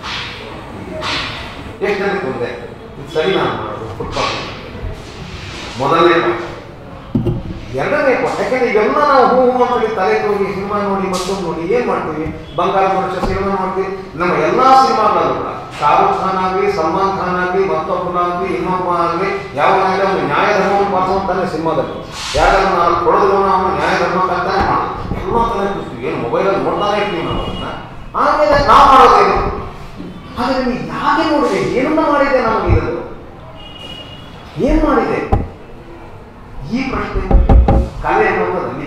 B: ಎಷ್ಟು ಜನಕ್ಕೆ ಒಂದೇ ಇದು ಸರಿ ನಾನು ಮಾಡೋದು ಫುಟ್ಪಾತ್ ಮೊದಲನೇ ಪಾಠ. ಎರಡನೇ ಪಾಠ, ಯಾಕೆಂದ್ರೆ ಇವೆಲ್ಲ ನಾವು ಹೂ ಹೂ ಅಂತೇಳಿ ತಲೆ ಹೋಗಿ ಸಿನಿಮಾ ನೋಡಿ ಮತ್ತೊಂದು ನೋಡಿ ಏನು ಮಾಡ್ತೀವಿ, ಬಂಗಾಳ ಮನುಷ್ಯ ಸಿನಿಮಾ ಮಾಡ್ತೀವಿ. ನಮ್ಮ ಎಲ್ಲ ಸಿನಿಮಾಗಳಲ್ಲೂ ಕೂಡ ಶಾರುಖ್ ಖಾನ್ ಆಗಲಿ, ಸಲ್ಮಾನ್ ಖಾನ್ ಆಗಲಿ, ಮತ್ತೊಬ್ಬನಾಗಲಿ, ಇನ್ನೊಬ್ಬ ಆಗಲಿ, ಯಾವನಾಗಲಿ ಅವನು ನ್ಯಾಯ ಧರ್ಮವನ್ನು ಪಾಲಿಸುವಂತಾನೆ ಸಿನಿಮಾದಲ್ಲಿ. ಯಾಕಂದ್ರೆ ನಾವು ಕೊಡೋದು ಅವನು ನ್ಯಾಯ ಧರ್ಮಕ್ಕಂತಾನೆ ಮಾಡೋದು. ಎಲ್ಲ ತಲೆ ಕೂರ್ತೀವಿ, ಏನು ಮೊಬೈಲಲ್ಲಿ ನೋಡ್ತಾನೆ ಇರ್ತೀವಿ ನಾವು ಅದನ್ನ. ಆಮೇಲೆ ನಾವು ಮಾಡೋದೇನು? ಆದರೆ ನೀವು ಯಾಕೆ ನೋಡಿದೆ, ಏನನ್ನ ಮಾಡಿದೆ ನಮಗೆ ಇರೋದು, ಏನು ಮಾಡಿದೆ? ಈ ಪ್ರಶ್ನೆ ಕಲೆ ಅನ್ನೋದಲ್ಲಿ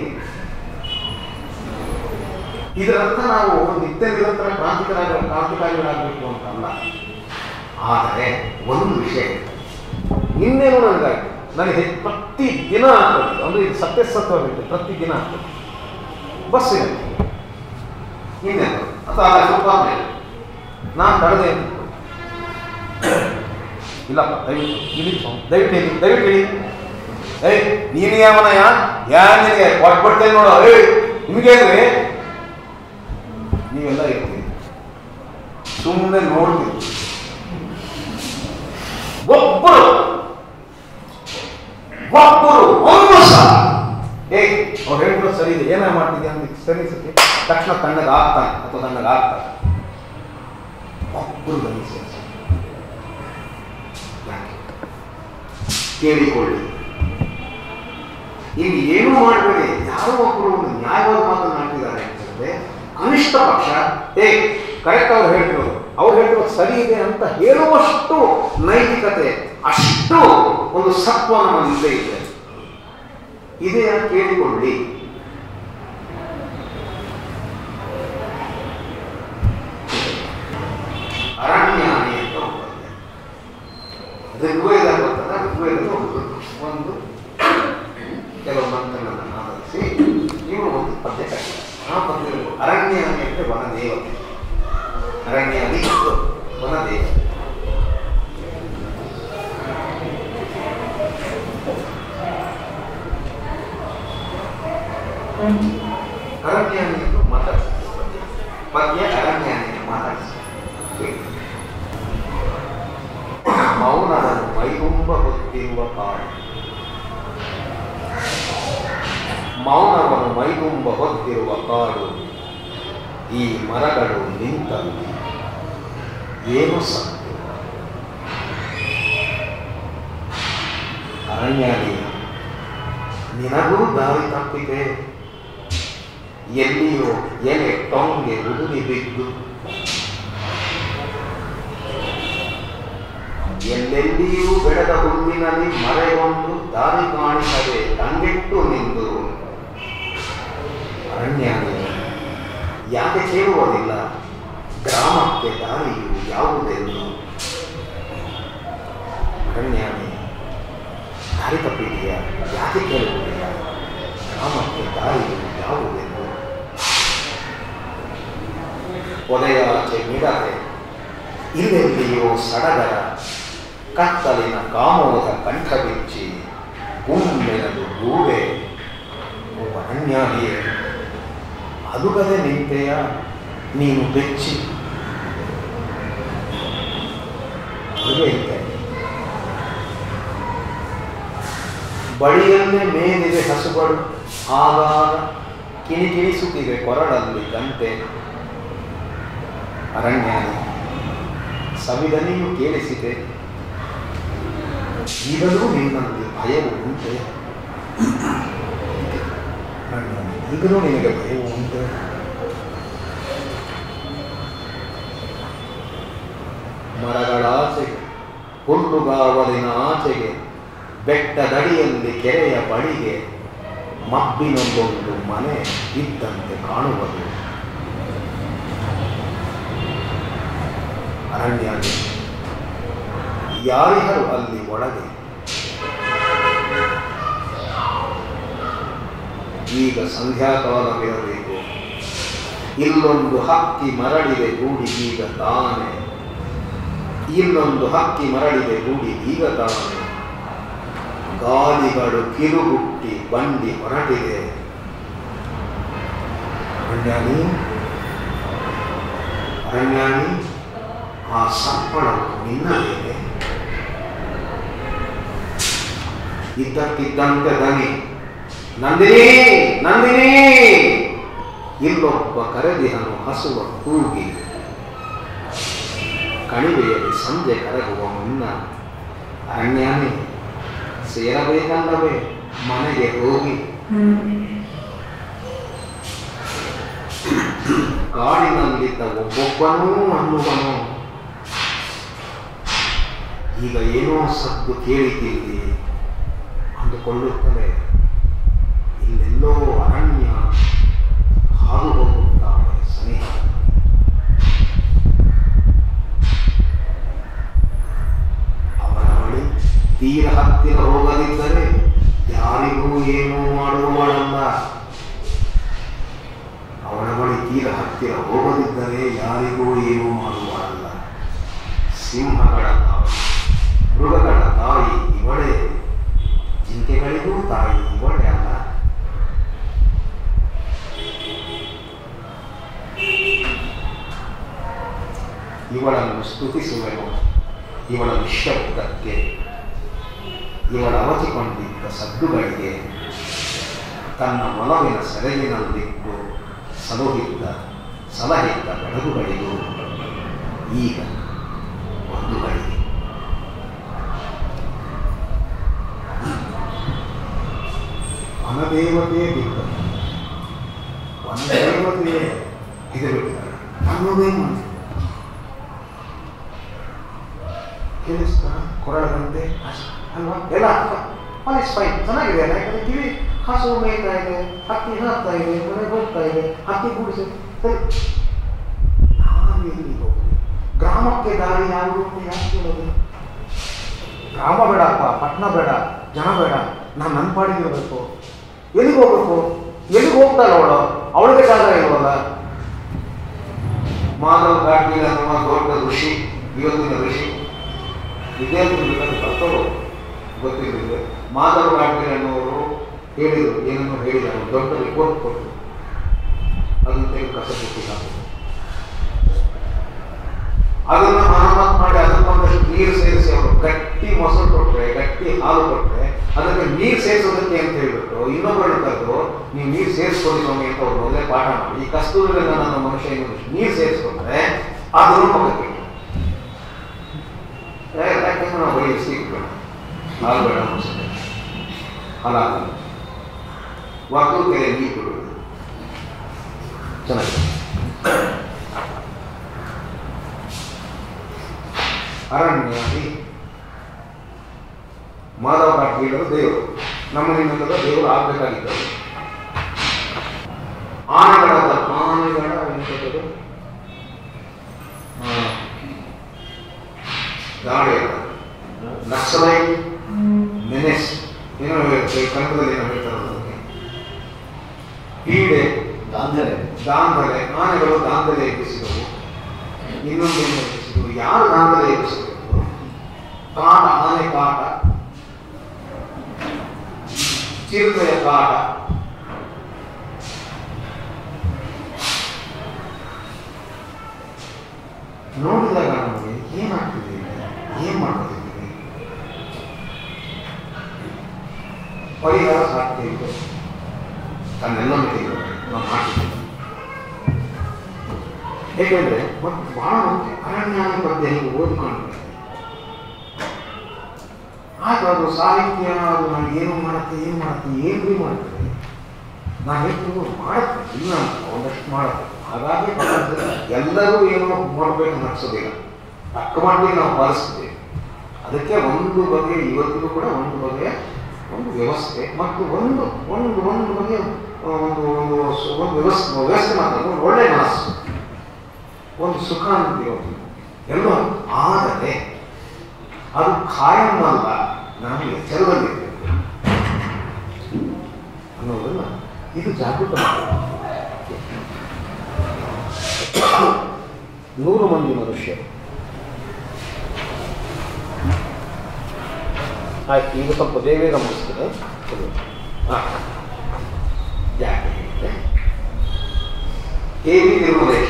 B: ಇದರರ್ಥ ನಾವು ನಿತ್ಯ ನಿರಂತರ ಕ್ರಾಂತಿಕಾರಿ ಕ್ರಾಂತಿಕಾರಿಗಳಾಗಬೇಕು ಅಂತಲ್ಲ. ಆದರೆ ಒಂದು ವಿಷಯ, ನಿನ್ನೇನು ನನಗಾಯ್ತು, ನನಗೆ ಪ್ರತಿ ದಿನ ಆಗ್ತದೆ ಅಂದರೆ ಇದು ಸತ್ಯಸತ್ವವಿದೆ, ಪ್ರತಿ ದಿನ ಆಗ್ತದೆ ಬಸ್ಸಿನಲ್ಲಿ ಇನ್ನೇನು ಅಥವಾ ಸ್ವಲ್ಪ ನಾನು ತಡೆದೆ ಇಲ್ಲಪ್ಪ ದಯವಿಟ್ಟು ಇಲ್ಲಿ ದಯವಿಟ್ಟು ಹೇಳಿ ದಯವಿಟ್ಟು ಹೇಳಿ ಏಯ್ ನೀನು ಯಾವನ ಯಾ ಯಾರು ನಿನಗೆ ಕೊಟ್ಬಿಡ್ತೇನೆ ನೋಡು, ಏಯ್ ನಿಮಗೆ ಅಂದರೆ ನೀವೆಲ್ಲ ಇರ್ತೀವಿ ಸುಮ್ಮನೆ ನೋಡ್ತೀವಿ. ಒಬ್ಬರು ಒಬ್ಬರು ಒಂದು ಸಲ ಏಯ್ ಅವ್ರು ಹೇಳ್ಬಿಡೋ ಸರಿ ಇದೆ, ಏನ ಮಾಡ್ತಿದ್ಯಾ ಅಂತ ಸರಿ ಸತಿ ತಕ್ಷಣ ತಣ್ಣಗೆ ಆಗ್ತಾನೆ ಅಥವಾ ತಣ್ಣಗೆ ಆಗ್ತಾನೆ. ಒಬ್ಬರು ಗಮನಿಸಿ ಕೇಳಿಕೊಳ್ಳಿ, ಇಲ್ಲಿ ಏನೂ ಮಾಡಬೇಡಿ. ಯಾರೋ ಒಬ್ಬರು ಒಂದು ನ್ಯಾಯವಾದ ಮಾತನಾಡ್ತಿದ್ದಾರೆ ಅಂತಂದ್ರೆ ಕನಿಷ್ಠ ಪಕ್ಷ ಏ ಕರೆಕ್ಟ್ ಅವ್ರು ಹೇಳ್ತಿರೋದು, ಅವ್ರು ಹೇಳ್ತಿರೋದು ಸರಿ ಇದೆ ಅಂತ ಹೇಳುವಷ್ಟು ನೈತಿಕತೆ, ಅಷ್ಟು ಒಂದು ಸತ್ವ ನಮ್ಮಲ್ಲಿದೆ ಇದೆ. ಇದೇ ಕೇಳಿಕೊಳ್ಳಿ. ಅರಣ್ಯಾನಿ ಅಂತ ಹೋಗುತ್ತೆ. ಋಗ್ವೇದ ಗೊತ್ತಲ್ಲ, ಋಗ್ವೇದದ ಒಂದು ಒಂದು ಕೆಲವು ಮಂತ್ರಗಳನ್ನು ಆಧರಿಸಿ ಇವರು ಒಂದು ಪದ್ಯ ಕಟ್ಟಿದ್ದಾರೆ. ಆ ಪದ್ಯ ಅರಣ್ಯಾನಿ ಅಂದರೆ ವನದೇವತೆ, ಅರಣ್ಯಾನಿ ವನದೇವತೆ. ಅರಣ್ಯಾನಿಯನ್ನು ಮಾತಾಡಿಸ್ತಾರೆ ಪದ್ಯ. ಅರಣ್ಯಾನಿಯನ್ನು ಮಾತಾಡಿಸ್ತಾರೆ. ಮೌನವನ್ನು ಮೈಗುಂಬ ಹೊತ್ತಿರುವ ಕಾಡು, ಮೌನವನ್ನು ಮೈಗುಂಬ ಹೊತ್ತಿರುವ ಕಾಡು, ಈ ಮರಗಳು ನಿಂತಲ್ಲಿ ಏನು ಸತ್ತು. ಅರಣ್ಯಾನಿ ನಿನಗೂ ದಾರಿ ತಪ್ಪಿದೆ, ಎಲ್ಲಿಯೋ ಎಲೆ ಟೊಂಗೆ ಉದುರಿ ಬಿದ್ದು, ಎಲ್ಲೆಲ್ಲಿಯೂ ಬೆಳೆದ ಹುಲ್ಲಿನಲ್ಲಿ ಮರೆಗೊಂಡು ದಾರಿ ಕಾಣಿಸದೆ ಕಂಗೆಟ್ಟು ನಿಂದು. ಅರಣ್ಯಾನಿ ಯಾಕೆ ಕೇಳುವುದಿಲ್ಲ ಗ್ರಾಮಕ್ಕೆ ದಾರಿಯು ಯಾವುದೆಂದು. ಅರಣ್ಯಾನಿ ದಾರಿ ತಪ್ಪಿದೆಯಾ, ಯಾಕೆ ಕೇಳುವುದಿಲ್ಲ ಗ್ರಾಮಕ್ಕೆ ದಾರಿಯು ಯಾವುದೆಂದು. ಒದೆಯಾಚೆ ಮಿಡತೆ ಇಲ್ಲೆಲ್ಲಿಯೋ ಸಡಗರ, ಕತ್ತಲಿನ ಕಾಮೋದ ಕಂಠ ಬಿಚ್ಚಿ ಗುಮ್ಮೆನದು ಗೂಬೆ. ಅರಣ್ಯಾನಿಯೇ ಅದುಗದೆ ನಿಂತೆಯ ನೀನು ಬೆಚ್ಚಿ. ಬಳಿಯಲ್ಲೇ ಮೇಲಿದೆ ಹಸುಗಳು, ಆಗಾಗ ಕಿಣಿಕಿಣಿಸುತ್ತಿವೆ ಕೊರಳಲ್ಲಿ ಗಂಟೆ. ಅರಣ್ಯಾನಿ ಸವಿದನಿಯು ಕೇಳಿಸಿದೆ, ಈಗಲೂ ನಿನ್ನಲ್ಲಿ ಭಯವು ಉಂಟೆ. ಈಗಲೂ ನಿನಗೆ ಭಯವು ಉಂಟೆ. ಮರಗಳಾಚೆಗೆ, ಹುಲ್ಲುಗಾವಲಿನ ಆಚೆಗೆ, ಬೆಟ್ಟದಡಿಯಲ್ಲಿ ಕೆರೆಯ ಬಳಿಗೆ ಮಬ್ಬಿನೊಂದೊಂದು ಮನೆ ಇದ್ದಂತೆ ಕಾಣುವುದು. ಅರಣ್ಯಾನಿ ಯಾರಿಗರು ಅಲ್ಲಿ ಒಳಗೆ. ಈಗ ಸಂಧ್ಯಾಕಾಲವಿರಬೇಕು. ಇಲ್ಲೊಂದು ಹಕ್ಕಿ ಮರಳಿದೆ ಗೂಡಿ ಈಗ ತಾನೆ, ಇಲ್ಲೊಂದು ಹಕ್ಕಿ ಮರಳಿದೆ ಗೂಡಿ ಈಗ ತಾನೆ. ಗಾಲಿಗಳು ಕಿರುಗುಟ್ಟಿ ಬಂಡಿ ಹೊರಟಿದೆ. ಅರಣ್ಯಾನಿ ಅರಣ್ಯಾನಿ ಆ ಸಪ್ಪಳವು ನಿನ್ನದೇನೆ. ಇದ್ದಕ್ಕಿದ್ದಂತೆ ದನಿ, ನಂದಿನಿ ನಂದಿನಿ. ಇಲ್ಲೊಬ್ಬ ಕರೆದಿಹನು ಹಸುವ ಕೂಗಿ. ಕಣಿವೆಯಲ್ಲಿ ಸಂಜೆ ಕರಗುವ ಮುನ್ನ ಅರಣ್ಯಾನಿ ಸೇರಬೇಕಲ್ಲವೇ ಮನೆಗೆ ಹೋಗಿ. ಕಾಡಿನಲ್ಲಿದ್ದ ಒಬ್ಬೊಬ್ಬನೂ ಅನ್ನುವನು, ಈಗ ಏನೋ ಸದ್ದು ಕೇಳಿದ್ದೀರಿ ಅಂದುಕೊಳ್ಳುತ್ತಲೇ ಇಲ್ಲೆಲ್ಲೋ ಅರಣ್ಯ ಹಾದು ಹೋಗುತ್ತಾವೆ ಸ್ನೇಹ. ಅವರ ಬಳಿ ತೀರ ಹತ್ತಿರ ಹೋಗದಿದ್ದರೆ ಯಾರಿಗೂ ಏನೂ ಮಾಡುವವಳಲ್ಲ. ಅವಳ ಬಳಿ ತೀರ ಹತ್ತಿರ ಹೋಗದಿದ್ದರೆ ಯಾರಿಗೂ ಏನೂ ಮಾಡುವವಳಲ್ಲ. ಸಿಂಹಗಳ ತಾಯಿ, ಮೃಗಗಳ ತಾಯಿ ಇವಳೇ, ಜಿಂಕೆಗಳಿಗೂ ತಾಯಿ ಇವಳೇ ಅಲ್ಲ. ಇವಳನ್ನು ಸ್ತುತಿಸುವೆನು ಇವಳ ನಿಶ್ಶಬ್ದಕ್ಕೆ, ಇವಳ ಅವಚಿಕೊಂಡಿದ್ದ ಸದ್ದುಗಳಿಗೆ, ತನ್ನ ಒಲವಿನ ಸೆರಗಿನಲ್ಲಿಟ್ಟು ಸಲಹಿದ್ದ ಸಲಹಿದ್ದ ಬೆಳಗುಗಳಿಗೂ ಈಗ ಒಂದು ಗಳಿಗೆ. ವನದೇವತೆ ಬಿದ್ದ ನಮಗೆ ಇದು ಬಿಟ್ಟಿದ್ದಾರೆ ಅನ್ನೋದೇ ಮಾಡ್ತೀವಿ. ಕೇಳಿಸ್ತಾ ಕೊರಳದಂತೆ ಅಲ್ವಾ ಎಲ್ಲ ಆಲ್ ಇಸ್ ಫೈನ್, ಚೆನ್ನಾಗಿದೆ ಅಲ್ಲ. ಯಾಕಂದ್ರೆ ಕಿವಿ ಹಸು ಮೇಯ್ತಾ ಇದೆ, ಹಕ್ಕಿ ಹಾಕ್ತಾ ಇದೆ, ಮನೆಗೆ ಹೋಗ್ತಾ ಇದೆ, ಹಕ್ಕಿ ಕೂಡಿಸಿ ಸರಿ. ನಾನು ಎಲ್ಲಿ ಹೋಗ್ತೀನಿ? ಗ್ರಾಮಕ್ಕೆ ದಾರಿ ಯಾವುದು ಅಂತ ಯಾಕೆ ಕೇಳೋದು? ಗ್ರಾಮ ಬೇಡಪ್ಪ, ಪಟ್ಟಣ ಬೇಡ, ಜನ ಬೇಡ, ನಾನು ನನ್ನ ಪಾಡಿಗೆ ಇರಬೇಕು. ಎಲ್ಲಿಗೆ ಹೋಗ್ಬೇಕು? ಎಲ್ಲಿಗೆ ಹೋಗ್ತಾಳೆ ಅವಳು? ಅವಳಿಗೆ ಜಾಗ ಇಲ್ವಲ್ಲ. ಮಾಧವ್ ಘಾಟಿ ಅನ್ನುವ ದೊಡ್ಡ ಋಷಿ, ಇವತ್ತಿನ ಋಷಿ ವಿದ್ಯಾರ್ಥಿಗಳು ಕರ್ತವ್ಯ ಗೊತ್ತಿರಲಿಲ್ಲ. ಮಾಧವ್ ಘಾಟಿ ಅನ್ನೋರು ಹೇಳಿದರು, ಏನನ್ನು ಹೇಳಿದರು, ದೊಡ್ಡ ರಿಪೋರ್ಟ್ ಕೊಟ್ಟರು. ಅದನ್ನು ತೆಗೆದು ಕಸ ಕೊಟ್ಟಿಲ್ಲ. ಅದನ್ನು ಮರಮ್ಮತ್ತು ಮಾಡಿ ಅದಕ್ಕೊಂದಷ್ಟು ನೀರು ಸೇರಿಸಿ ಅವರು ಗಟ್ಟಿ ಮೊಸರು ಕೊಟ್ಟರೆ, ಗಟ್ಟಿ ಹಾಲು ಕೊಟ್ಟರೆ ಅದಕ್ಕೆ ನೀರು ಸೇರಿಸೋದಕ್ಕೆ ಅಂತ ಹೇಳ್ಬಿಟ್ಟು ಇನ್ನೊಬ್ಬರನ್ನು ಕರೆದು ನೀವು ನೀರು ಸೇರಿಸ್ಕೊಳ್ಳಿ ಸ್ವಾಮಿ ಅಂತ ಅವ್ರು ಮೊದಲೇ ಪಾಠ ಮಾಡಿ ಈ ಕಸ್ತೂರಿಯಿಂದ ನನ್ನ ಮನುಷ್ಯ ಇನ್ನೊಂದು ನೀರು ಸೇರಿಸ್ಕೊಂಡ್ರೆ ಅದನ್ನು ಮಗಕ್ಕೆ ಯಾಕೆಂದ್ರೆ ನಾವು ಬರೀ ಸಿಗ್ಬೇಡ ಹಾಲು ಬೇಡ ಮೊಸರು ಹಾಲಾಗಲ್ಲ ವರ್ತೂ ಕೆರೆ ನೀರು ಕೊಡುವುದು ಚೆನ್ನಾಗಿದೆ. ಅರಣ್ಯಾದಿ ಮಾಧವ ಘಾಟಿಗಳು ದೇವರು, ನಮ್ಮನಿಂದ ದೇವರು ಆಗ್ಬೇಕಾಗಿದ್ದರು. ಆನೆಗಳ ಆನೆಗಳ ಎಂಥದ್ದು ಗಾಳಿ ನಕ್ಸಲೈಟ್ ಮೆನೆಸ್ ಏನೋ ಹೇಳ್ತಾರೆ ಕನ್ನಡದಲ್ಲಿ ಏನೋ ಹೇಳ್ತಾರೆ ಅದಕ್ಕೆ ಪೀಡೆ ದಾಂಧಲೆ ದಾಂಧಲೆ ಆನೆಗಳು ದಾಂಧಲೆ ಎಬ್ಬಿಸಿದವು. ಇನ್ನೊಂದು ಏನು ಎಬ್ಬಿಸಿದವು? ಯಾರು ದಾಂಧಲೆ ಎಬ್ಬಿಸಬೇಕು? ಕಾಟ, ಆನೆ ಕಾಟ, ಚಿರತೆಯ ಕಾಟ, ನೋಡಿದಾಗ ನಮಗೆ ಏನಾಗ್ತಿದೆ, ಏನ್ ಮಾಡ್ತಿದ್ದೀವಿ, ಪರಿಹಾರ ಸಾಧ್ಯ ಇದೆ ತನ್ನೆಲ್ಲನೂ ತೆಗೆದು ನಾವು ಮಾಡ್ತಿದ್ದೀವಿ. ಏಕೆಂದ್ರೆ ಮತ್ತು ಬಹಳ ಮಂದಿ ಅರಣ್ಯಾನ ಬಗ್ಗೆ ನೀವು ಓದಿಕೊಂಡು ಆಗ ಅದು ಸಾಹಿತ್ಯ ಅದು ನಾನು ಏನು ಮಾಡುತ್ತೆ ಏನು ಮಾಡುತ್ತೆ ಏನು ಭೀ ಮಾಡ್ತೇನೆ ನಾನು ಎಷ್ಟು ಮಾಡುತ್ತೆ ಇಲ್ಲ ಒಂದಷ್ಟು ಮಾಡುತ್ತೆ. ಹಾಗಾಗಿ ಎಲ್ಲರೂ ಏನೋ ಮಾಡಬೇಕು ನಡೆಸೋದಿಲ್ಲ, ತಕ್ಕ ಮಾಡಿ ನಾವು ಪಾಲಿಸ್ತೀವಿ. ಅದಕ್ಕೆ ಒಂದು ಬಗೆಯ ಇವತ್ತಿಗೂ ಕೂಡ ಒಂದು ಬಗೆಯ ಒಂದು ವ್ಯವಸ್ಥೆ ಮತ್ತು ಒಂದು ಒಂದು ಒಂದು ಬಗೆಯ ಒಂದು ಒಂದು ಒಂದು ವ್ಯವಸ್ಥೆ ವ್ಯವಸ್ಥೆ ಮಾತ್ರ ಒಂದು ಒಳ್ಳೆ ಮನಸ್ಸು, ಒಂದು ಸುಖ ಅಂತಿರೋದು ಎಲ್ಲೋ. ಆದರೆ ಅದು ಖಾಯಂ ಅಲ್ಲ, ನಮಗೆ ಎಚ್ಚರದಲ್ಲಿರಬೇಕು ಅನ್ನೋದನ್ನ ಇದು ಜಾಗೃತ ಮಾಡಿ. ನೂರು ಮಂದಿ ಮನುಷ್ಯರು ಆಯ್ತು. ಈಗ ಸ್ವಲ್ಪ ಬೇಗ ಗಮನಿಸ್ತೇನೆ. ಯಾಕೆ ಕೆ ವಿ ತಿರುಮಲೇಶ್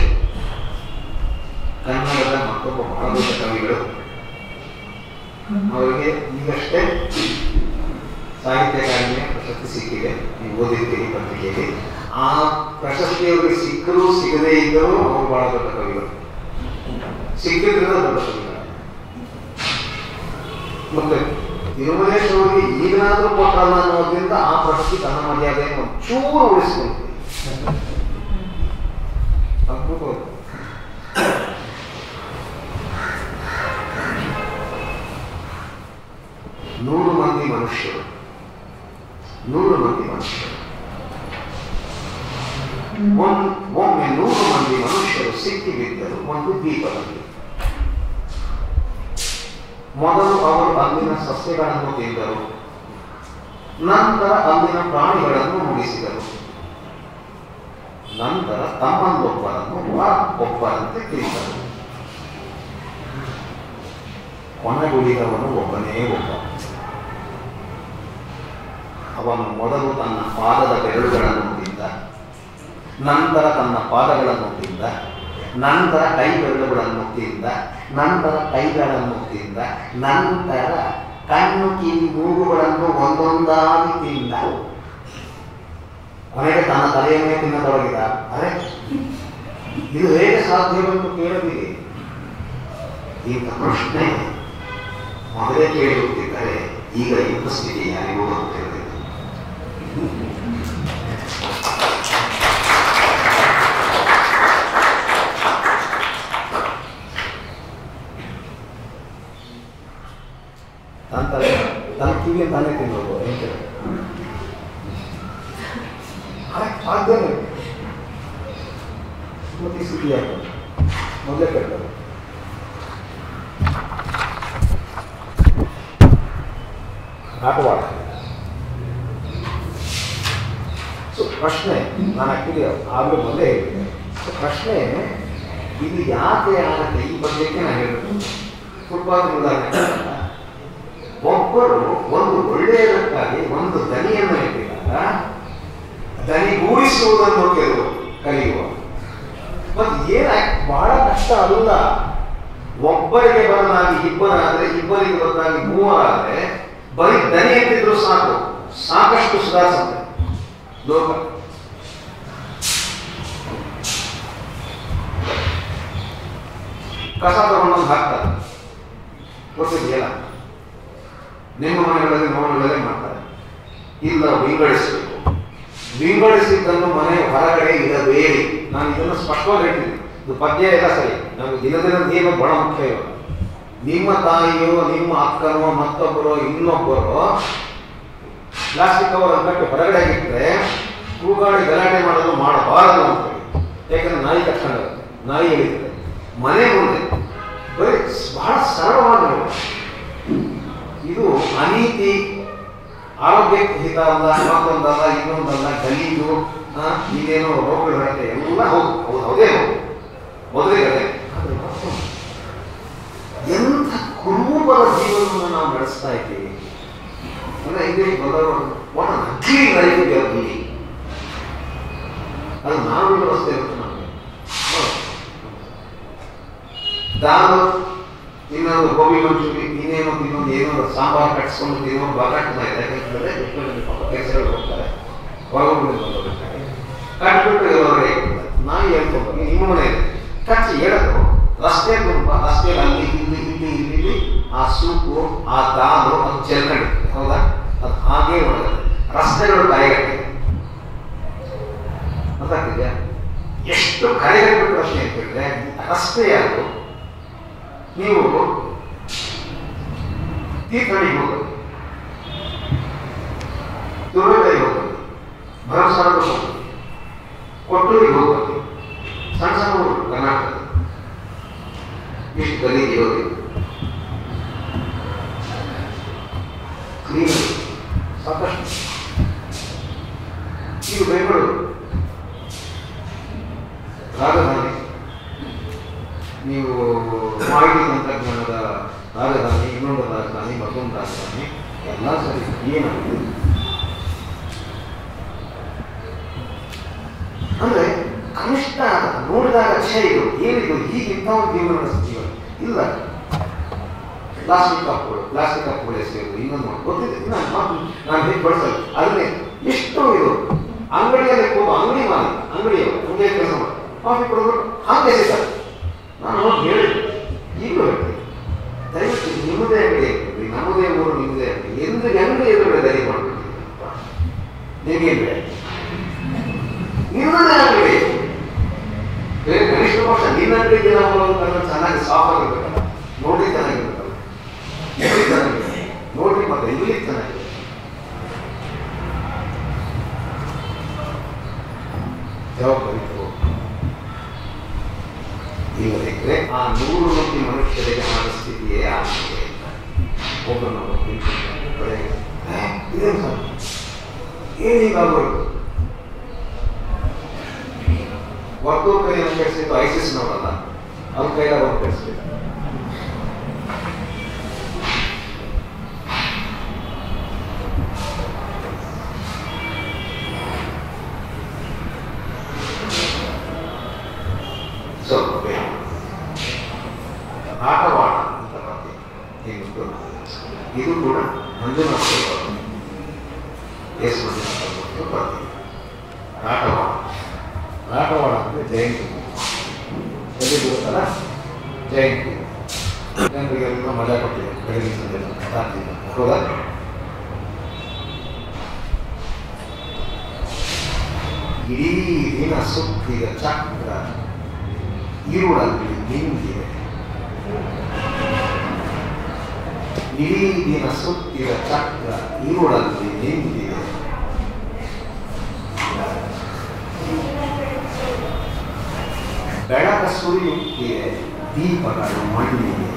B: ಕನ್ನಡದ ಮತ್ತೊಬ್ಬ ಬಹಳ ದೊಡ್ಡ ಕವಿಗಳು. ಅವರಿಗೆ ಈಗಷ್ಟೇ ಸಾಹಿತ್ಯ ಅಕಾಡೆಮಿಯ ಪ್ರಶಸ್ತಿ ಸಿಕ್ಕಿದೆ, ನೀವು ಓದಿರ್ತೀರಿ ಪತ್ರಿಕೆಯಲ್ಲಿ. ಆ ಪ್ರಶಸ್ತಿಯವರಿಗೆ ಸಿಕ್ಕರೂ ಸಿಗದೇ ಇದ್ದರೂ ಅವರು ಬಹಳ ದೊಡ್ಡ ಕವಿಗಳು, ಸಿಕ್ಕಿದ್ರಿಂದ ದೊಡ್ಡ ಕವಿಗಳು. ಮತ್ತೆ ತಿರುಮಲೇಶ್ ಅವರಿಗೆ ಈಗನಾದ್ರೂ ಕೊಟ್ಟರಲ್ಲ ಅನ್ನೋದ್ರಿಂದ ಆ ಪ್ರಶಸ್ತಿ ತನ್ನ ಮರ್ಯಾದೆಯನ್ನು ಒಂಚೂರು ಉಳಿಸಿಕೊಳ್ತೀವಿ. ಅದ್ಭುತ. ನೂರು ಮಂದಿ ಮನುಷ್ಯರು ನೂರು ಮಂದಿ ಮನುಷ್ಯರು ಒಮ್ಮೆ ನೂರು ಮಂದಿ ಮನುಷ್ಯರು ಸಿಕ್ಕಿ ಬಿದ್ದರು ಒಂದು ದ್ವೀಪದಲ್ಲಿ. ಮೊದಲು ಅವರು ಅಲ್ಲಿನ ಸಸ್ಯಗಳನ್ನು ತಿಂದರು, ನಂತರ ಅಲ್ಲಿನ ಪ್ರಾಣಿಗಳನ್ನು ಮುಗಿಸಿದರು, ನಂತರ ತಮ್ಮಲ್ಲೊಬ್ಬರನ್ನು ಒಬ್ಬರಂತೆ ತಿಂದರು. ಕೊನೆಗುಳಿದವನು ಒಬ್ಬನೇ ಒಬ್ಬ. ಅವನು ಮೊದಲು ತನ್ನ ಪಾದದ ಬೆರಳುಗಳನ್ನು ತಿಂದ, ನಂತರ ತನ್ನ ಪಾದಗಳನ್ನು ತಿಂದ, ನಂತರ ಕೈ ಬೆರಳುಗಳನ್ನು ತಿಂದ, ನಂತರ ಕೈಗಳನ್ನು ತಿಂದ, ನಂತರ ಕಣ್ಣು ಕಿವಿ ಮೂಗುಗಳನ್ನು ಒಂದೊಂದಾಗಿ ತಿಂದ, ಕೊನೆಗೆ ತನ್ನ ತಲೆಯನ್ನೇ ತಿನ್ನತೊಡಗಿದ. ಅರೆ ಇದು ಹೇಗೆ ಸಾಧ್ಯವೆಂದು ಕೇಳದಿರಿ. ಇಂಥ ಪ್ರಶ್ನೆ ಮೊದಲೇ ಕೇಳುತ್ತಿದ್ದರೆ ಈಗ ಇಂಥ ಸ್ಥಿತಿ ಯಾರಿಗೂ ಗೊತ್ತಿರಲಿಲ್ಲ. ಸುಳ್ಳಿ ಅಂತಾನೆ ತಿನ್ನೋದು ಏನು ಸಾಧ್ಯ ಮತ್ತೆ ಸುದ್ದಿ ಆಗ್ತದೆ ಮೊದಲೇ ಕೇಳ್ತಾರೆ. ಆಟವಾಡ. ಸೊ ಪ್ರಶ್ನೆ ನಾನು ಆ್ಯಕ್ಚುಲಿ ಆಗಲೂ ಮೊದಲೇ ಹೇಳಿದ್ದೆ. ಸೊ ಪ್ರಶ್ನೆ ಇದು ಯಾಕೆ ಆಗುತ್ತೆ ಈ ಬಗ್ಗೆಕ್ಕೆ ನಾನು ಹೇಳ್ಬೇಕು. ಫುಟ್ಬಾಲ್ ಉದಾಹರಣೆ ಒಬ್ಬರು ಒಂದು ಒಳ್ಳೆಯದಕ್ಕಾಗಿ ಒಂದು ದನಿಯನ್ನು ಇಟ್ಟಿದಾಗ ದನಿಗೂಡಿಸುವುದನ್ನು ಕೆಲವು ಕಲಿಯುವ ಮತ್ತು ಏನ ಬಹಳ ಕಷ್ಟ ಅಲ್ಲ. ಒಬ್ಬರಿಗೆ ಬದಲಾಗಿ ಇಬ್ಬರಾದ್ರೆ ಇಬ್ಬರಿಗೆ ಬದಲಾಗಿ ಮೂವರಾದ್ರೆ ಬರೀ ದನಿ ಎತ್ತಿದ್ರು ಸಾಕು, ಸಾಕಷ್ಟು ಸುಧಾರಿಸುತ್ತೆ ಲೋಕ. ಕಸ ತಗೊಂಡೊಂದು ಹಾಕ್ತಾರೆ ಗೊತ್ತಿದೆಯಲ್ಲ, ನಿಮ್ಮ ಮನೆಗಳಲ್ಲಿ ನೋವುಗಳೇ ಮಾಡ್ತಾರೆ. ಇಲ್ಲ ವಿಂಗಡಿಸಬೇಕು, ವಿಂಗಡಿಸಿದ್ದನ್ನು ಮನೆ ಹೊರಗಡೆ ಇಡಬೇಡಿ. ನಾನು ಇದನ್ನು ಸ್ಪಷ್ಟವಾಗಿ ಹೇಳ್ತೀನಿ, ಇದು ಪದ್ಯ ಎಲ್ಲ ಸರಿ, ನಮಗೆ ದಿನ ದಿನ ಏನು ಬಹಳ ಮುಖ್ಯ ಇವಾಗ. ನಿಮ್ಮ ತಾಯಿಯೋ ನಿಮ್ಮ ಅಕ್ಕನೋ ಮತ್ತೊಬ್ಬರೋ ಇನ್ನೊಬ್ಬರೋ ಪ್ಲಾಸ್ಟಿಕ್ ಕವರ್ ಅಂತಕ್ಕೆ ಹೊರಗಡೆ ಆಗಿದ್ರೆ ಕೂಗಾಡಿ ಗಲಾಟೆ ಮಾಡೋದು ಮಾಡಬಾರದು ಅಂತ ಹೇಳಿ. ಯಾಕಂದ್ರೆ ನಾಯಿ ಕಟ್ಕೊಂಡಾಗುತ್ತೆ, ನಾಯಿ ಎಳಿತದೆ. ಮನೆ ಮುಂದೆ ಬರೀ ಬಹಳ ಸರಳವಾಗಿ ಇದು ಅನೀತಿ, ಆರೋಗ್ಯಕ್ಕೆ ಹಿತ ಅಲ್ಲ, ಮತ್ತೊಂದಲ್ಲ ಇನ್ನೊಂದಲ್ಲ, ಗಲೀಜು, ಇದೇನೋ ರೋಗಗಳು ಬರುತ್ತೆ ಎಲ್ಲ ಹೌದು ಹೌದು ಹೌದೇ ಹೌದು ಮೊದಲಿಗೆ. ಎಂಥ ಕುರುಬರ ಜೀವನವನ್ನು ನಾವು ನಡೆಸ್ತಾ ಇದ್ದೀವಿ ಅಂದ್ರೆ ಇದೇ ಮೊದಲು ಒಣ ಅಗ್ಲಿ ಲೈಫ್ ಅಲ್ಲಿ ಅದು ನಾವು ವ್ಯವಸ್ಥೆ ಇರುತ್ತೆ. ನಮಗೆ ದಾರು ಇನ್ನೊಂದು ಗೋಬಿ ಮಂಚೂರಿ ಇನ್ನೇನೋ ಇನ್ನೊಂದು ಏನೋ ಸಾಂಬಾರು ಕಟ್ಸ್ಕೊಂಡು ತಿನ್ನೋ ಬಾಗಾಟ ಇದೆ. ಯಾಕಂತಂದ್ರೆ ಕೆಲಸಗಳು ಹೋಗ್ತಾರೆ ಹೊರಗಡೆ ಬಂದೋಗ್ತಾರೆ, ಕಟ್ಬಿಟ್ಟು ಹೊರಗಡೆ ನಾಯಿ ಹೇಳ್ಕೊಂಡು ನಿಮ್ಮ ಮನೆ ಕಚ್ಚಿ ಹೇಳೋದು ರಸ್ತೆ ತುಂಬ ರಸ್ತೆಯಲ್ಲಿ ಅಲ್ಲಿ ಇಲ್ಲಿ ಇಲ್ಲಿ ಇಲ್ಲಿ ಆ ಸೂಪು ಆ ದಾಲು ಅದು ಚೆಲ್ಕೊಂಡಿರ್ತದೆ ಹೌದಾ, ಅದು ಹಾಗೇ ಒಳಗಡೆ ರಸ್ತೆಗಳು ಕರೆಗಟ್ಟಿದೆ. ಗೊತ್ತಾಗ್ತಿದ್ಯಾ ಎಷ್ಟು ಕರೆಗಟ್ಟು ಪ್ರಶ್ನೆ ಅಂತ ಹೇಳಿದ್ರೆ ರಸ್ತೆ ಯಾವುದು? ನೀವು ತೀರ್ಥಹಳ್ಳಿಗೆ ಹೋಗೋದು, ತುರುವೇಕೈಗೆ ಹೋಗೋದು, ಭರಮಸಾಗರ ಹೋಗೋದು, ಕೊಟ್ಟೂರಿಗೆ ಹೋಗೋದು, ಸಣ್ಣ ಸಣ್ಣ ಊರು ಕರ್ನಾಟಕ ಇಷ್ಟು ಗಲೀಜು ಇರೋದಿಲ್ಲ. ಕ್ಲೀನ್ ಸಾಕಷ್ಟು. ಇದು ಬೆಂಗಳೂರು ರಾಜಧಾನಿ, ನೀವು ಮಾಹಿತಿ ತಂತ್ರಜ್ಞಾನದ ರಾಜಧಾನಿ, ಇನ್ನೊಂದು ರಾಜಧಾನಿ, ಮತ್ತೊಂದು ರಾಜಧಾನಿ ಎಲ್ಲ ಸರಿ. ಏನಾಗಿದೆ ಅಂದ್ರೆ ಕನಿಷ್ಠ ನೋಡಿದಾಗ ಛೇ ಇದು ಏನಿದು ಹೀಗೆ ಇಂಥ ಒಂದು ಜೀವನ ನಡೆಸ್ತೀವ ಇಲ್ಲ. ಪ್ಲಾಸ್ಟಿಕ್ ಕಪ್ಪುಗಳು ಪ್ಲಾಸ್ಟಿಕ್ ಕಪ್ಪುಗಳು ಎಸೆಯೋದು ಇನ್ನೊಂದು ಗೊತ್ತಿದೆ. ನಾನು ಮಾತು ನಾನು ಹೇಗೆ ಬಳಸಲ್ಲ. ಅದನ್ನೇ ಎಷ್ಟು ಇದು ಅಂಗಡಿಯಲ್ಲಿ ಹೋಗುವ ಅಂಗಡಿ ಮಾಲಿ ಅಂಗಡಿಯವರು ಅಂಗಡಿಯ ಕೆಲಸ ಮಾಡಿ ಕಾಫಿ ಕೊಡೋದು ಹಾಗೆ ಎಸೆತಾರೆ. ನಾನು ಹೋಗಿ ಹೇಳಿದೆ, ಈಗಲೂ ಹೇಳ್ತೀನಿ, ದಯವಿಟ್ಟು ನಿಮ್ಮದೇ ಅಂಗಡಿ ಆಗ್ತದೆ, ನಮ್ಮದೇ ಊರು ನಿಮ್ಮದೇ ಆಗ್ತದೆ, ಎಂದು ಅಂಗಡಿ ಎದುರುಗಡೆ ದಯ ಮಾಡ್ಬಿಡ್ತೀವಿ. ನಿಮಗೇನು ಬೇಡ ನಿಮ್ಮದೇ ಅಂಗಡಿ, ಬೇರೆ ಕನಿಷ್ಠ ಪಕ್ಷ ನಿನ್ನ ಅಂಗಡಿಗೆ ನಾವು ಚೆನ್ನಾಗಿ ಸಾಫ್ ಆಗಿರ್ಬೇಕಲ್ಲ, ನೋಡಿ ಚೆನ್ನಾಗಿರ್ಬೇಕಲ್ಲ, ಇಲ್ಲಿ ಚೆನ್ನಾಗಿದೆ ನೋಡಿ, ಮತ್ತೆ ಇಲ್ಲಿ ಚೆನ್ನಾಗಿದೆ. ಜವಾಬ್ದಾರಿ ಇಲ್ಲದಿದ್ದರೆ ಆ ನೂರು ಮಂದಿ ಮನುಷ್ಯರಿಗೆ ಆದ ಸ್ಥಿತಿಯೇ ಆಗಿದೆ. ಒಬ್ಬರು ಇದೇನು ಸರ್ ಏನೀಗಾಗೋದು ಒಟ್ಟು ಕೈಯನ್ನು ಕೆಡಿಸಿದ್ದು ಐಸಿಸ್ ನೋಡಲ್ಲ, ಅವ್ರ ಕೈಲಾಗ ಅವ್ರು ಕೆಡಿಸ್ಬೇಕು. ಸ್ವಲ್ಪ ಬೇಡ ಆಟವಾಡ ಅಂತ ಬರ್ತೀವಿ. ಇದು ಕೂಡ ಮಂಜುನಾಥ ಎಸ್ ಮಂಜುನಾಥ ಬರ್ತೀವಿ. ಆಟವಾಡ ಆಟವಾಡ ಅಂದರೆ ಜಯಂತಿ ಎಲ್ಲಿ ಬರುತ್ತಲ್ಲ ಜಯಂತಿ ಜನರಿಗೆಲ್ಲ ಮಜಾ ಕೊಟ್ಟಿದೆ ಬೆಳಗಿನ ಸಂಜೆ ರಾತ್ರಿ ಹೌದಾ. ಇಡೀ ದಿನ ಸುತ್ತಿದ ಚಕ್ರ ಇರುಳಲ್ಲಿ ನಿಂತಿದೆ. ಇಡೀ ದಿನ ಸುತ್ತಿದ ಚಕ್ರ ಇರುಳಲ್ಲಿ ನಿಂತಿದೆ. ಬೆಳಕ ಸುರಿಯುತ್ತಿದೆ ದೀಪಗಳು ಮಣ್ಣಿಗೆ.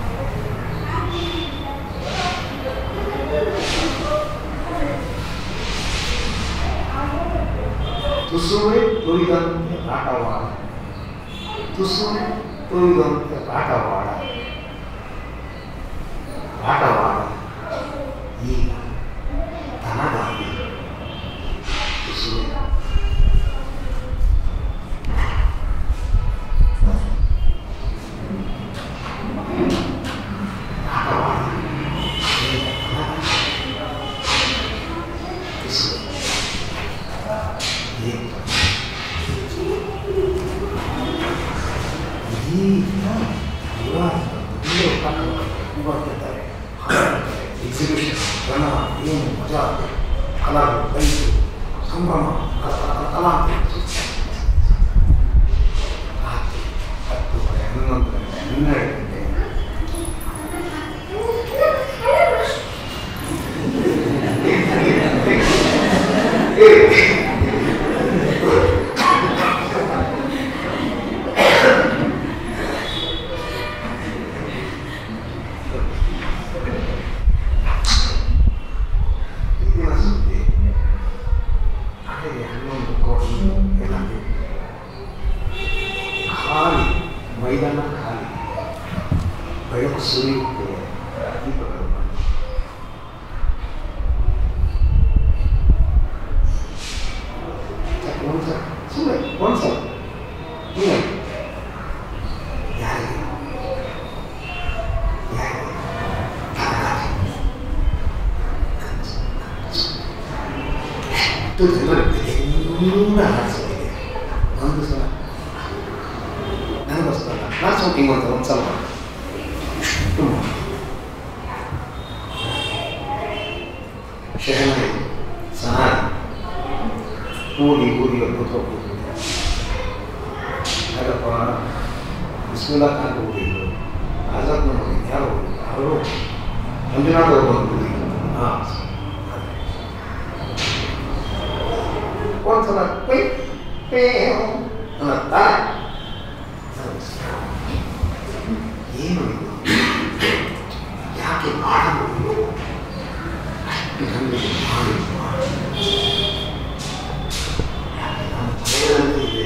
B: ತುಸುವೆ ತುರಿದಂತೆ ಆಟವಾಡ, ತುಸುವೆ ತುರಿದಂತೆ ಆಟವಾಡ, ಆಟವಾಡ ಈಗ ತನಗಾಗಿ ತುಸುವೆ. ಎಕ್ಸಿಬಿಷನ್ ಜನ ಏನು ಮಜಾ, ಕಲರ್ ಲೈಟು ಸಂಭ್ರಮ, ಕಲಾ ಹತ್ತುವರೆ ಹನ್ನೊಂದು ಗಂಟೆ ಹನ್ನೆರಡು ಗಂಟೆ ಖಾಲಿ ಮೈದಾನ, ಖಾಲಿ ಬೆಳಕು ಸುರಿಯುತ್ತದೆ ದೀಪಗಳು. ಒಂದ್ಸಲ ಸುಮ್ಮನೆ ಒಂದ್ಸಲ ಇಲ್ಲ ಯಾರಿಗೆ ಯಾರಿಗೆ ಎಷ್ಟು ಜನರು ಎಲ್ಲ ಹಾರಿಸಿದೆ. ಒಂದು ಸಲ ನನಗೋಸ್ಕರ ನಾನು ಸ್ಮೋಕಿಂಗ್ ಮಾಡ್ತಾರೆ ಒಂದು ಸ್ವಲ್ಪ ಇಷ್ಟು ಶಹನಾಯಿ ಸನಾಯಿ ಊದಿ ಊದಿ ಕೂತ್ಕೊಂಡು ಯಾಕಪ್ಪ ಬಿಸ್ಮಿಲ್ಲಾ ಖಾನ್ ಹೋಗಿದ್ರು, ಆಜಾದ್ ನೋಡಿ ಯಾರು ಹೋಗಿದ್ರು, ಅವರು ಮಂಜುನಾಥ್ ಅವರು ಬಂದು ಹಾಂ ಒಂದ್ಸಲ ಪೈ ಪೇ ಅನ್ನತ್ತಾ ಏನು ಯಾಕೆ ಮಾಡಬಹುದು ಅಷ್ಟು ನನಗೆ ಮಾಡಿ ಯಾಕೆ ನಮ್ಮ ತಲೆಯಲ್ಲಿ ಇದೆ.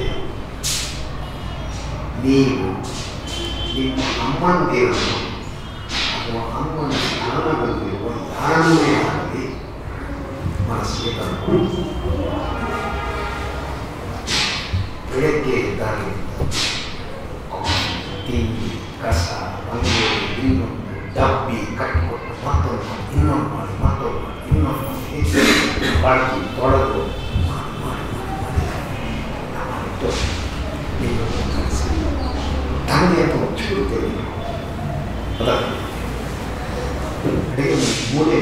B: ನೀವು ನಿಮ್ಮ ಅಮ್ಮನ ದೇವರನ್ನು ಅಥವಾ ಅಮ್ಮನ ಸ್ಥಾನದಲ್ಲಿರುವ ಯಾರನ್ನೇ ಆಗಲಿ ಮನಸ್ಸಿಗೆ ತಂದು ಬೆಳಗ್ಗೆ ಎದ್ದಾಗಲಿಂದ ತಿಂಡಿ ಕಸ ರಂಗೋಲಿ ಇನ್ನೊಂದು ಡಬ್ಬಿ ಕಟ್ಟಿಕೊಟ್ಟು ಮತ್ತೊಂದು ಮಾಡಿ ಇನ್ನೊಂದು ಮಾಡಿ ಮತ್ತೊಂದು ಮಾಡಿ ಇನ್ನೊಂದು ಮಾಡಿ ಬಾಕಿ ತೊಳೆದು ಮಾಡಿ ಮಾಡಿ ಮಾಡಿ ಮಾಡಿಟ್ಟು ಇನ್ನೊಂದು ಕಲಿಸಿ ತಂದೆ ಅಂತ ಮುಚ್ಚಿಬಿಡ್ತೇವೆ. ಅದಕ್ಕೆ ಅಡುಗೆ ಮೂಲೆ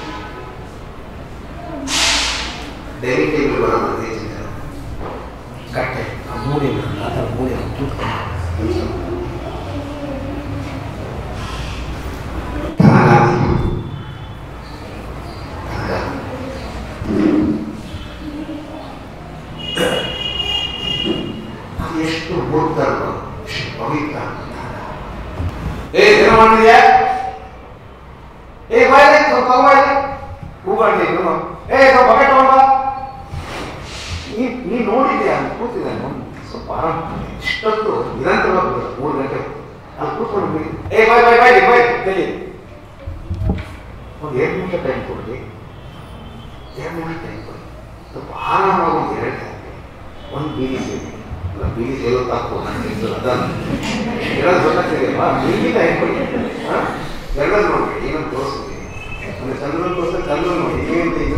B: ಡೈರಿ ಟೇಬಲ್ ಬರೋದು ಕಟ್ಟೆ ಆ ಮೂಲೆ ಆ ಥರ ಮೂಲೆ ಕೂತ್ಕೊಂಡು ಎಷ್ಟು ಮೂರ್ತರು ಎಷ್ಟು ಪವಿತ್ರ ಏ ಜನ ಮಾಡಿದ್ಯಾ ಏ ಬಾಯ್ ಸ್ವಲ್ಪ ಬಾಯ್ ಹೂಗಾಡಿ ಏ ಸ್ವಲ್ಪ ಬಕೆಟ್ ತಗೊಂಡ ನೀ ನೀ ನೋಡಿದ್ಯಾ ಕೂತಿದ್ದಾನೆ ಸ್ವಲ್ಪ ಆರಾಮ ಇಷ್ಟೊತ್ತು ನಿರಂತರವಾಗಿ ಮೂರು ಗಂಟೆ ಅಲ್ಲಿ ಕೂತ್ಕೊಂಡು ಏ ಬಾಯ್ ಬಾಯ್ ಬಾಯ್ ಬಾಯ್ ಹೇಳಿ ಒಂದು ಎರಡು ನಿಮಿಷ ಟೈಮ್ ಕೊಡಿ, ಎರಡು ನಿಮಿಷ ಟೈಮ್ ಕೊಡಿ, ಸ್ವಲ್ಪ ಆರಾಮಾಗಿ ಒಂದು ಎರಡು ಗಂಟೆ ಒಂದು ಬೀಡಿ ಸೇರಿ ಇಲ್ಲ ಬೀಡಿ ಸೇರೋ ತಾಕು ನನಗೆ ಅದನ್ನು ಹೇಳೋದು ಗೊತ್ತಾಗ್ತಿದೆಯಲ್ವಾ, ಬೀಡಿ ಟೈಮ್ ಕೊಡಿ ಹಾಂ ಎಲ್ಲರೂ ನೋಡಿ ಏನಂತ ತೋರಿಸ್ತೀನಿ ಅಂದರೆ ಚಂದ್ರನ ತೋರಿಸ ಚಂದ್ರ ನೋಡಿ ಏನಂತ ಇದು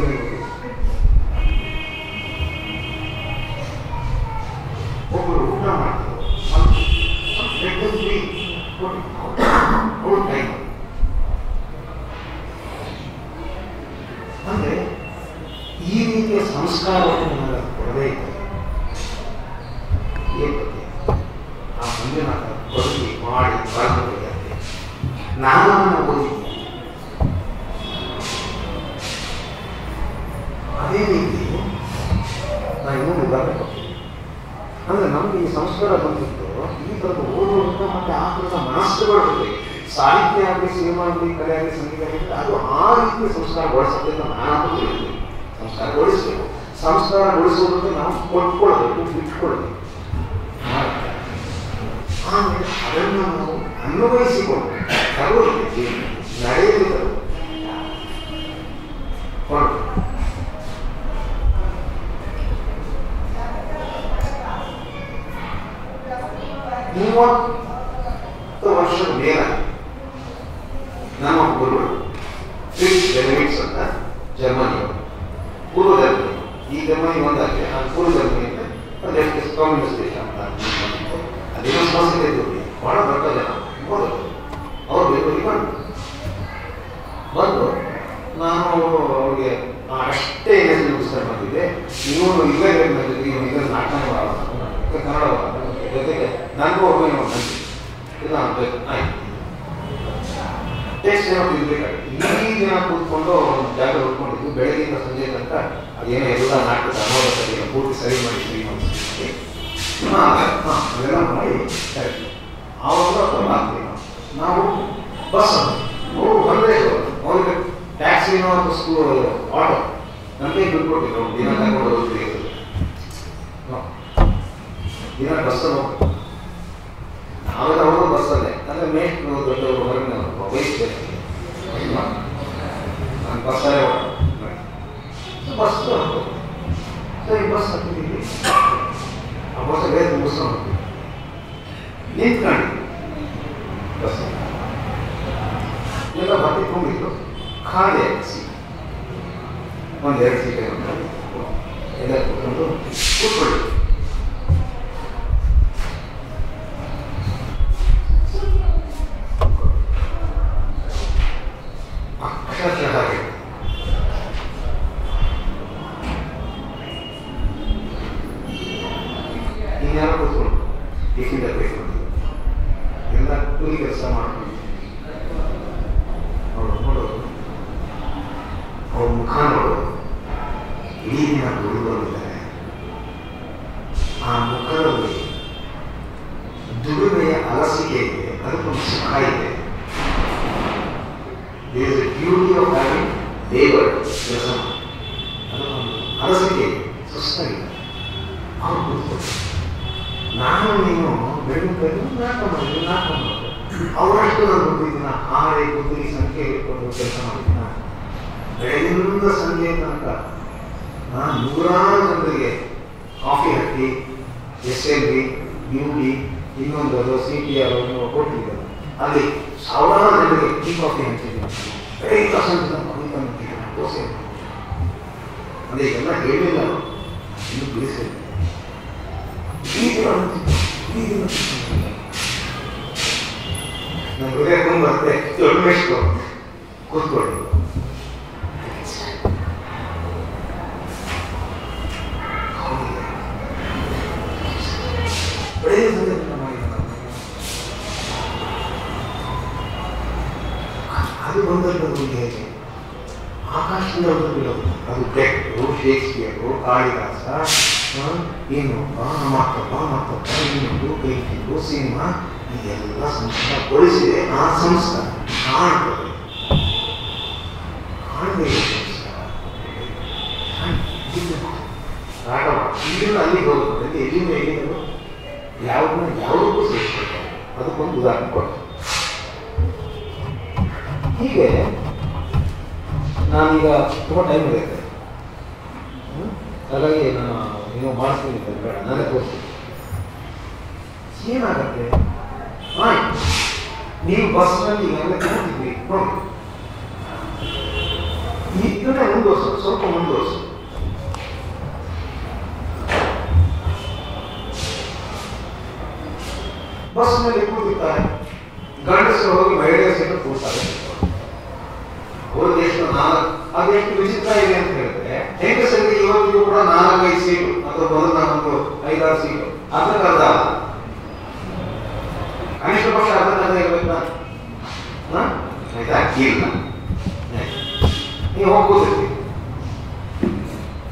B: ಒಬ್ಬರು ಊಟ ಮಾಡ್ತಾರೆ ಅವ್ರ ಟೈಮ್ ಅಂದರೆ ಈ ರೀತಿಯ ಸಂಸ್ಕಾರವನ್ನು ನನಗೆ ಕೊಡದೇ ಇದ್ದಾರೆ. ಏಕತೆ ಆ ಮಂಜುನಾಥ ಬದುಕಿ ಮಾಡಿ ಬರಬೇಕಾಗುತ್ತೆ. ನಾನು ಓದಿದ್ದೆ ಅದೇ ರೀತಿ ನಾನು ಇನ್ನೊಂದು ಉದಾಹರಣೆ ಕೊಡ್ತೀನಿ. ಅಂದರೆ ನಮಗೆ ಈ ಸಂಸ್ಕಾರ ಬಂದಿತ್ತು ಈ ಥರದ ಓದುವಂಥ ಮತ್ತು ಆ ಥರದ ಮನಸ್ಸುಗಳು ಜೊತೆಗೆ ಸಾಹಿತ್ಯ ಆಗಲಿ, ಸಿನಿಮಾ ಆಗಲಿ, ಕಲೆ ಆಗಲಿ, ಸಂಗೀತ ಆಗಲಿ, ಅದು ಆ ರೀತಿಯ ಸಂಸ್ಕಾರಗೊಳಿಸೋದಕ್ಕೆ ನಾನು ಹೇಳ್ತೀನಿ. ಸಂಸ್ಕಾರಗೊಳಿಸಬೇಕು. ಸಂಸ್ಕಾರಗೊಳಿಸೋದಕ್ಕೆ ನಾವು ಕೊಟ್ಕೊಳ್ಬೇಕು, ಬಿಟ್ಕೊಳ್ಬೇಕು. ಆಮೇಲೆ ಅದನ್ನು ನಾವು ಅನ್ವಯಿಸಿಕೊಂಡು ತಗೊಳ್ಬೇಕು, ನಡೆಯಲು ಹೊರಟು ಮೂವತ್ತು ವರ್ಷದ ಮೇಲ ನಮ್ಮ ಗುರುಗಳು ಫ್ರಿಟ್ಜ್ ಲೆವಿಟ್ಸ್ ಅಂತ ಜರ್ಮನಿಯವರು, ಪೂರ್ವ ಜರ್ಮನಿ. ಈ ಜರ್ಮನಿ ಒಂದಾಗಿದೆ, ಆ ಪೂರ್ವ ಜರ್ಮನಿ ಅಂದ್ರೆ ಕಮ್ಯುನಿಸ್ಟ್ ದೇಶ ಅಂತ ಅದೇನೋ ಸಮಸ್ಯೆ ಇದ್ದು ಬಹಳ ದೊಡ್ಡ ಜನ ಹೋದರು. ಅವ್ರು ಬೆಂಗಳೂರಿಗೆ ಬಂದರು ಬಂದು ನಾನು ಅವ್ರಿಗೆ ಅಷ್ಟೇ ಏನೇನು ನಮಸ್ಕಾರ ಮಾಡಿದ್ದೆ. ನೀವು ಈಗ ಈಗ ನಾಟಕ ಕನ್ನಡ ಜೊತೆಗೆ ನನಗೂ ಒಬ್ಬ ಇದು ಆಯ್ತು ಟೇಸ್ಟ್ ಏನೋ ತಿನ್ಬೇಕಾಗಿತ್ತು. ಈ ದಿನ ಕೂತ್ಕೊಂಡು ಒಂದು ಜಾಗ ಉಟ್ಕೊಂಡಿದ್ದು ಬೆಳಗ್ಗೆಯಿಂದ ಸಂಜೆ ತನಕ ಅದೇನೋ ಎಲ್ಲ ನಾಟಕದ ಅನುಭವ ಪೂರ್ತಿ ಸರಿ ಮಾಡಿ ಸರಿ ಮಾಡಿ ಹಾಂ ಹಾಂ ಅದೆಲ್ಲ ಮಾಡಿ ಸರಿ ಆವಾಗ ಆಗ್ತೀವಿ ನಾವು ಬಸ್ ಅವರು ಬಂದರೆ ಅವ್ರಿಗೆ ಟ್ಯಾಕ್ಸಿನೋ ಅಥವಾ ಸ್ಕೂಲ್ ಆಟೋ ನಮಗೆ ದುಡ್ಡು ಕೊಟ್ಟಿದ್ರು. ದಿನ ತಗೊಂಡು ಹೋಗ್ತೀವಿ, ದಿನ ಬಸ್ಸಲ್ಲಿ ಹೋಗ್ಬೇಕು. ನಾವೆಲ್ಲ ಹೋಗೋದು ಬಸ್ಸಲ್ಲೇ. ಅಂದರೆ ಮೇಷ್ಟ್ರು ದೊಡ್ಡವರು ಹೊರಗಿನವರು ವಹಿಸ್ಬೇಕು. ನಾನು ಬಸ್ಸಲ್ಲೇ ಹೋಗೋದು. ಬಸ್ ಸರಿ ಬಸ್ ಹತ್ತಿದ್ದೀವಿ. ಆ ಬಸ್ ಬೇರೆ ಮುಗಿಸ್ಕೊಂಡು ಹೋಗ್ತೀವಿ. ನಿಂತ್ಕೊಂಡು ಬಸ್ ಎಲ್ಲ ಬತ್ತಿಕೊಂಡಿದ್ದು ಖಾಲಿ ಸೀಟ್ ಒಂದೆರಡು ಸೀಟ್ ಎಲ್ಲ ಕೂತ್ಕೊಂಡು ಕೂತ್ಕೊಳ್ಳಿ. ಅಕ್ಷರಶಃ ಹಾಗೆ ಇನ್ಯಾರೋ ಕೂತ್ಕೊಂಡು ಏಕಿಂದ ಬೇಕೊಂಡು ಎಲ್ಲ ಕೂಲಿ ಕೆಲಸ ಮಾಡ್ಕೊಂಡು ಅವರು ನೋಡೋದು, ಅವ್ರ ಮುಖ ನೋಡೋದು. ಇಡೀ ದಿನ ದುಡಿದವರಿದ್ದಾರೆ. ಆ ಮುಖದಲ್ಲಿ ದುಡಿಮೆಯ ಅಲಸಿಕೆ ಇದೆ, ಅದಕ್ಕೊಂದು ಸುಖ ಇದೆ. There is a beauty of having labored ಕೆಲಸ. ಅದಕ್ಕೊಂದು ಅಲಸಿಕೆ ಸುಸ್ತಾಗಿದೆ. ಅವ್ರು ಕೂತ್ಕೊಂಡು ನಾನು ನೀನು ಬೆಳಗ್ಗೆ ನಾಟಕ ಮಾಡಿದ್ವಿ ನಾಟಕ ಮಾಡೋದು ಅವರಷ್ಟು ನಾನು ಗೊತ್ತಿದ್ದೀನ ಆರೆ ಗುದ್ದಿ ಸಂಖ್ಯೆ ಇಟ್ಕೊಂಡು ಕೆಲಸ ಮಾಡಿದ್ದೀನ. ಬೆಳಗಿನಿಂದ ಸಂಜೆ ತನಕ ನಾನು ನೂರಾರು ಜನರಿಗೆ ಕಾಫಿ ಹಟ್ಟಿ, S L B, U D, ಇನ್ನೊಂದು ಸಿ ಟಿ ಆರ್ ಕೊಟ್ಟಿದ್ದಾರೆ. ಅಲ್ಲಿ ಸಾವಿರಾರು ಜನರಿಗೆ ಟೀ ಕಾಫಿ ಹಂಚಿದ್ದೀನಿ. ಬೆಳಗ್ಗೆ ಸಂಜೆ ತನಕ ದೋಸೆ ಅದೇ ಎಲ್ಲ ಹೇಳಿಲ್ಲ, ಇನ್ನು ಬಿಡಿಸಿಲ್ಲ. ಈಗ ನಮ್ಮ ಹೃದಯ ತುಂಬತ್ತೆ. ದೊಡ್ಡ ಕೂತ್ಕೊಳ್ಳಿ. ಅದು ಬಂದದ್ದು ಹೇಗೆ ಆಕಾಶದಿಂದ ಒಂದು ಬೀಳೋದು. ಅದು ಬೆಕ್ಕು, ಶೇಕ್ಸ್ಪಿಯರು, ಕಾಳಿದಾಸ, ಏನು ಮಾತಪ್ಪ ಮಾತಪ್ಪ ಇನ್ನೊಂದು ಕೈಕಿದ್ದು ಸಿನಿಮಾ ಇದೆಲ್ಲ ಸಂಸ್ಕಾರಗೊಳಿಸಿದೆ. ಆ ಸಂಸ್ಕಾರ ಕಾಣ್ತದೆ, ಕಾಣಬೇಕು ಸಂಸ್ಕಾರ. ರಾಘವ ಇಲ್ಲಿಂದ ಅಲ್ಲಿಗೆ ಹೋಗ್ತದೆ, ಎಲ್ಲಿಂದ ಎಲ್ಲಿಂದ ಯಾವುದನ್ನ ಯಾವುದಕ್ಕೂ ಸೇರಿಸ್ಕೊಳ್ತಾರೆ. ಅದಕ್ಕೊಂದು ಉದಾಹರಣೆ ಕೊಡ್ತಾರೆ. ಹೀಗೆ ನಾನೀಗ ತುಂಬ ಟೈಮ್ ಇದೆ, ಹಾಗಾಗಿ ನಾನು ನೀವು ಮಾಡಿಸ್ತೀನಿ ಬೇಡ, ನಾನೇ ತೋರಿಸ್ತೀನಿ. ಏನಾಗತ್ತೆ? ಆಯ್ತು, ನೀವು ಬಸ್ನಲ್ಲಿ ಈಗಾಗಲೇ ಕೂತಿದ್ವಿ ನೋಡಿ, ಇದನ್ನೇ ಮುಂದುವರ್ಸು, ಸ್ವಲ್ಪ ಮುಂದುವರ್ಸು. ಬಸ್ನಲ್ಲಿ ಕೂತಿರ್ತಾರೆ, ಗಂಡಸರು ಹೋಗಿ ಮಹಿಳೆಯ ಸೀಟು ಕೂರ್ತಾರೆ. ಅವ್ರ ದೇಶದ ನಾಲ್ಕು, ಅದೆಷ್ಟು ವಿಚಿತ್ರ ಇದೆ ಅಂತ ಹೇಳಿದ್ರೆ, ಹೆಂಗಸರಿಗೆ ಇವತ್ತಿಗೂ ಕೂಡ ನಾಲ್ಕೈದು ಸೀಟು ಅಥವಾ ಮೊದಲು ನಾನೊಂದು ಐದಾರು ಸೀಟು ಅದಕ್ಕೆ ಅರ್ಧ ಕನಿಷ್ಠ ಪಕ್ಷ ಅದಕ್ಕೆ ಅರ್ಧ ಇರ್ಬೇಕು. ನಾನು ಆಯ್ತಾ ಇಲ್ಲ, ನೀವು ಹೋಗಿ ಕೂತಿರ್ತೀವಿ.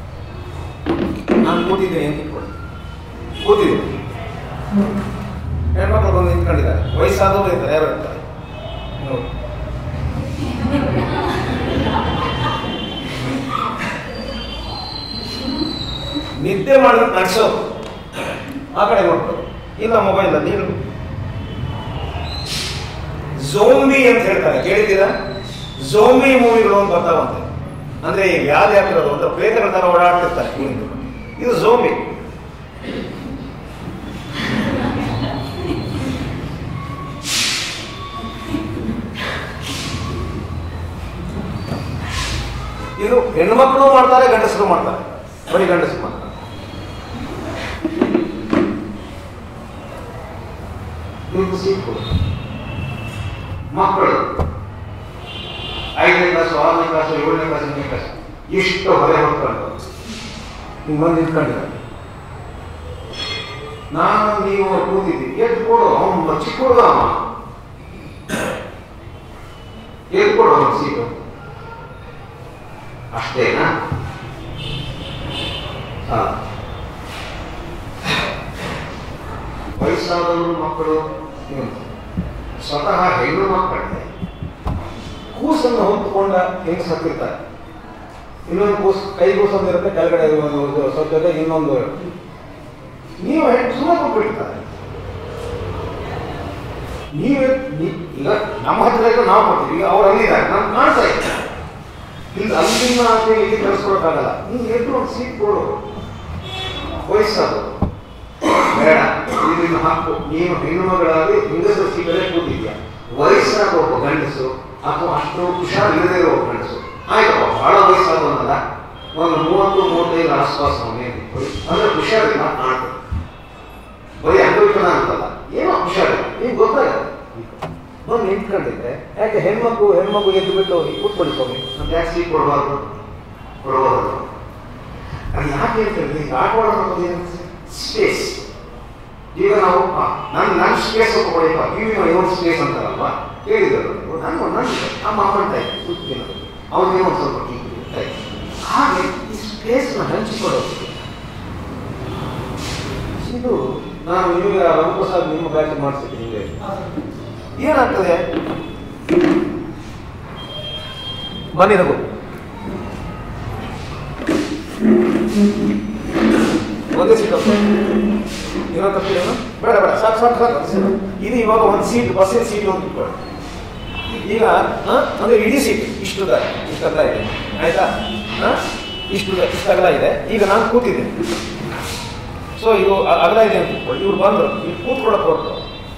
B: ನಾನು ಕೂತಿದ್ದೀನಿ ಅಂತ ಇಟ್ಕೊಳ್ಳಿ, ಕೂತಿದ್ದೀನಿ, ಹೆಣ್ಮಕ್ಳು ಬಂದು ನಿಂತ್ಕೊಂಡಿದ್ದಾರೆ, ವಯಸ್ಸಾದವರು ಇರ್ತಾರೆ, ಯಾರು ಇರ್ತಾರೆ ನೋಡಿ, ನಿದ್ದೆ ಮಾಡಿದ್ರೆ ನಡೆಸೋದು, ಆ ಕಡೆ ನೋಡ್ಬೋದು, ಇಲ್ಲ ಮೊಬೈಲಲ್ಲಿ ನೀನು ಝೋಂಬಿ ಅಂತ ಹೇಳ್ತಾರೆ, ಕೇಳಿದ್ದೀರಾ? ಝೋಂಬಿ ಮೂವಿಗಳು ಅಂತ ಬರ್ತಾವಂತೆ, ಅಂದ್ರೆ ಯಾವ್ದು ಯಾಕಿರೋದು ಅಂತ ಪ್ರೇತಗಳ ತರ ಓಡಾಡ್ತಿರ್ತಾರೆ, ಇದು ಝೋಂಬಿ. ಇದು ಹೆಣ್ಮಕ್ಳು ಮಾಡ್ತಾರೆ, ಗಂಡಸರು ಮಾಡ್ತಾರೆ, ಬರೀ ಗಂಡಸರು ಮಾಡ್ತಾರೆ. ಮಕ್ಕಳು ಐದನೇ ಕ್ಲಾಸು, ಆರನೇ ಕ್ಲಾಸು, ಏಳನೇ ಕ್ಲಾಸು, ಎಂಟನೇ ಕ್ಲಾಸು ಇಷ್ಟು ಹೊರೆ ಹೊತ್ಕೊಂಡು ಹಿಂಗೆ ಬಂದು ನಿಂತ್ಕೊಂಡಿದ್ದಾರೆ. ನಾನು ನೀವು ಕೂತಿದ್ವಿ, ಎದ್ದು ಕೊಡು, ಅವನು ಚಿಕ್ಕ ಕೊಡು, ಅಮ್ಮ ಎದ್ದು ಕೊಡು ಅವನು ಸೀಟು, ಅಷ್ಟೇನಾ? ವಯಸ್ಸಾದವರು ಮಕ್ಕಳು ಸ್ವತಃ ಹೆಣ್ಣು ಮಕ್ಕಳಿಗೆ ಕೂಸನ್ನು ಹೊತ್ತುಕೊಂಡ ಹೆಂಗ್ ಸತ್ತಿರ್ತಾರೆ, ಇನ್ನೊಂದು ಕೂಸು ಕೈ ಕೂಸೊಂದು ಇರುತ್ತೆ, ಕೆಳಗಡೆ ಸ್ವಚ್ಛತೆ ಇನ್ನೊಂದು, ನೀವು ಸುಮ್ಮನೆ ಕೊಟ್ಬಿಡ್ತಾರೆ. ನೀವೇ ಈಗ ನಮ್ಮ ಹತ್ರ ಇರೋ ನಾವು ಕೊಡ್ತೀವಿ, ಈಗ ಅವ್ರು ಅಲ್ಲಿದ್ದಾರೆ, ನಮ್ಗೆ ಕಾಣ್ತಾ ಇದ್ದಾರೆ, ಇಲ್ಲಿ ಅಲ್ಲಿನ ಆಚೆ ಇಲ್ಲಿ ಕಳಿಸ್ಕೊಡಕ್ಕಾಗಲ್ಲ, ನೀನು ಎದ್ದು ಒಂದು ಸೀಟ್ ಕೊಡು. ವಯಸ್ಸಾದ್ರು ಬೇಡ, ಇದು ಹಾಕು, ನೀನು ಹೆಣ್ಣು ಮಗಳಾಗಿ ಹೆಂಗಸರು ಸೀಟಲ್ಲೇ ಕೂತಿದ್ಯಾ, ವಯಸ್ಸಾದ ಒಬ್ಬ ಗಂಡಸು ಅಥವಾ ಅಷ್ಟು ಹುಷಾರಿಲ್ಲದೆ ಇರೋ ಒಬ್ಬ ಗಂಡಸು, ಆಯ್ತಪ್ಪ ಬಹಳ ವಯಸ್ಸಾದವನಲ್ಲ, ಒಂದು ಮೂವತ್ತು ಮೂವತ್ತೈದು ಆಸ್ಪಾಸ್ ಅಂದ್ರೆ ಹುಷಾರಿಲ್ಲ ಕಾಣ್ತದೆ, ಬರೀ ಅಂಗವಿಕಲ ಅಂತಲ್ಲ, ಏನೋ ಹುಷಾರಿಲ್ಲ, ಈಗ ಗೊತ್ತಾಗಲ್ಲ. ಬಂದು ನಿಂತ್ಕೊಂಡಿದ್ದೆ, ಯಾಕೆ ಹೆಣ್ಮಕ್ಳು ಹೆಣ್ಮಗು ಎದ್ದು ಬಿಟ್ಟು ಕೂತ್ಕೊಳ್ಳಿ ಸ್ವಾಮಿ ಅಂತ ಯಾಕೆ ಸೀಟ್ ಕೊಡಬಾರ್ದು? ಕೊಡಬಾರ್ದು. ಅದು ಯಾಕೆ ಅಂತ ಹೇಳಿದ್ರೆ ಈಗ ಆಟ ಆಡೋದು ಸ್ಪೇಸ್. ಈಗ ನಾವು ನನ್ನ ನನ್ನ ಸ್ಪೇಸ್ ಸ್ವಲ್ಪ ಕೊಡಪ್ಪ, ಟಿವಿ ಏನೋ ಸ್ಪೇಸ್ ಅಂತಾರಲ್ವಾ, ಕೇಳಿದ್ರು ನೀವು, ನನ್ನ ನನ್ನ ನಮ್ಮ ಮಾಡ್ತಾ ಇದ್ದೆ ಕೂತ್ತೀನಿ, ಅವ್ರಿಗೇನೋ ಒಂದು ಸ್ವಲ್ಪ ಟೀ ಹಾಗೆ ಈ ಸ್ಪೇಸ್ನ ಹಂಚಿಕೊಡೋದು. ಇದು ನಾನು ನಿಮಗೆ ರಘುಪ್ರಸಾದ್ ನಿಮ್ಮ ಬ್ಯಾಚ್ ಮಾಡಿಸಿದ್ದೀನಿ, ಹಿಂಗೆ ಏನಾಗ್ತದೆ? ಬನ್ನಿ ರಘು, ಒಂದೇ ಸೀಟ್ ಏನೋ ತಪ್ಪಿಲ್ಲ, ಬೇಡ ಬೇಡ ಸಾಕು ಸಾಕು ಸಾಕು. ಇದು ಇವಾಗ ಒಂದು ಸೀಟ್, ಬಸ್ಸಿನ ಸೀಟ್ ಒಂದು ಇಟ್ಕೊಳ್ಳಿ. ಈಗ ಅಂದ್ರೆ ಇಡೀ ಸೀಟ್ ಇಷ್ಟು ಇಷ್ಟು ಅಗಲ ಇದೆ, ಆಯ್ತಾ? ಇಷ್ಟು ಇಷ್ಟು ಅಗಲ ಇದೆ. ಈಗ ನಾನು ಕೂತಿದ್ದೆ, ಸೊ ಇದು ಅಗಲ ಇದೆ ಅಂತ ಇಟ್ಕೊಳ್ಳಿ. ಇವ್ರು ಬಂದರು, ಇಲ್ಲಿ ಕೂತ್ಕೊಳ್ಳೋಕೆ ಹೊರಟು,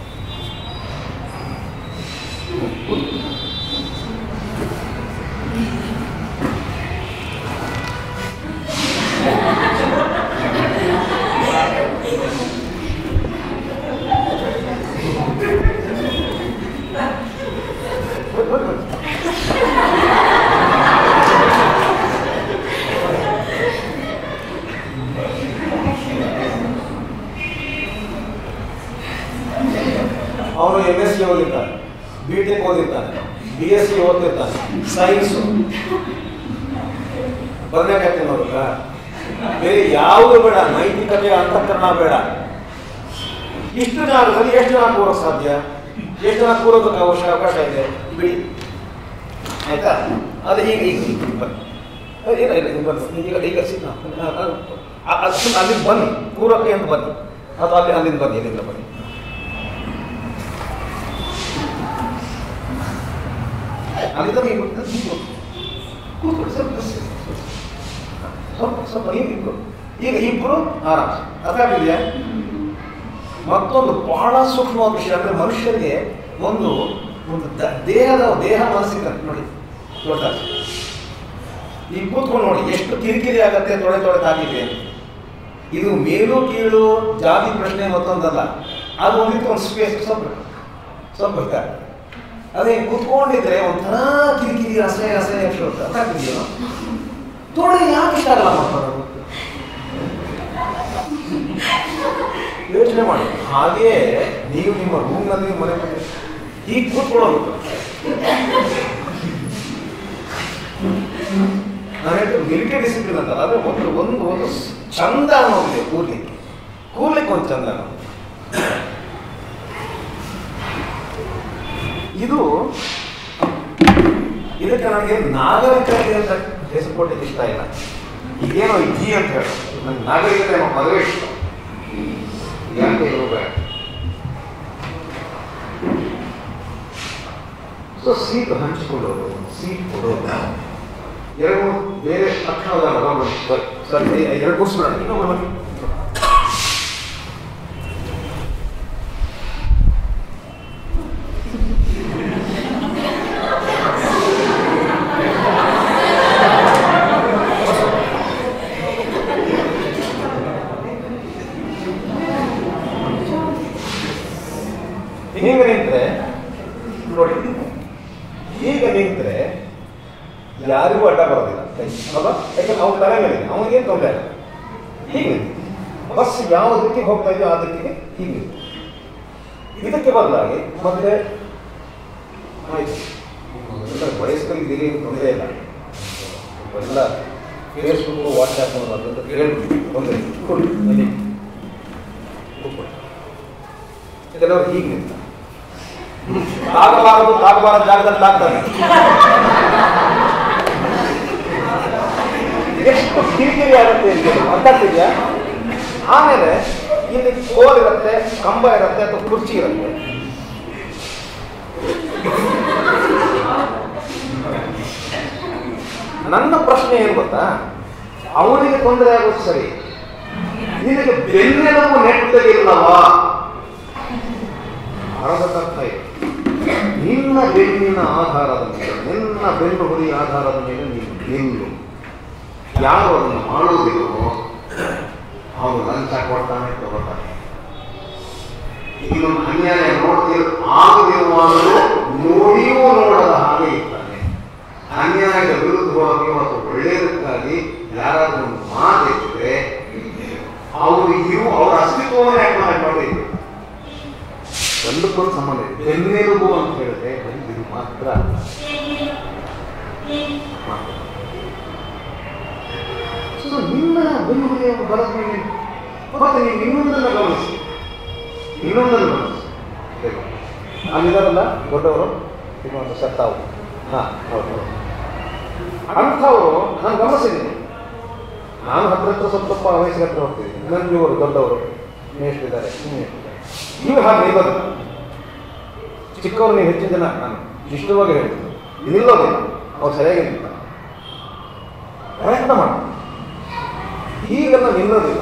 B: ಅವನು ಎಮ್ ಎಸ್ ಸಿ ಓದಿರ್ತಾನೆ, ಬಿ ಟೆಕ್ ಓದಿರ್ತಾನೆ, ಬಿ ಎಸ್ ಸಿ ಓದ್ತಿರ್ತಾನೆ, ಸೈನ್ಸು ಬದನೇಕಾಯ್ತೀನಿ ನೋಡ್ಬೇಕಾ, ಬೇರೆ ಯಾವುದು ಬೇಡ, ನೈತಿಕತೆ ಅಂತಃಕರಣ ಬೇಡ. ಇಷ್ಟು ಜಾಗದಲ್ಲಿ ಎಷ್ಟು ಜನ ಕೂರೋಕೆ ಸಾಧ್ಯ, ಎಷ್ಟು ಜನ ಕೂರೋದಕ್ಕೆ ಅವಶ್ಯ ಅವಕಾಶ ಇದೆ ಬಿಡಿ, ಆಯ್ತಾ? ಅದು ಈಗ ಈಗ ಇಲ್ಲ ಇಲ್ಲ ಈಗ ಬನ್ನಿ, ಈಗ ಈಗ ಅಲ್ಲಿಂದ ಬನ್ನಿ, ಕೂರೋಕೆ ಅಂತ ಬನ್ನಿ, ಅದು ಅಲ್ಲಿ ಅಲ್ಲಿಂದ ಬನ್ನಿ, ಇಲ್ಲಿಂದ ಬನ್ನಿ. ಅಲ್ಲಿಂದ ಕೂತ್ಕೊಳ್ಳಿ, ಸ್ವಲ್ಪ ಸ್ವಲ್ಪ ಸ್ವಲ್ಪ ನೀವು ಇಬ್ಬರು, ಈಗ ಇಬ್ಬರು ಆರಾಮ. ಅದಾಗಿದೆಯಾ? ಮತ್ತೊಂದು ಬಹಳ ಸೂಕ್ಷ್ಮವಾದ ವಿಷಯ ಅಂದರೆ ಮನುಷ್ಯರಿಗೆ ಒಂದು ಒಂದು ದೇಹದ ದೇಹ ಮನಸ್ಸಿಗೆ ನೋಡಿ ದೊಡ್ಡ ಈಗ ಕೂತ್ಕೊಂಡು ನೋಡಿ ಎಷ್ಟು ಕಿರಿಕಿರಿ ಆಗತ್ತೆ, ತೊಡೆ ತೊಡೆ ತಾಗಿದೆ. ಇದು ಮೇಲು ಕೀಳು ಜಾತಿ ಪ್ರಶ್ನೆ ಮತ್ತೊಂದಲ್ಲ, ಅದು ಒಂದಿತ್ತು ಒಂದು ಸ್ಪೇಸ್ ಸ್ವಲ್ಪ ಸ್ವಲ್ಪ ಇರ್ತಾರೆ. ಅದೇ ಕೂತ್ಕೊಂಡಿದ್ರೆ ಒಂಥರ ಕಿರಿಕಿರಿ ಅಸಹ್ಯ ಅಸಹ್ಯ ಅಷ್ಟು ಅರ್ಥಾಗ್ತಿದೆಯೋ, ತೊಡೆ ಯಾಕೆ ಇಷ್ಟ ಆಗಲ್ಲ ಮಾಡ್ತಾರೆ ಯೋಚನೆ ಮಾಡಿ. ಹಾಗೆಯೇ ನೀವು ನಿಮ್ಮ ರೂಮ್ನಲ್ಲಿ ಮನೆ ಮನೆ ಈಗ ಕೂತ್ಕೊಳ್ಳೋದು ನಾನು ಹೇಳಿದ್ರೆ ಮಿಲಿಟರಿ ಡಿಸಿಪ್ಲಿನ್ ಅಂತಲ್ಲ, ಆದರೆ ಒಂದು ಒಂದು ಒಂದು ಚಂದ ಅನ್ನೋದಿದೆ ಕೂರ್ಲಿಕ್ಕೆ, ಕೂರ್ಲಿಕ್ಕೆ ಒಂದು ಚಂದ ಅನ್ನೋದು. ಇದು ಇದಕ್ಕೆ ನನಗೆ ನಾಗರಿಕತೆ ಅಂತ ಹೆಸರು ಕೊಟ್ಟಿದ್ದು ಇಷ್ಟ ಇಲ್ಲ. ಈಗೇನೋ ಜಿ ಅಂತ ಹೇಳಿ ನನಗೆ ನಾಗರಿಕತೆ ಅನ್ನೋ ಪದವೇ ಇಷ್ಟ. ಯಾಕೆ ಇರಬೇಡ. ಸೊ ಸೀಟ್ ಹಂಚಿಕೊಳ್ಳೋದು, ಸೀಟ್ ಕೊಡೋದು, ಎರಡು ಬೇರೆ ತಕ್ಷಣದ ಸರಿ ಎರಡು ಕೂರಿಸ್ಬಿಡೋಣ. ಇನ್ನೊಬ್ಬರು ಬನ್ನಿ. ಹೀಗೆ ನಿಂತರೆ ನೋಡಿ, ಹೀಗೆ ನಿಂತರೆ ಯಾರಿಗೂ ಅಡ್ಡ ಬರೋದಿಲ್ಲ ಅಲ್ವಾ? ಯಾಕಂದ್ರೆ ಅವ್ನ ತಲೆ ಮೇಲೆ ಅವನಿಗೇನು ತೊಂದರೆ ಇಲ್ಲ. ಹೀಗೆ ಬಸ್ ಯಾವ ದಿಕ್ಕಿಗೆ ಹೋಗ್ತಾ ಇದೆಯೋ ಆ ದಿಕ್ಕಿಗೆ ಹೀಗೆ. ಇದಕ್ಕೆ ಬದಲಾಗಿ ಮತ್ತೆ ವಯಸ್ಕರಿಗೆ ತೊಂದರೆ ಇಲ್ಲ, ಎಲ್ಲ ಫೇಸ್ಬುಕ್ ವಾಟ್ಸ್ಆ್ಯಪ್ ಅನ್ನೋದು ಹೇಳ್ಬಿಟ್ಟು ತೊಂದರೆ ಕೊಡಿ. ಕೆಲವರು ಹೀಗೆ ನಿಂತ ತಾಗಬಾರದು ತಾಗಬಾರದು ಜಾಗದಲ್ಲಿ ತಾಗ್ತಾನೆ. ಎಷ್ಟು ಕಿರಿಕಿರಿ ಆಗುತ್ತೆ ಅಂತ ಅರ್ಥ ಆಗ್ತಿದ್ಯಾ? ಆಮೇಲೆ ಇಲ್ಲಿ ಕೋಲ್ ಇರುತ್ತೆ, ಕಂಬ ಇರುತ್ತೆ ಅಥವಾ ಕುರ್ಚಿ ಇರುತ್ತೆ. ನನ್ನ ಪ್ರಶ್ನೆ ಏನು ಗೊತ್ತಾ, ಅವನಿಗೆ ತೊಂದರೆ ಆಗೋದು ಸರಿ, ನಿನಗೆ ಬೆನ್ನೆಲುಬು ನೆಟ್ಟಗಿಲ್ಲವಾ? ಅರ್ಥ ಇದೆ. ನಿನ್ನ ಬೆನ್ನಿನ ಆಧಾರದ ಮೇಲೆ, ನಿನ್ನ ಬೆನ್ನು ಹುರಿ ಆಧಾರದ ಮೇಲೆ ನೀನು ನಿಲ್ಲು. ಯಾರು ಅದನ್ನು ಮಾಡುವುದಿಲ್ಲವೋ ಅವನು ಲಂಚ ಕೊಡ್ತಾನೆ, ತಗೋತಾನೆ. ಇನ್ನೊಂದು ಅನ್ಯಾಯ ನೋಡ್ತೀರ ಆಗದಿರುವಾಗಲೂ ನೋಡಿಯೂ ನೋಡದ ಹಾಗೆ ಇರ್ತಾನೆ. ಅನ್ಯಾಯದ ವಿರುದ್ಧವಾಗಿ ಮತ್ತು ಒಳ್ಳೆಯದಕ್ಕಾಗಿ ಯಾರಾದ್ರೂ ಒಂದು ಮಾತಿದ್ರೆ ಅವರು ಇವು ಅವರ ಅಸ್ತಿತ್ವವನ್ನೇ ಅಕ್ನಾಲೆಜ್ ಮಾಡಿದ್ರು. ಒಂದಕ್ಕೊಂದು ಸಂಬಂಧ ಇದೆ. ಬೆನ್ನೆಲುಬು ಅಂತ ಹೇಳಿದ್ರೆ ಬರೀ ಇದು ಮಾತ್ರ ಅಲ್ಲ. ಸೊ ನಿನ್ನ ಬೆನ್ನುಹುರಿಯ ಬರದ ಮೇಲೆ ಮತ್ತೆ ನೀವು ಇನ್ನೊಂದನ್ನು ಗಮನಿಸಿ, ಇನ್ನೊಂದನ್ನು ಗಮನಿಸಿ. ಅಲ್ಲಿದಾರಲ್ಲ ದೊಡ್ಡವರು, ಇನ್ನೊಂದು ಸತ್ತಾವು, ಹಾ ಹೌದು, ಅಂಥವರು ನಾನು ಗಮನಿಸಿದ್ದೀನಿ. ನಾನು ಹತ್ರ ಹತ್ರ ಸ್ವಲ್ಪ ಸ್ವಲ್ಪ ವಯಸ್ಸಿಗೆ ಹತ್ರ ಹೋಗ್ತಿದ್ದೀನಿ. ನನ್ನ ಇವರು ದೊಡ್ಡವರು ಮೇಷ್ಟಿದ್ದಾರೆ, ಇವರು ಹಾಗೆ ನಿಲ್ಲೋದು. ಚಿಕ್ಕವರು ನೀವು ಹೆಚ್ಚಿನ ಜನ ನಾನು ಇಷ್ಟವಾಗಿ ಹೇಳ್ತೀನಿ, ನಿಲ್ಲೋದಿಲ್ಲ. ಅವ್ರು ಸರಿಯಾಗಿ ನಿಲ್ತಾರೆ, ಪ್ರಯತ್ನ ಮಾಡಿ. ಹೀಗೆಲ್ಲ ನಿಲ್ಲೋದಿಲ್ಲ.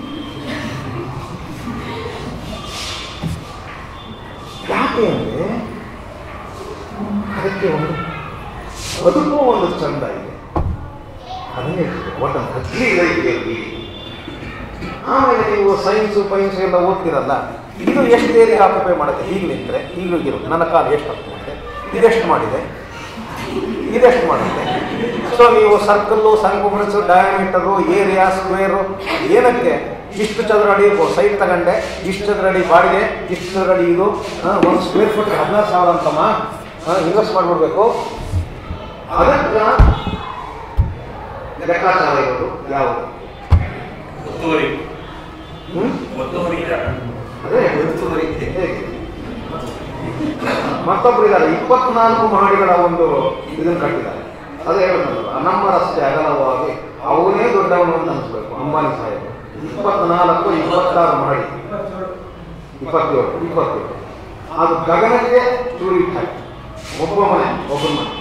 B: ಯಾಕೆ ಅಂದರೆ ಅದಕ್ಕೆ ಒಂದು ಬದುಕುವ ಒಂದು ಚಂದ ಇದೆ. ಅದನ್ನೇ ಒಟ್ಟನ್ನು ಹಚ್ಚಿ ಇದೆ. ಆಮೇಲೆ ನೀವು ಸೈನ್ಸು ಪೈನ್ಸು ಎಲ್ಲ ಓದ್ತಿರಲ್ಲ, ಇದು ಎಷ್ಟು ಏರಿಯಾ ಆಕ್ಯುಪೈ ಮಾಡುತ್ತೆ. ಹೀಗೆ ನಿಂತರೆ ಹೀಗಿರೋ ನನ್ನ ಕಾಲ ಎಷ್ಟು ಆಗ್ತದೆ, ಇದೆಷ್ಟು ಮಾಡಿದೆ, ಇದೆಷ್ಟು ಮಾಡುತ್ತೆ. ಸೊ ನೀವು circle, circumference, diameter, area, square, ಏನಕ್ಕೆ ಇಷ್ಟು ಚದರ ಅಡಿ ಸೈಟ್ ತಗೊಂಡೆ, ಇಷ್ಟು ಚದರ ಅಡಿ ಬಾಡಿಗೆ, ಇಷ್ಟು ಚದರ ಅಡಿ ಇದು, ಒಂದು ಸ್ಕ್ವೇರ್ ಫುಟ್ಗೆ ಹದಿನಾರು ಸಾವಿರ ಅಂತಮ್ಮ ಇನ್ವೆಸ್ಟ್ ಮಾಡಿಬಿಡ್ಬೇಕು. ಅದಕ್ಕೆ ಲೆಕ್ಕಾಚಾರ ಇರೋದು ಯಾವುದು? ಅದೇ ಹೇಗೆ ಮತ್ತೊಬ್ರು ಇದ್ದಾರೆ, ಇಪ್ಪತ್ನಾಲ್ಕು ಮಹಡಿಗಳ ಒಂದು ಇದನ್ನು ಕಟ್ಟಿದ್ದಾರೆ. ಅದೇ ಹೇಳೋದಲ್ಲ, ನಮ್ಮ ರಸ್ತೆ ಅಗಲವಾಗಿ ಅವನೇ ದೊಡ್ಡವನು ಅಂತ ಅನಿಸ್ಬೇಕು. ಅಂಬಾನಿ ಸಾಹೇಬ್ ಇಪ್ಪತ್ನಾಲ್ಕು ಇಪ್ಪತ್ತಾರು ಮಹಡಿ, ಇಪ್ಪತ್ತೇಳು ಇಪ್ಪತ್ತೇಳು ಅದು ಗಗನಕ್ಕೆ ಚೂರಿ ಇಟ್ಟಾಗಿ ಒಬ್ಬ ಮನೆ ಒಬ್ಬನ ಮನೆ.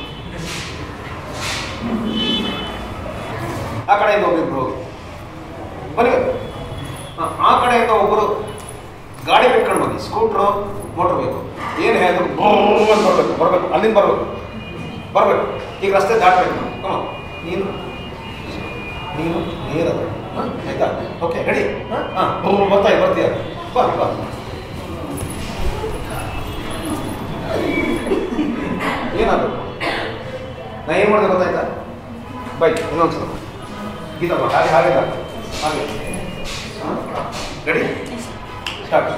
B: ಆ ಕಡೆಯಿಂದ ಒಬ್ಬಿಬ್ರು ಹೋಗಿ ಬನ್ನಿ, ಆ ಕಡೆಯಿಂದ ಒಬ್ಬರು ಗಾಡಿ ಬಿಟ್ಕೊಂಡು ಬನ್ನಿ, ಸ್ಕೂಟ್ರು ಮೋಟ್ರ್ ಬೇಕು. ಏನು ಹೇಳಿದ್ರು ಬರಬೇಕು ಬರಬೇಕು ಅಲ್ಲಿಂದ ಬರಬೇಕು ಬರಬೇಕು ಈಗ ರಸ್ತೆ ದಾಟಬೇಕು. ಕಮ ನೀನು ನೀನು ನೇರ ಆಯ್ತಾ? Okay ready? ಹಾಂ ಬರ್ತಾ ಬರ್ತೀಯ ಬಾ ಬಾ. ಏನಾಗಬೇಕು? ನಾ ಏನು ಮಾಡಿದೆ ಗೊತ್ತಾಯ್ತಾ? ಬೈ ಇನ್ನೊಂದ್ಸಲ ಗೀತಮ್ಮ ಹಾಗೆ ಹಾಗೆ ಹಾಗೆ ರೆಡಿ ಸ್ಟಾರ್ಟ್.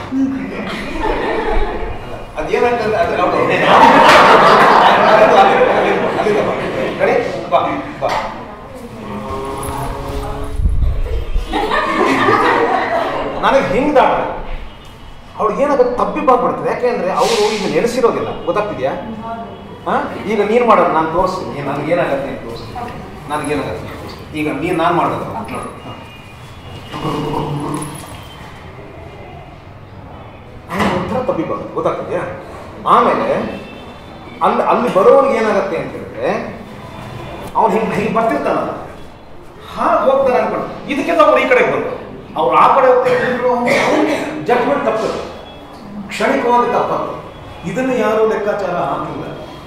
B: ಅದೇನಾಗ್ತದೆ ಅದು ಕಡೆ ಬಾ ಬಾ. ನನಗೆ ಹಿಂಗೆ ದಾಟ ಅವ್ರಿಗೆ ಏನಾಗುತ್ತೆ ತಪ್ಪಿ ಬಾಗ್ಬಿಡ್ತದೆ. ಯಾಕೆಂದ್ರೆ ಅವರು ಈಗ ನೆನೆಸಿರೋದಿಲ್ಲ, ಗೊತ್ತಾಗ್ತಿದ್ಯಾ? ಹಾಂ, ಈಗ ನೀನು ಮಾಡೋದು ನಾನು ತೋರಿಸ್ತೀನಿ, ನನಗೇನಾಗತ್ತೆ ಅಂತ ತೋರಿಸ್ತೀನಿ, ನನಗೇನಾಗತ್ತೆ ಈಗ ನೀನು ನಾನು ಮಾಡೋದು ನೋಡು. ಒಂಥರ ತಪ್ಪಿ ಬಾಗುತ್ತೆ, ಗೊತ್ತಾಗ್ತಿದ್ಯಾ? ಆಮೇಲೆ ಅಲ್ಲಿ ಅಲ್ಲಿ ಬರೋನಿಗೆ ಏನಾಗತ್ತೆ ಅಂತ ಹೇಳಿದ್ರೆ ಅವ್ನು ಹಿಂಗೆ ಹಿಂಗೆ ಬರ್ತಿರ್ತಾನಲ್ಲ, ಹಾಗೆ ಹೋಗ್ತಾರೆ ಅನ್ಕೊಂಡು ಇದಕ್ಕೆಲ್ಲ ಅವ್ರು ಈ ಕಡೆಗೆ ಬಂದರು, ಅವ್ರು ಆ ಕಡೆ ಹೋಗ್ತಾರೆ, ಜಡ್ಜ್ಮೆಂಟ್ ತಪ್ಪದು, ಕ್ಷಣಿಕವಾಗಿ ತಪ್ಪದು. ಇದನ್ನು ಯಾರೂ ಲೆಕ್ಕಾಚಾರ ಹಾಕಿಲ್ಲ.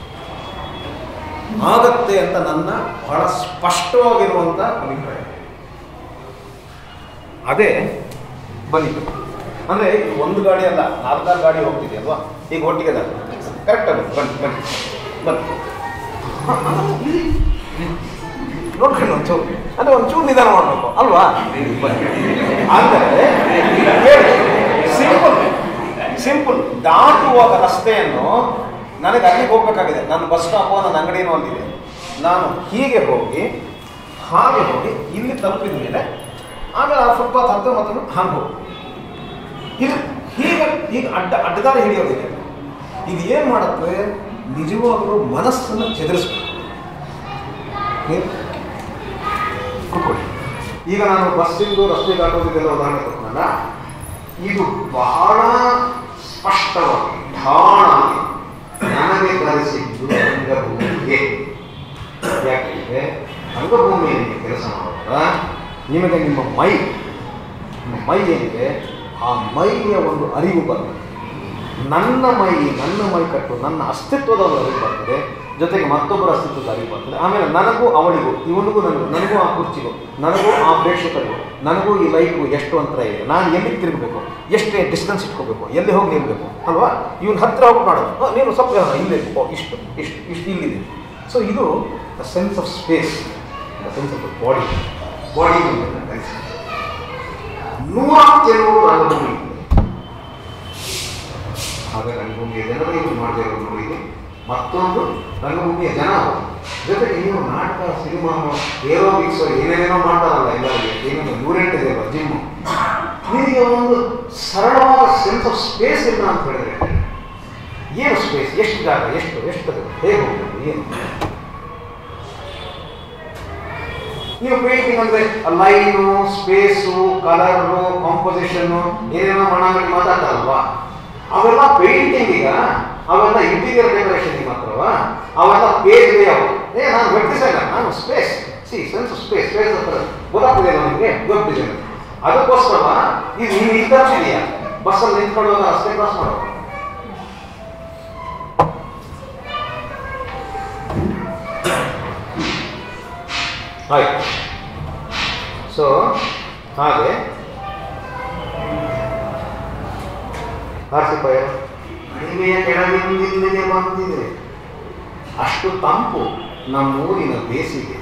B: ಆಗತ್ತೆ ಅಂತ ನನ್ನ ಬಹಳ ಸ್ಪಷ್ಟವಾಗಿರುವಂಥ ಅಭಿಪ್ರಾಯ. ಅದೇ ಬನ್ನಿ, ಅಂದರೆ ಒಂದು ಗಾಡಿ ಅಲ್ಲ, ನಾಲ್ಕಾರು ಗಾಡಿ ಹೋಗ್ತಿದೆ ಅಲ್ವಾ, ಈಗ ಒಟ್ಟಿಗೆ ಕರೆಕ್ಟ್ ಆಗುತ್ತೆ. ಬನ್ನಿ ಬನ್ನಿ ಬನ್ನಿ ನೋಡ್ಕೊಂಡು ಒಂಚೂರು, ಅಂದರೆ ಒಂಚೂರು ನಿಧಾನ ಮಾಡಬೇಕು ಅಲ್ವಾ? ಅಂದರೆ ಸಿಂಪಲ್ ಸಿಂಪಲ್ ದಾಟುವಾಗ ರಸ್ತೆಯನ್ನು ನನಗೆ ಅಲ್ಲಿಗೆ ಹೋಗ್ಬೇಕಾಗಿದೆ, ನನ್ನ ಬಸ್ ಸ್ಟಾಪು ನನ್ನ ಅಂಗಡಿನೂ ಅಲ್ಲಿದೆ. ನಾನು ಹೀಗೆ ಹೋಗಿ ಹಾಗೆ ಹೋಗಿ ಇಲ್ಲಿ ತಲುಪಿದ ಮೇಲೆ ಆಮೇಲೆ ಆ ಫುಟ್ಪಾತ್ ಹತ್ತು ಮತ್ತು ಹಾಗೆ ಹೋಗಿ ಇದು ಹೀಗೆ ಈಗ ಅಡ್ಡ ಅಡ್ಡದಾರಿ ಹಿಡಿಯೋದಿದೆ. ಇದು ಏನು ಮಾಡುತ್ತೆ, ನಿಜವಾಗಲೂ ಮನಸ್ಸನ್ನು ಚೆದರಿಸ್ಬೇಕು. ಕೂತ್ಕೊಳ್ಳಿ. ಈಗ ನಾನು ಬಸ್ಸಿಂದು ರಸ್ತೆ ದಾಟೋದಿದೆಲ್ಲ ಉದಾಹರಣೆ ಕೊಟ್ಟನಲ್ಲ, ಇದು ಬಹಳ ಸ್ಪಷ್ಟವಾಗಿ ಠಾಣಾಗಿ ನನಗೆ ಕಲಿಸಿದ್ದು ರಂಗಭೂಮಿಗೆ. ಯಾಕೆಂದರೆ ರಂಗಭೂಮಿಯಲ್ಲಿ ಕೆಲಸ ಮಾಡುವಾಗ ನಿಮಗೆ ನಿಮ್ಮ ಮೈ ನಿಮ್ಮ ಮೈ ಏನಿದೆ ಆ ಮೈಯ ಒಂದು ಅರಿವು ಬರ್ತದೆ. ನನ್ನ ಮೈ ನನ್ನ ಮೈ ಕಟ್ಟು ನನ್ನ ಅಸ್ತಿತ್ವದ ಒಂದು ಅರಿವು ಬರ್ತದೆ, ಜೊತೆಗೆ ಮತ್ತೊಬ್ಬರ ಅಸ್ತಿತ್ವದ ಅರಿವು ಬರ್ತದೆ. ಆಮೇಲೆ ನನಗೂ ಅವಳಿಗೂ, ಇವನಿಗೂ ನನಗೂ, ನನಗೂ ಆ ಕುರ್ಚಿಗೂ, ನನಗೂ ಆ ಪ್ರೇಕ್ಷಕರಿಗೂ, ನನಗೂ ಈ ಲೈಫ್ಗೂ ಎಷ್ಟು ಅಂತರ ಇದೆ, ನಾನು ಎಲ್ಲಿಗೆ ತಿರುಗಬೇಕು, ಎಷ್ಟೇ ಡಿಸ್ಟೆನ್ಸ್ ಇಟ್ಕೋಬೇಕು, ಎಲ್ಲಿ ಹೋಗಿ ನಿಲ್ಲಬೇಕು ಅಲ್ವಾ? ಇವನು ಹತ್ತಿರ ಹೋಗಿ ಮಾಡೋದು, ನೀನು ಸ್ವಲ್ಪ ಇಲ್ಲೇ ಓ ಇಷ್ಟು ಇಷ್ಟು ಇಷ್ಟು ಇಲ್ಲಿದೆ. ಸೊ ಇದು the sense of space, the sense of the body body ನೂರ ಕೆಲವು ರಂಗಭೂಮಿ. ಹಾಗೆ ರಂಗಭೂಮಿಯ ಜನರು ಇದು ಮಾಡದೇ ಇರೋದು ನೋಡಿದೆ. ಮತ್ತೊಂದು ರಂಗಭೂಮಿಯ ಜನ, ಜೊತೆಗೆ ನೀವು ನಾಟಕ ಸಿನಿಮಾ ಏರೋಬಿಕ್ಸ್ ಏನೇನೇನೋ ಮಾಡ್ತಾರಲ್ಲ, ಎಲ್ಲರಿಗೆ ಏನೇನೋ ಯೂರೆಂಟ್ ಇದೆ ಅಲ್ವಾ, ಜಿಮ್ಮು, ನಿಮಗೆ ಒಂದು ಸರಳವಾದ ಸೆನ್ಸ್ ಆಫ್ ಸ್ಪೇಸ್ ಇಲ್ಲ ಅಂತ ಹೇಳಿದ್ರೆ ಏನು ಸ್ಪೇಸ್, ಎಷ್ಟು ಜಾಗ, ಎಷ್ಟು ಎಷ್ಟು ಹೇಗೆ ಹೋಗ್ಬೇಕು, ಏನು? ನೀವು ಪೇಂಟಿಂಗ್ ಅಂದರೆ ಲೈನು, ಸ್ಪೇಸು, ಕಲರು, ಕಾಂಪೋಸಿಷನ್ನು ಏನೇನೋ ಮಣ್ಣಂಗಡಿ ಮಾತಾಡ್ತಾರಲ್ವಾ, ಅವೆಲ್ಲ ಪೇಂಟಿಂಗ್. ಈಗ ಅವೆಲ್ಲ ಇಂಟೀರಿಯರ್ ಡೆಕೋರೇಷನ್ಗೆ ಮಾತ್ರವಾ, ಅವೆಲ್ಲ ಪೇಜ್ ಲೇಔಟ್. ಏ ನಾನು ವೆಬ್ ಡಿಸೈನರ್, ನಾನು ಸ್ಪೇಸ್ ಸಿ ಸೆನ್ಸ್ ಆಫ್ ಸ್ಪೇಸ್ ಸ್ಪೇಸ್ ಹತ್ರ ಗೊತ್ತಾಗ್ತಿದೆ ನನಗೆ ವೆಬ್ ಡಿಸೈನರ್. ಅದಕ್ಕೋಸ್ಕರ ಇದು ನೀನು ಇದ್ದಾಗಿದೆಯಾ, ಬಸ್ಸಲ್ಲಿ ನಿಂತ್ಕೊಳ್ಳೋದು ಅಷ್ಟೇ ಕ್ರಾಸ್ ಮಾಡೋದು. ಆಯ್ತು. ಸೊ ಹಾಗೆ ಕಾರ್ಸಿಪಾಯ ಕಡಿಮೆಯ ಕೆಳಗಿಂದಿಲ್ಲಿಗೆ ಬಂದಿದೆ, ಅಷ್ಟು ತಂಪು ನಮ್ಮೂರಿನ ಬೇಸಿಗೆ.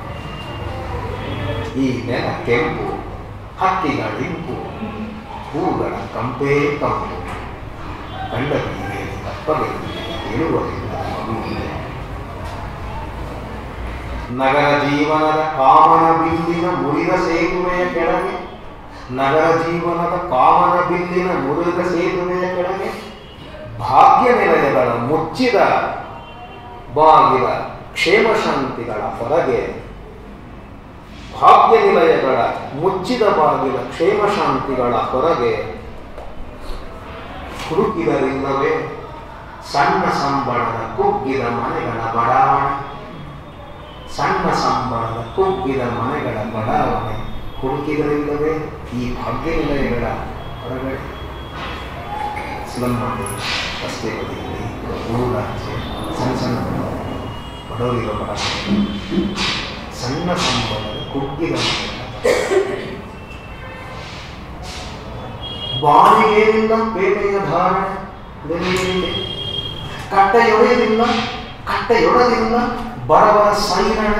B: ಈ ನೆಲ ಕೆಂಪು, ಹಕ್ಕಿಗಳ ಇಂಪು, ಹೂಗಳ ಕಂಪೇ ಕಂಪು, ಕಂಡ ಬೀಗೆ ತಪ್ಪಗೆ ಹೇಳುವುದಿಲ್ಲ. ನಗರ ಜೀವನದ ಕಾಮನ ಬಿಲ್ಲಿನ ಮುರಿದ ಸೇತುವೆಯ ಕೆಳಗೆ, ನಗರ ಜೀವನದ ಕಾಮನ ಬಿಲ್ಲಿನ ಮುರಿದ ಸೇತುವೆಯ ಕೆಳಗೆ, ಭಾಗ್ಯ ನಿಲಯಗಳ ಮುಚ್ಚಿದ ಬಾಗಿಲ ಕ್ಷೇಮ ಶಾಂತಿಗಳ ಹೊರಗೆ, ಭಾಗ್ಯ ನಿಲಯಗಳ ಮುಚ್ಚಿದ ಬಾಗಿಲ ಕ್ಷೇಮ ಶಾಂತಿಗಳ ಹೊರಗೆ ಹುಡುಕಿದರಿಲ್ಲವೇ ಸಣ್ಣ ಸಂಬಳದ ಕುಗ್ಗಿದ ಮನೆಗಳ ಬಡಾವಣೆ, ಸಣ್ಣ ಸಂಬಳದ ಕುಗ್ಗಿದ ಮನೆಗಳ ಬಡಾವಣೆ ಹುಡುಕಿದರಿಲ್ಲವೇ ಈ ಭಾಗ್ಯ ನಿಲಯಗಳ ಹೊರಗಡೆ. ಸ್ಲಮ್ ರಸ್ತೆ ಬದಿಯಲ್ಲಿ ಊರಾಚೆ ಸಣ್ಣ ಸಣ್ಣ ಬಡವರಿರೋ ಬಡಾವಣೆ, ಸಣ್ಣ ಸಂಬಳದ ಕುಗ್ಗಿದ ಬಾಳಿಗೇನಿಲ್ಲ ಪೇಟೆಯ ಧಾರಣೆ, ಕಟ್ಟೆಯೊಡೆಯಲಿಲ್ಲ ಕಟ್ಟೆಯೊಡಲಿಲ್ಲ ಬಡವರ ಸೈರಣೆ.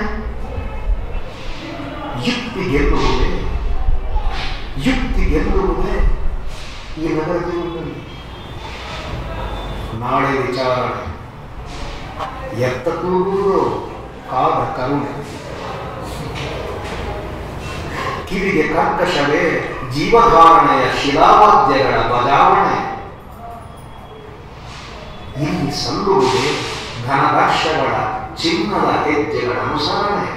B: ಯುಕ್ತಿ ಗೆಲ್ಲುವುದೇ ಯುಕ್ತಿ ಗೆಲ್ಲುವುದೇ ಈ ನಗರ ಜೀವನದಲ್ಲಿ ನಾಳೆ ವಿಚಾರಣೆ, ಎತ್ತ ತೂಗುವುದು ಕಾದ ಕರುಣೆ, ಕಿವಿಗೆ ಕರ್ಕಶವೇ ಜೀವಧಾರಣೆಯ ಶಿಲಾವಾದ್ಯಗಳ ಬಜಾವಣೆ, ಇಲ್ಲಿ ಸಲ್ಲುವುದೇ ಘನದರ್ಶಗಳ ಚಿನ್ನದ ಹೆಜ್ಜೆಗಳ ಅನುಸರಣೆ.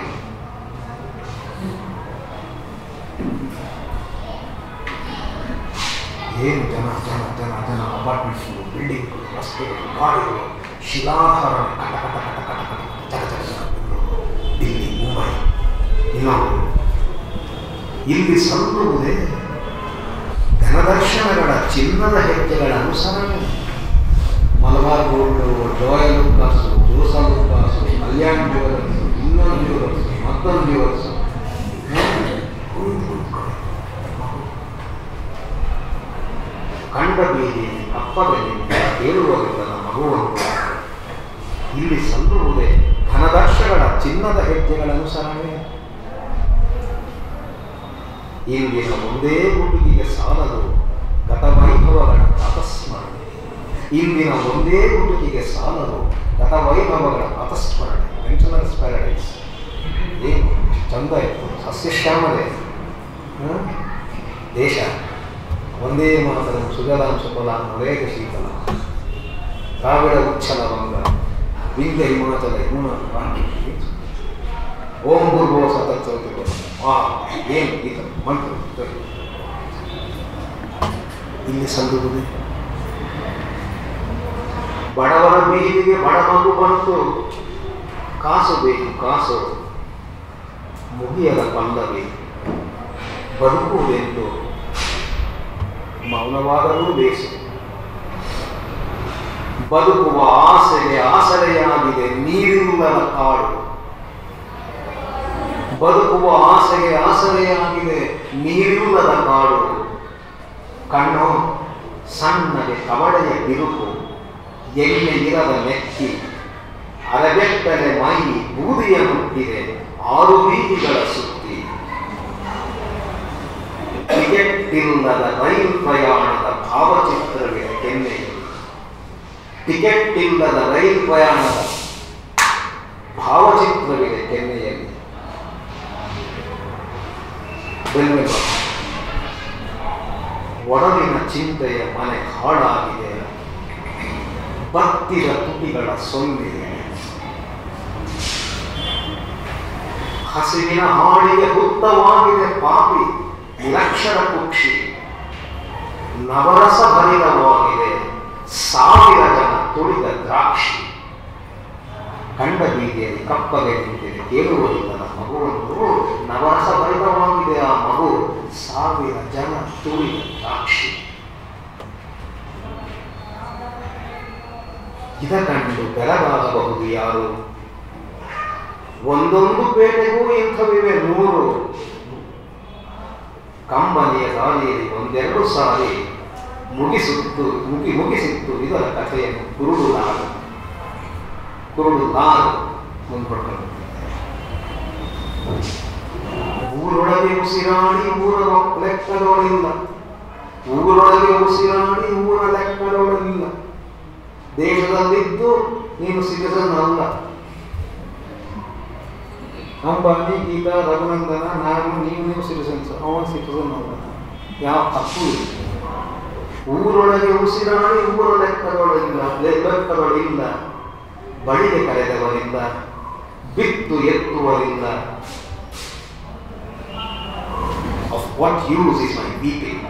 B: ಏನು ಜನ ಜನ ಜನ ಜನ ಅಪಾರ್ಟ್ಮೆಂಟ್ಸ್ಗಳು, ಬಿಲ್ಡಿಂಗ್ಗಳು, ರಸ್ತೆಗಳು, ಗಾಡಿಗಳು, ಶಿಲಾಧಾರಣೆ, ಕಟ ಕಟ ಕಟ ಕಟ ಕಟ ಜಗ ಜಗ ಜಗ, ದಿಲ್ಲಿ, ಮುಂಬೈ, ಇನ್ನೊಂದು. ಇಲ್ಲಿ ಸಲ್ಲುವುದೇ ಘನದರ್ಶನಗಳ ಚಿನ್ನದ ಹೆಜ್ಜೆಗಳ ಅನುಸರಣೆ. Malabar gold, Joyalukkas, Jos Alukkas, Kalyan jewellers, ಇನ್ನೊಂದು ಜ್ಯುವೆಲರ್ಸು, ಮತ್ತೊಂದು ಜ್ಯುವೆಲರ್ಸು, ಕಂಡ ಬೀದಿ ಅಪ್ಪಗಳಿಂದ ಕೇಳುವುದಿಲ್ಲ ಮಗುವನ್ನು. ಇಲ್ಲಿ ಸಲ್ಲುವುದೇ ಘನದರ್ಶಗಳ ಚಿನ್ನದ ಹೆಜ್ಜೆಗಳ ಅನುಸರಣೆ. ಇಂದಿನ ಒಂದೇ ಗುಡುಗಿಗೆ ಸಾಲದು ಗತವೈಭವಗಳ ಪ್ರಾತಸ್ಮರಣೆ. ಇಂದಿನ ಒಂದೇ ಗುಡುಗಿಗೆ ಸಾಲದು ಗತವೈಭವಗಳ ಪ್ರಾತಸ್ಮರಣೆ. ಪೆನ್ಷನರ್ಸ್ ಪ್ಯಾರಡೈಸ್ ಏನು ಚಂದ ಇತ್ತು, ಸಸ್ಯಶ್ಯಾಮಲೆ ದೇಶ. ಒಂದೇ ಮಾತರಂ ಸುಜಲಾಂ ಸುಫಲಾಂ ಮಲೇಕ ಶೀತಲ, ದ್ರಾವಿಡ ಉಚ್ಛಲ ಬಂಗ, ವಿಂಧ್ಯ ಹಿಮಾಚಲ ಯಮುನ ಕ್ರಾಂತಿ, ಓಂ ಭೂರ್ಭುವ ಸತತ್ಸವತಿ ಬರ. ವಾ ಏನು ಗೀತ ಮಂತ್ರ. ಇಲ್ಲಿ ಸಲ್ಲುವುದೇ ಬಡವರ ಬೀದಿಗೆ ಬಡ ಮಗು ಬಂತು, ಕಾಸು ಬೇಕು ಕಾಸು, ಮುಗಿಯದ ಪಲ್ಲವಿ ಬದುಕುವುದೆಂದು ಮೌನವಾದರೂ ಬೇಸು. ಬದುಕುವ ಆಸೆಗೆ ಆಸರೆಯಾಗಿದೆ ನೀರಿಲ್ಲದ ಕಾಡು. ಬದುಕುವ ಆಸೆಗೆ ಆಸರೆಯಾಗಿದೆ ನೀರಿಲ್ಲದ ಕಾಡು. ಕಣ್ಣು ಸಣ್ಣಗೆ ಕವಡೆಯ ಬಿರುಕು, ಎಣ್ಣೆ ಇರದ ಮೆಕ್ಕಿ, ಅರಬೆಟ್ಟಲೆ ಮೈ ಬೂದಿಯ ಮುಟ್ಟಿದೆ ಆರು ಬೀದಿಗಳ ಸುತ್ತಿ. ಟಿಕೆಟ್ ಇಲ್ಲದ ರೈಲು ಪ್ರಯಾಣದ ಭಾವಚಿತ್ರವಿದೆ ಕೆನ್ನೆಯಲ್ಲಿ. ಟಿಕೆಟ್ ಇಲ್ಲದ ರೈಲು ಪ್ರಯಾಣದ ಭಾವಚಿತ್ರವಿದೆ ಕೆನ್ನೆಯಲ್ಲಿ. ಬೆನ್ನೆಲುಬು ಒಡಲಿನ ಚಿಂತೆಯ ಮನೆ ಹಾಳಾಗಿದೆ, ಬತ್ತಿದ ತುಟಿಗಳ ಸೊನ್ನಿದೆ. ಹಸಿವಿನ ಹಾಡಿಗೆ ಹುತ್ತವಾಗಿದೆ ಪಾಪಿ ನಿರಕ್ಷರ ಕುಕ್ಷಿ. ನವರಸ ಭರಿತವಾಗಿದೆ ಸಾವಿರ ಜನ ತುಳಿದ ದ್ರಾಕ್ಷಿ. ಕಂಡ ಬೀದಿಯಲ್ಲಿ ಕಪ್ಪಗೆ ನಿಂತಿದೆ ಕೇಳುವುದಿಲ್ಲ ಮಗುವನ್ನು. ನವರಸ ಭರಿತವಾಗಿದೆ ಆ ಮಗು, ಸಾವಿರ ಜನ ತುಳಿದ ದ್ರಾಕ್ಷಿ. ಇದ ಕಂಡು ಬೆಳಗಾಗಬಹುದು ಯಾರು? ಒಂದೊಂದು ಪೇಟೆಗೂ ಇಂಥವಿವೆ ನೂರು. ಕಂಬನಿಯ ದಾರಿಯಲ್ಲಿ ಒಂದೆರಡು ಸಾರಿ ಮುಗಿಸುತ್ತು ಮುಗಿ ಮುಗಿಸಿತ್ತು ಇದರ ಕಥೆಯನ್ನು ಕುರುಡು ಲಾಲು ಕುರುಡು ಲಾಲು ಮುಂದ್ಪಡ್ಕೊಂಡು. ಊರೊಳಗೆ ಉಸಿರಾಡಿ ಊರ ಲೆಕ್ಕದೊಳಿಲ್ಲ, ಊರೊಳಗೆ ಉಸಿರಾಡಿ ಊರ ಲೆಕ್ಕದೊಳಿಲ್ಲ. ದೇಶದಲ್ಲಿದ್ದು ನೀನು ಸಿಟಿಸನ್ ಅಲ್ಲ. ಅಂಬಾನಿ, ಗೀತಾ, ರಘುನಂದನ, ನಾನು, ನೀವು ನೀವು ಸಿಟಿಸನ್ಸ್, ಅವನ ಸಿಟಿಸನ್ ಅಲ್ಲ. ಯಾವ ತಪ್ಪು ಇಲ್ಲ. ಊರೊಳಗೆ ಉಸಿರಾಡಿ ಊರ ಲೆಕ್ಕದೊಳಿಲ್ಲ ಲೆಕ್ಕದೊಳಿಲ್ಲ. ಬಳಿಗೆ ಕರೆದವರಿಲ್ಲ, ಬಿತ್ತು ಎತ್ತುವರಿಲ್ಲ. Of what use is my weeping?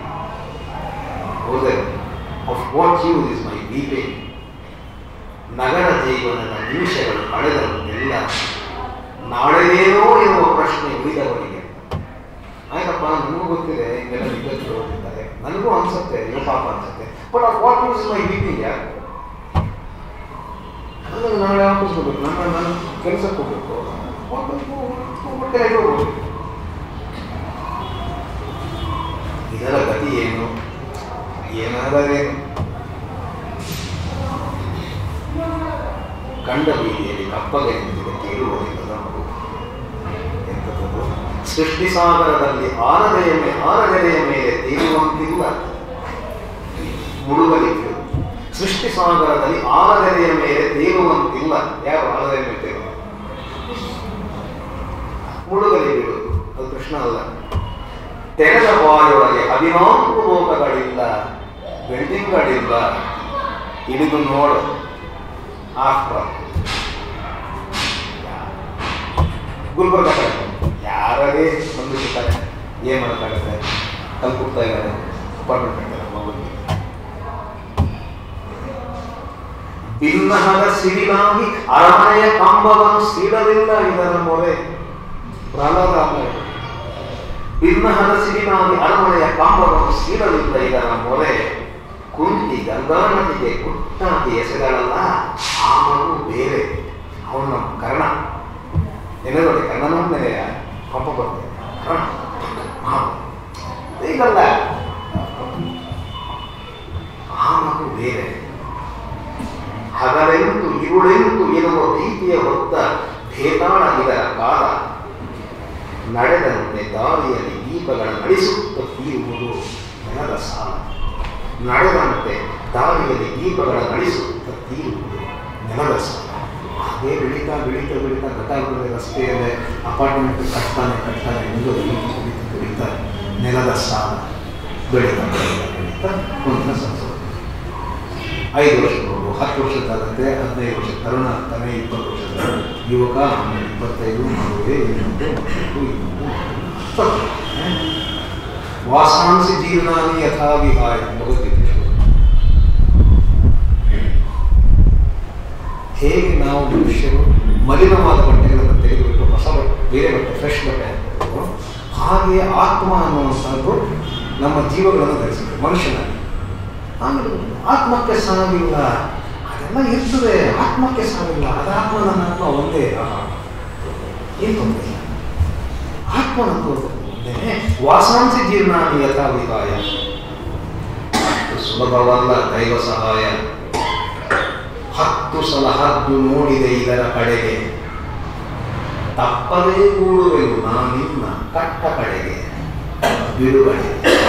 B: Of what use is my weeping? ನಗರ ಜೀವನದ ನಿಮಿಷಗಳು ಕಳೆದವರಿಗೆಲ್ಲ ನಾಳೆನೇನೋ ಎನ್ನುವ ಪ್ರಶ್ನೆ ಉಳಿದವರಿಗೆ. ಆಯ್ತಪ್ಪ, ನನಗೂ ಗೊತ್ತಿದೆ ಹಿಂಗೆಲ್ಲ ವಿದ್ಯಾರ್ಥಿಗಳು ಓದಿದ್ದಾರೆ, ನನಗೂ ಅನ್ಸುತ್ತೆ ಇರೋ ಪಾಪ ಅನ್ಸುತ್ತೆ. But of what use my weeping? ಯಾರು ನನಗೆ ನಾಳೆ ಆಫೀಸ್ ಹೋಗ್ಬೇಕು, ನನ್ನ ನಾನು ಕೆಲಸಕ್ಕೆ ಹೋಗ್ಬೇಕು, ಹೋಗ್ಬೇಕು. ಇದರ ಗತಿ ಏನು? ಏನಾದರೇನು? ಕಂಡ ಬೀದಿಯಲ್ಲಿ ಕಪ್ಪಗೆ ನಿಂತಿದೆ ಕೇಳುವುದಿಲ್ಲದ ಮಗು. ಎಂಥದ್ದು? ಸೃಷ್ಟಿ ಸಾಗರದಲ್ಲಿ ಆರದೆಯ ಮೇ ಆರಗೆರೆಯ ಮೇಲೆ ತೇಲುವಂತಿಲ್ಲ. ಮುಳುಗಲಿ ಬಿಡು. ಸೃಷ್ಟಿ ಸಾಗರದಲ್ಲಿ ಆಲದೆಲೆಯ ಮೇಲೆ ತೇಲುವಂತಿಲ್ಲ. ಯಾರು ಆಲದೆಲೆಯ ಮೇಲೆ ತೇಲುವ? ಮುಳುಗಲಿ ಬಿಡು. ಅದು ಕೃಷ್ಣ ಅಲ್ಲ. ತೆರೆದ ಬಾಯೊಳಗೆ ಹದಿನಾಲ್ಕು ಲೋಕಗಳಿಲ್ಲ, ಬಿಲ್ಡಿಂಗ್ಗಳಿಲ್ಲ. ಇಳಿದು ನೋಡು. ಆಫ್ಟರ್ ಗುಲ್ಬರ್ಗ ಕಡೆ ಯಾರೇ ಒಂದು ಸಿಗ್ತಾರೆ, ಏನ್ ಮಾಡೋಕ್ಕಾಗತ್ತೆ? ಕಲ್ಕೊಡ್ತಾ ಇದ್ದಾರೆ, ಅಪಾರ್ಟ್ಮೆಂಟ್ ಕಟ್ತಾರೆ ಮಗುವಿಗೆ. ಭಿನ್ನಹದ ಸಿಡಿಲಾಗಿ ಅರಮನೆಯ ಕಂಬವನ್ನು ಸಿಡಲಿಲ್ಲ ಇದರ ಮೊರೆ. ಪ್ರಹ್ಲಾದ ಭಿನ್ನಹದ ಸಿಡಿಲಾಗಿ ಅರಮನೆಯ ಕಂಬವನ್ನು ಸಿಡಲಿಲ್ಲ ಇದರ ಮೊರೆ. ಕುಂತಿ ಗಂಗಾನದಿಗೆ ಗುಟ್ಟಾಗಿ ಎಸೆಗಳಲ್ಲ, ಆ ಮಗು ಬೇರೆ. ಅವನು ನಮ್ಮ ಕರ್ಣ. ನೆನೆ ನೋಡಿ, ಕರ್ಣನ ನೆನೆಯ ಕಂಪ ಬರ್ತದೆ. ಕರ್ಣ ಈಗಲ್ಲ, ಆ ಮಗು ಬೇರೆ. ಹಗಲೆಂತು ಇರುಳೆಂತು ಎನ್ನುವ ಭೀತಿಯ ಹೊತ್ತ ಭೇತಾಳ ಇದರ ಕಾಲ. ನಡೆದಂತೆ ದಾರಿಯಲ್ಲಿ ದೀಪಗಳ ನಡೆಸುತ್ತ ತೀರುವುದು ನೆಲದ ಸಾಲ. ನಡೆದಂತೆ ದಾರಿಯಲ್ಲಿ ದೀಪಗಳ ನಡೆಸುತ್ತ ತೀರುವುದು ನೆಲದ ಸಾಲ. ಹಾಗೆ ಬೆಳೀತಾ ಬೆಳೀತಾ ಬೆಳೀತಾ ಗಟಾಗದ ರಸ್ತೆಯಲ್ಲೇ ಅಪಾರ್ಟ್ಮೆಂಟ್ ಕಟ್ತಾನೆ ಕಟ್ತಾನೆ ಎಂದು ಬೆಳೀತಾ ಬೆಳೀತಾ ನೆಲದ ಸಾಲ ಬೆಳೀತಾ ಬೆಳೀತಾ ಬೆಳೀತಾ ಕುಂತ ಸಂಸದ. ಐದು ವರ್ಷ ನೋಡು, ಹತ್ತು ವರ್ಷದಾಗತ್ತೆ, ಹದಿನೈದು ವರ್ಷ ತರುಣ ಆಗ್ತಾನೆ, ಇಪ್ಪತ್ತು ವರ್ಷದ ಯುವಕ, ಆಮೇಲೆ ಇಪ್ಪತ್ತೈದು ಮಗುವೆ, ಇನ್ನೊಂದು ಮಕ್ಕಳು, ಇನ್ನೊಂದು ವಾಸಾಂಸಿ ಜೀವನಾನಿ ಯಥಾ ವಿಹಾಯ ಭಗವದ್ಗೀತೆ. ಹೇಗೆ ನಾವು ಮನುಷ್ಯರು ಮಲಿನವಾದ ಬಟ್ಟೆಗಳನ್ನು ತೆಗೆದುಬಿಟ್ಟು ಹೊಸ ಬಟ್ಟೆ, ಬೇರೆ ಬಟ್ಟೆ, ಫ್ರೆಶ್ ಬಟ್ಟೆ ಹಾಕಬೇಕು, ಹಾಗೆಯೇ ಆತ್ಮ ಅನ್ನುವಂಥದ್ದು ನಮ್ಮ ಜೀವಗಳನ್ನು ಧರಿಸಿದೆ ಮನುಷ್ಯನಾಗಿ. ಆಮೇಲೆ ಆತ್ಮಕ್ಕೆ ಸಾವಿಲ್ಲ, ಅದೆಲ್ಲ ಇರ್ತದೆ. ಆತ್ಮಕ್ಕೆ ಸಾವಿಲ್ಲ, ಅದು ಆತ್ಮ ನನ್ನ ಆತ್ಮ ಒಂದೇ. ಏನು ತೊಂದರೆ ಇಲ್ಲ, ಆತ್ಮನಂತೂ ಒಂದೇ. ವಾಸಾಂಸಿ ಜೀರ್ಣಾನಿ ಯಥಾ ವಿಹಾಯ. ಸುಲಭವಲ್ಲ ದೈವ ಸಹಾಯ. ಹತ್ತು ಸಲ ಹದ್ದು ನೋಡಿದೆ ಇದರ ಕಡೆಗೆ, ತಪ್ಪದೇ ಕೂಡುವೆನು ನಾನಿನ್ನ ಕಟ್ಟ ಕಡೆಗೆ. ಬಿಡುಗಡೆ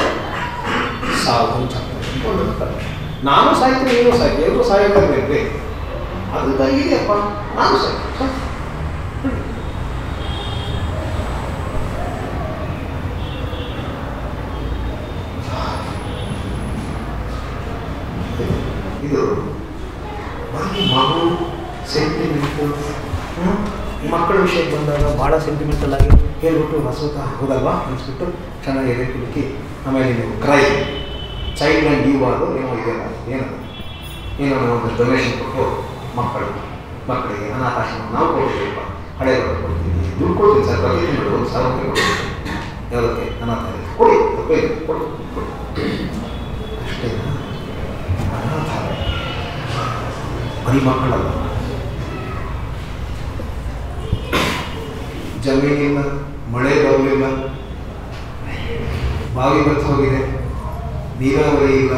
B: ಸಾವು ಚಕ್ರ. ನಾನು ಸಾಯ್ತೀನಿ, ನೀನು ಸಾಯ್ತೀನಿ, ಎಲ್ಲರೂ ಸಾಯಬೇಕೇ. ಅದು ಕೈಗಿದೆಯಪ್ಪ, ನಾನು ಸಾಯ್ತೀನಿ. ಇದು ಬರೀ ಮಗು ಸೆಂಟಿಮೆಂಟು. ಮಕ್ಕಳ ವಿಷಯಕ್ಕೆ ಬಂದಾಗ ಭಾಳ ಸೆಂಟಿಮೆಂಟಲ್ ಆಗಿ ಹೇಳ್ಬಿಟ್ಟು ಹಸುತ್ತ ಹೋದಲ್ವಾ ಅನಿಸ್ಬಿಟ್ಟು ಚೆನ್ನಾಗಿ ಎದೆ ಕುಡುಕಿ, ಆಮೇಲೆ ನೀವು ಕ್ರೈ ಚೈಲ್ಡ್ ಆ್ಯಂಡ್ ಡ್ಯೂ ಅದು ಏನೋ ಇದೆಯಲ್ಲ, ಏನದು ಏನೋ ಒಂದು ಡೊನೇಷನ್ ಕೊಟ್ಟು ಮಕ್ಕಳು ಮಕ್ಕಳಿಗೆ ಅನಾಥಾಶ್ರಮ ನಾವು ಕೊಡ್ತೀವಿಪ್ಪ, ಹಳೆ ಕೊಡ್ತೀವಿ, ದುಡ್ಡು ಕೊಡ್ತೀವಿ ಸರ್, ಪ್ರತಿ ತಿಂಗಳು ಒಂದು ಸಾವಿರ ರೂಪಾಯಿ ಕೊಡ್ತೀವಿ. ಯಾವುದಕ್ಕೆ? ಅನಾಥ ಕೊಡಿ, ತಪ್ಪೇನು ಕೊಡಿ ಕೊಡಿ ಅಷ್ಟೇ. ಅನಾಥ ಬರೀ ಮಕ್ಕಳಲ್ಲ. ಜಮೀನಿಲ್ಲ, ಮಳೆ ಬರಲಿಲ್ಲ, ಬಾವಿ ಬತ್ತು ಹೋಗಿದೆ, ನೀರಾವರಿ ಇಲ್ಲ,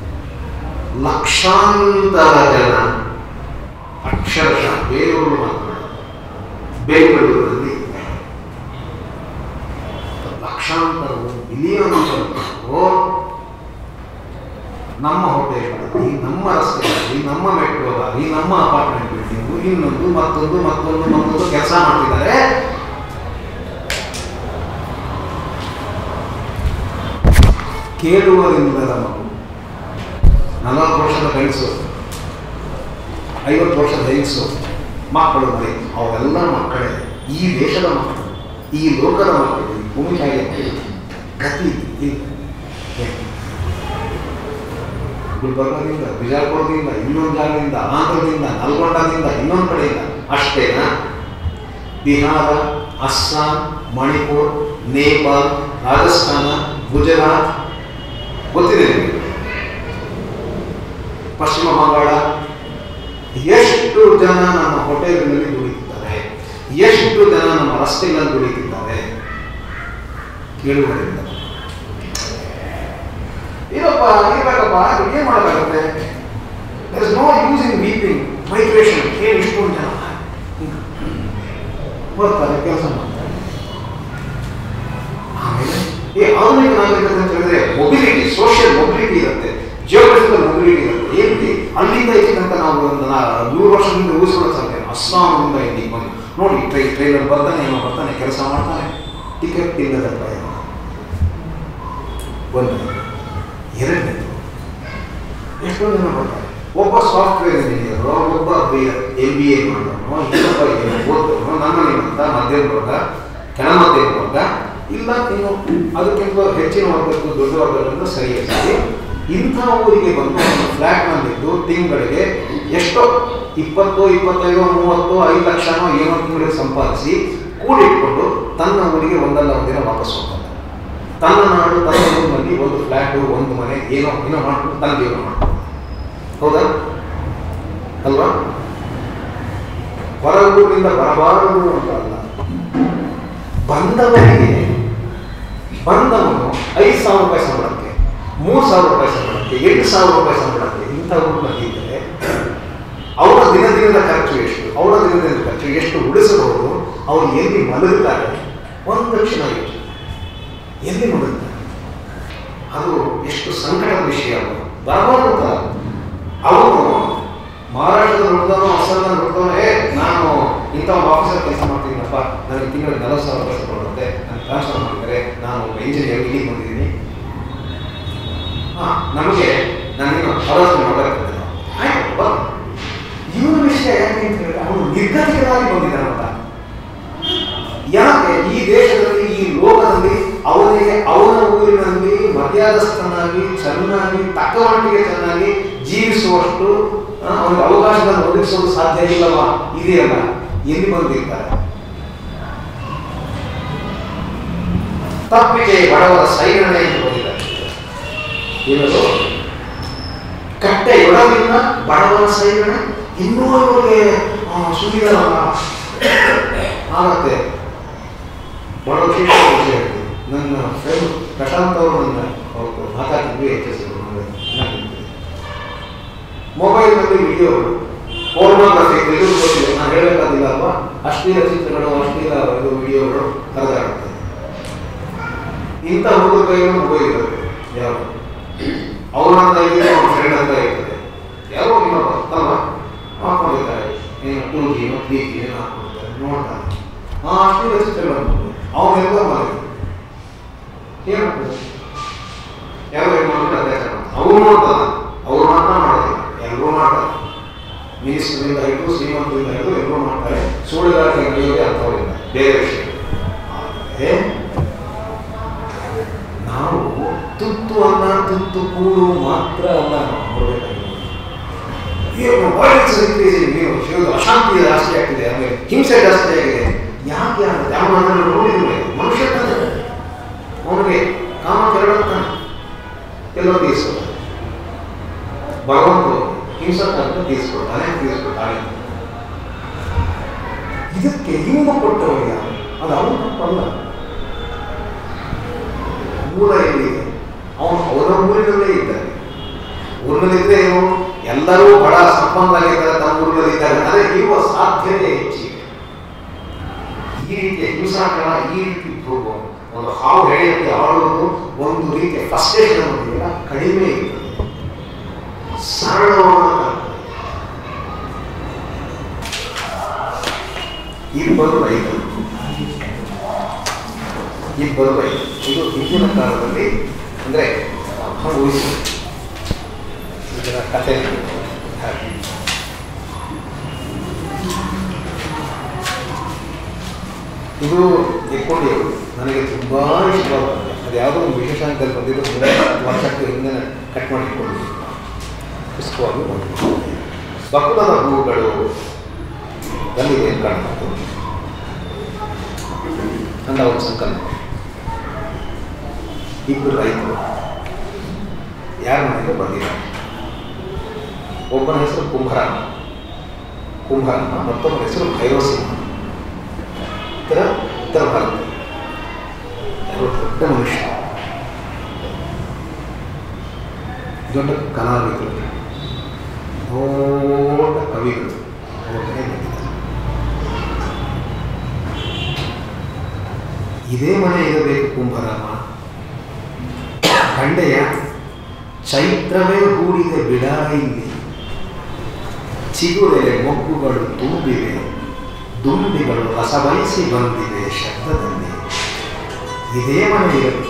B: ಲಕ್ಷಾಂತರ ಜನ ಅಕ್ಷರಶಃ ಬೇರೆಯವರು ಮಾತ್ರ ಬೆಂಗಳೂರಲ್ಲಿ ಲಕ್ಷಾಂತರವು ಮಿಲಿಯನ್ ನಮ್ಮ ಹೋಟೆಲ್ಗಳಲ್ಲಿ, ನಮ್ಮ ರಸ್ತೆಗಳಲ್ಲಿ, ನಮ್ಮ ಮೆಟ್ರೋದಲ್ಲಿ, ನಮ್ಮ ಅಪಾರ್ಟ್ಮೆಂಟ್ ಬಿಲ್ಡಿಂಗು, ಇನ್ನೊಂದು ಮತ್ತೊಂದು ಮತ್ತೊಂದು ಮತ್ತೊಂದು ಕೆಲಸ ಮಾಡ್ತಿದ್ದಾರೆ. ಕೇಳುವರಿಲ್ಲದ ಮಗು, ನಲವತ್ತು ವರ್ಷದ ಗಂಡಸು, ಐವತ್ತು ವರ್ಷದ ಹೆಂಗಸು, ಮಕ್ಕಳು ಮರಿ, ಅವೆಲ್ಲ ಮಕ್ಕಳೇ. ಈ ದೇಶದ ಮಕ್ಕಳು, ಈ ಲೋಕದ ಮಕ್ಕಳು, ಈ ಭೂಮಿಕಾಯಿ ಗತಿ. ಗುಲ್ಬರ್ಗದಿಂದ, ಬಿಜಾಪುರದಿಂದ, ಇನ್ನೊಂದು ಜಾಗದಿಂದ, ಆಂಧ್ರದಿಂದ, ನಲ್ಗೊಂಡದಿಂದ, ಇನ್ನೊಂದು ಕಡೆಯಿಂದ. ಅಷ್ಟೇನಾ? ಬಿಹಾರ, ಅಸ್ಸಾಂ, ಮಣಿಪುರ್, ನೇಪಾಲ್, ರಾಜಸ್ಥಾನ, ಗುಜರಾತ್, ಗೊತ್ತಿದೆ ನಿಮಗೆ, ಪಶ್ಚಿಮ ಬಂಗಾಳ, ಎಷ್ಟು ಜನ ನಮ್ಮ ಹೋಟೆಲ್ಗಳಲ್ಲಿ ದುಡಿತಿದ್ದಾರೆ, ಎಷ್ಟು ಜನ ನಮ್ಮ ರಸ್ತೆಗಳಲ್ಲಿ ದುಡಿತಿದ್ದಾರೆ. ಕೇಳುವುದರಿಂದ ಇರಪ್ಪ ಇರಬೇಕಪ್ಪ, ಏನು ಮಾಡೋಕ್ಕಾಗುತ್ತೆ? There is no use in weeping, migration. ಏನು ಇಷ್ಟೊಂದು ಜನ ಬರ್ತಾರೆ, ಕೆಲಸ ಮಾಡ್ತಾರೆ. ಆಮೇಲೆ ಈ ಆಧುನಿಕ ನಾಗರಿಕತೆ ಅಂತ ಹೇಳಿದ್ರೆ ಮೊಬಿಲಿಟಿ, ಸೋಷಿಯಲ್ ಮೊಬಿಲಿಟಿ ಇರುತ್ತೆ, ಜಿಯೋಗ್ರಫಿಕಲ್ ಮೊಬಿಲಿಟಿ ಫೆಸಿಲಿಟಿ ಇರುತ್ತೆ. ಏನಿದೆ ಅಲ್ಲಿಂದ ಇಲ್ಲಿ ತನಕ ನಾವು ಒಂದು ನೂರು ವರ್ಷದಿಂದ ಊಹಿಸ್ಕೊಳ್ಳೋ ಸಾಧ್ಯ. ಅಸ್ಸಾಂನಿಂದ ಇಲ್ಲಿ ಬಂದು ನೋಡಿ, ಟ್ರೈ ಟ್ರೈಲರ್ ಬರ್ತಾನೆ, ಏನೋ ಬರ್ತಾನೆ, ಕೆಲಸ ಮಾಡ್ತಾನೆ, ಟಿಕೆಟ್ ಇಲ್ಲದ ಪ್ರಯಾಣ. ಒಂದು ಎರಡನೇದು ಎಷ್ಟೊಂದು ಜನ ಬರ್ತಾರೆ. ಒಬ್ಬ ಸಾಫ್ಟ್ವೇರ್ ಇಂಜಿನಿಯರು, ಒಬ್ಬ ಎಂ ಬಿ ಎ ಮಾಡೋನು, ಇನ್ನೊಬ್ಬ ಓದೋನು, ನಮ್ಮನೆಯಂತ ಮಧ್ಯಮ ವರ್ಗ, ಕೆಳ ಮಧ್ಯಮ ವರ್ಗ, ಇಲ್ಲ ಇನ್ನು ಅದಕ್ಕಿಂತ ಹೆಚ್ಚಿನ ವರ್ಗಕ್ಕೂ ದೊಡ್ಡ ವರ್ಗಗಳನ್ನು ಸರಿಯಾಗಿ ಇಂಥ ಊರಿಗೆ ಬಂದು ಫ್ಲ್ಯಾಟ್ನಲ್ಲಿದ್ದು ತಿಂಗಳಿಗೆ ಎಷ್ಟೋ ಇಪ್ಪತ್ತು ಇಪ್ಪತ್ತೈದು ಮೂವತ್ತು ಐದು ಲಕ್ಷನೋ ಏನೋ ತಿಂಗಳಿಗೆ ಸಂಪಾದಿಸಿ ಕೂಡಿಟ್ಕೊಂಡು ತನ್ನ ಊರಿಗೆ ಒಂದಲ್ಲ ಒಂದಿನ ವಾಪಸ್ ಹೋಗ್ತಾನೆ. ತನ್ನ ನಾಡು ತನ್ನ ಊರಿನಲ್ಲಿ ಒಂದು ಫ್ಲ್ಯಾಟು, ಒಂದು ಮನೆ, ಏನೋ ಏನೋ ಮಾಡ್ಕೊಂಡು ತನ್ನ ಜೀವನ ಮಾಡ್ತಾನೆ. ಹೌದಾ ಅಲ್ವಾ? ಹೊರಗೂರಿನಿಂದ ಬರಬಾರದು ಅಂತ ಅಲ್ಲ, ಬಂದವರಿಗೆ ಬಂದವನು ಐದು ಸಾವಿರ ರೂಪಾಯಿ ಸಂಬಳಕ್ಕೆ, ಮೂರು ಸಾವಿರ ರೂಪಾಯಿ ಸಂಬಳಕ್ಕೆ, ಎಂಟು ಸಾವಿರ ರೂಪಾಯಿ ಸಂಬಳಕ್ಕೆ ಇಂಥ ಊರಿನಲ್ಲಿದ್ದರೆ ಅವರ ದಿನ ದಿನದ ಖರ್ಚು ಎಷ್ಟು, ಅವರ ದಿನ ದಿನದ ಖರ್ಚು ಎಷ್ಟು ಉಳಿಸಬಹುದು, ಅವರು ಎಲ್ಲಿ ಮಲಗುತ್ತಾರೆ, ಒಂದು ದಕ್ಷಿಣ ಎಷ್ಟು ಎಲ್ಲಿ ಮಲಗುತ್ತಾರೆ, ಅದು ಎಷ್ಟು ಸಂಕಟದ ವಿಷಯ. ಅವರು ಬರಬಾರ್ದು. ಅವನು ಮಹಾರಾಷ್ಟ್ರದ ನೋಡ್ದವನು, ಅಸ್ಸಾಂನ ನೋಡ್ದವನು, ಏ ನಾನು ಇಂಥ ಒಂದು ಆಫೀಸರ್ ಕೆಲಸ ಮಾಡ್ತೀನಪ್ಪ, ನನಗೆ ತಿಂಗಳಿಗೆ ನಲವತ್ತು ಸಾವಿರ ರೂಪಾಯಿ ಕೊಡುತ್ತೆ, ನಾನು ಟ್ರಾನ್ಸ್ಫರ್ ಮಾಡಿದರೆ ನಾನು ಒಬ್ಬ ಇಂಜಿನಿಯರ್ ಇಲ್ಲಿಗೆ ಬಂದಿದ್ದೀನಿ, ಹಾಂ ನಮಗೆ ನಾನೇನು ಆಲೋಚನೆ ಮಾಡಬೇಕಾಗ್ತದೆ, ಆಯ್ತು ಬಾ. ಇವನ ವಿಷಯ ಯಾಕೆ ಅಂತ ಹೇಳಿದ್ರೆ ಅವನು ನಿರ್ಗತಿಕರಾಗಿ ಬಂದಿದ್ದಾನಂತ. ಯಾಕೆ ಈ ದೇಶದಲ್ಲಿ, ಈ ಲೋಕದಲ್ಲಿ ಅವನಿಗೆ ಅವನ ಊರಿನಲ್ಲಿ ಮರ್ಯಾದಸ್ಥನಾಗಿ ಚೆನ್ನಾಗಿ ತಕ್ಕ ಮಟ್ಟಿಗೆ ಚೆನ್ನಾಗಿ ಜೀವಿಸುವಷ್ಟು ಅವನಿಗೆ ಅವಕಾಶಗಳನ್ನು ಒದಗಿಸೋದು ಸಾಧ್ಯ ಇಲ್ಲವ? ಇದೆಯಲ್ಲ, ಎಲ್ಲಿ ಬಂದಿರ್ತಾರೆ? ತಪ್ಪಿಗೆ ಬಡವರ ಸೈರಣೆ ಎಂದು ಬಂದಿದ್ದಾರೆ. ಏನದು ಕಟ್ಟೆ ಎಡವಿಲ್ಲ ಬಡವರ ಸೈರಣೆ. ಇನ್ನೂ ಇವರಿಗೆ ಸುದ್ದಿಗಳ ಆಗತ್ತೆ. ಬಹಳ ವಿಶೇಷ ವಿಷಯ ಹೇಳ್ತೀನಿ. ನನ್ನ ಫ್ರೆಂಡ್ ಪ್ರಶಾಂತ್ ಅವರು ನನ್ನ ಅವರು ಮಾತಾಡ್ತಿದ್ವಿ ಎಚ್ ಎಸ್ ಮೊಬೈಲ್ನಲ್ಲಿ ವಿಡಿಯೋಗಳು, ಫೋರ್ನೋಗ್ರಫಿ ಎಲ್ಲರೂ ಗೊತ್ತಿದೆ, ನಾನು ಹೇಳಬೇಕಾದಿಲ್ಲ ಅಲ್ವಾ? ಅಶ್ಲೀಲ ಚಿತ್ರಗಳು, ಅಶ್ಲೀಲ ಇದು ವಿಡಿಯೋಗಳು ಹರಿದಾಡುತ್ತೆ. ಇಂಥ ಹುಡುಗ ಕೈಗಳು ಮೊಬೈಲ್ ಇರುತ್ತೆ. ಯಾರು ಅವನಂತ ಇದೆ, ಅವನ ಫ್ರೆಂಡ್ ಅಂತ ಇರ್ತದೆ, ಯಾರೋ ಇನ್ನೊಬ್ಬ ಅಲ್ವಾ ಹಾಕೊಂಡಿದ್ದಾರೆ, ಏನು ಟೂ ಜಿನೋ ತ್ರೀ ಜಿನೋ ಹಾಕೊಂಡಿದ್ದಾರೆ, ನೋಡ್ತಾನೆ ಆ ಅಶ್ಲೀಲ ಚಿತ್ರಗಳನ್ನು ಅವನೆಲ್ಲ ಮಾಡಿದ್ರು. ಏನಾಗ್ತದೆ? ಯಾರೋ ಏನು ಮಾಡ್ಬಿಟ್ಟು ಅಭ್ಯಾಸ ಮಾಡ್ತಾರೆ. ಅವ್ರು ನೋಡ್ತಾನ, ಅವ್ರು ಮಾತ್ರ ಮಾಡೋದಿಲ್ಲ, ಎಲ್ಲರೂ ಮಾಡ್ತಾರೆ. ಮಿನಿಸ್ಟರಿಂದ ಹಿಡಿದು ಶ್ರೀಮಂತರಿಂದ ಹಿಡಿದು ಎಲ್ಲರೂ ಮಾಡ್ತಾರೆ. ಸುಳ್ಳುಗಾರಿಕೆ ನಡೆಯೋದೇ ಅರ್ಥವಿಲ್ಲ, ಬೇರೆ ವಿಷಯ. ಆದರೆ ನಾವು ತುತ್ತು ಅನ್ನ ತುತ್ತು ಕೂಡು ಮಾತ್ರ ಅಲ್ಲ ನಾವು ನೋಡಬೇಕಾಗಿದೆ. ಏನು ವೈಲೆನ್ಸ್ ಇನ್ಕ್ರೀಸ್, ನೀವು ಅಶಾಂತಿ ಜಾಸ್ತಿ ಆಗ್ತಿದೆ, ಆಮೇಲೆ ಹಿಂಸೆ ಜಾಸ್ತಿ ಆಗಿದೆ. ಯಾಕೆ ಆಗುತ್ತೆ? ಯಾವ ನೋಡಿದ್ರೆ ಮನುಷ್ಯ ತಾನೆ, ಅವನಿಗೆ ಕಾಮ ಕೆರಡುತ್ತಾನೆ, ಎಲ್ಲೋ ತೀರಿಸ್ಕೊಳ್ತಾನೆ. ಭಗವಂತರು ಹಿಂಸಕ್ಕಂತ ತೀರಿಸ್ಕೊಳ್ತಾನೆ, ತೀರಿಸ್ಕೊಳ್ತಾನೆ. ಇದಕ್ಕೆ ಹಿಂಗ ಕೊಟ್ಟವರು ಯಾರು? ಅದು ಅವನು ತಪ್ಪಲ್ಲ. ಮೂಲ ಎಲ್ಲಿದೆ? ಅವನು ಅವರ ಊರಿನಲ್ಲೇ ಇದ್ದಾನೆ. ಊರಿನಲ್ಲಿದ್ದರೆ ಏನು, ಎಲ್ಲರೂ ಬಹಳ ಸಂಪನ್ನರಾಗಿದ್ದಾರೆ, ತಮ್ಮ ಊರಿನಲ್ಲಿ ಇದ್ದಾರೆ, ಆದರೆ ಇರುವ ಸಾಧ್ಯತೆ ಹೆಚ್ಚಿದೆ. ಈ ರೀತಿಯ ಹಿಂಸಾಚಾರ, ಈ ರೀತಿ ಒಂದು ಹಾವು ಹೇಳಿ ಆಡೋದು, ಒಂದು ರೀತಿಯ ಫ್ರಸ್ಟ್ರೇಷನ್ ಅನ್ನೋದಿಲ್ಲ, ಕಡಿಮೆ ಇರ್ತದೆ, ಸರಳವಾದ. ಇಬ್ಬರು ರೈತರು, ಇಬ್ಬರು ರೈತರು. ಇದು ಹಿಂದಿನ ಕಾಲದಲ್ಲಿ ಅಂದರೆ ಊಹಿಸಿ ಇದರ ಕಥೆ. ಇದು ಎಕ್ಕೊಂಡಿಯವರು ನನಗೆ ತುಂಬ ಇಷ್ಟವಾಗುತ್ತೆ. ಅದು ಯಾವುದೋ ಒಂದು ವಿಶೇಷ ಅಂತಲ್ಲಿ ಬಂದಿದ್ದು, ವರ್ಷಕ್ಕೆ ಹಿಂದೆ ಕಟ್ ಮಾಡಿ ಇಟ್ಕೊಂಡಿದ್ದೆ, ಪುಸ್ತಕವಾಗಿ ಬಂದು ಬಕುಲದ ಹೂವುಗಳು ಬಂದಿದೆ ಕಾಣ್ತು ಅಂತ ಒಂದು ಸಂಕಲ್ಪ. ಇಬ್ಬರು ರೈತರು ಯಾರ ಮನೆಗೆ ಬಂದಿದ್ದಾರೆ. ಒಬ್ಬನ ಹೆಸರು ಕುಂಭರಾಮ ಕುಂಭರಾಮ ಮತ್ತೊಬ್ಬನ ಹೆಸರು ಭೈರವಸಿಂಹ. ಉತ್ತರ ಉತ್ತರ ಭಾರತ ದೊಡ್ಡ ಮನುಷ್ಯ, ದೊಡ್ಡ ಕಲಾವಿದರು, ದೊಡ್ಡ ಕವಿಗಳು ಅವರ ಮನೆಗೆ ಬಂದಿದ್ದಾರೆ. ಇದೇ ಮನೆ ಇರಬೇಕು ಕುಂಭರಾಮ, ಗಂಡೆಯ
C: ಚೈತ್ರವೇ ಹೂಡಿದೆ ಬಿಡಾರಿಯಲ್ಲಿ, ಚಿಗುರೆಲೆ ಮೊಗ್ಗುಗಳು ತುಂಬಿವೆ, ದುಂಬಿಗಳು ರಸಬಯಸಿ ಬಂದಿವೆ ಶಬ್ದದಲ್ಲಿ. ಇದೇ ಮನೆ ಇರಬೇಕು,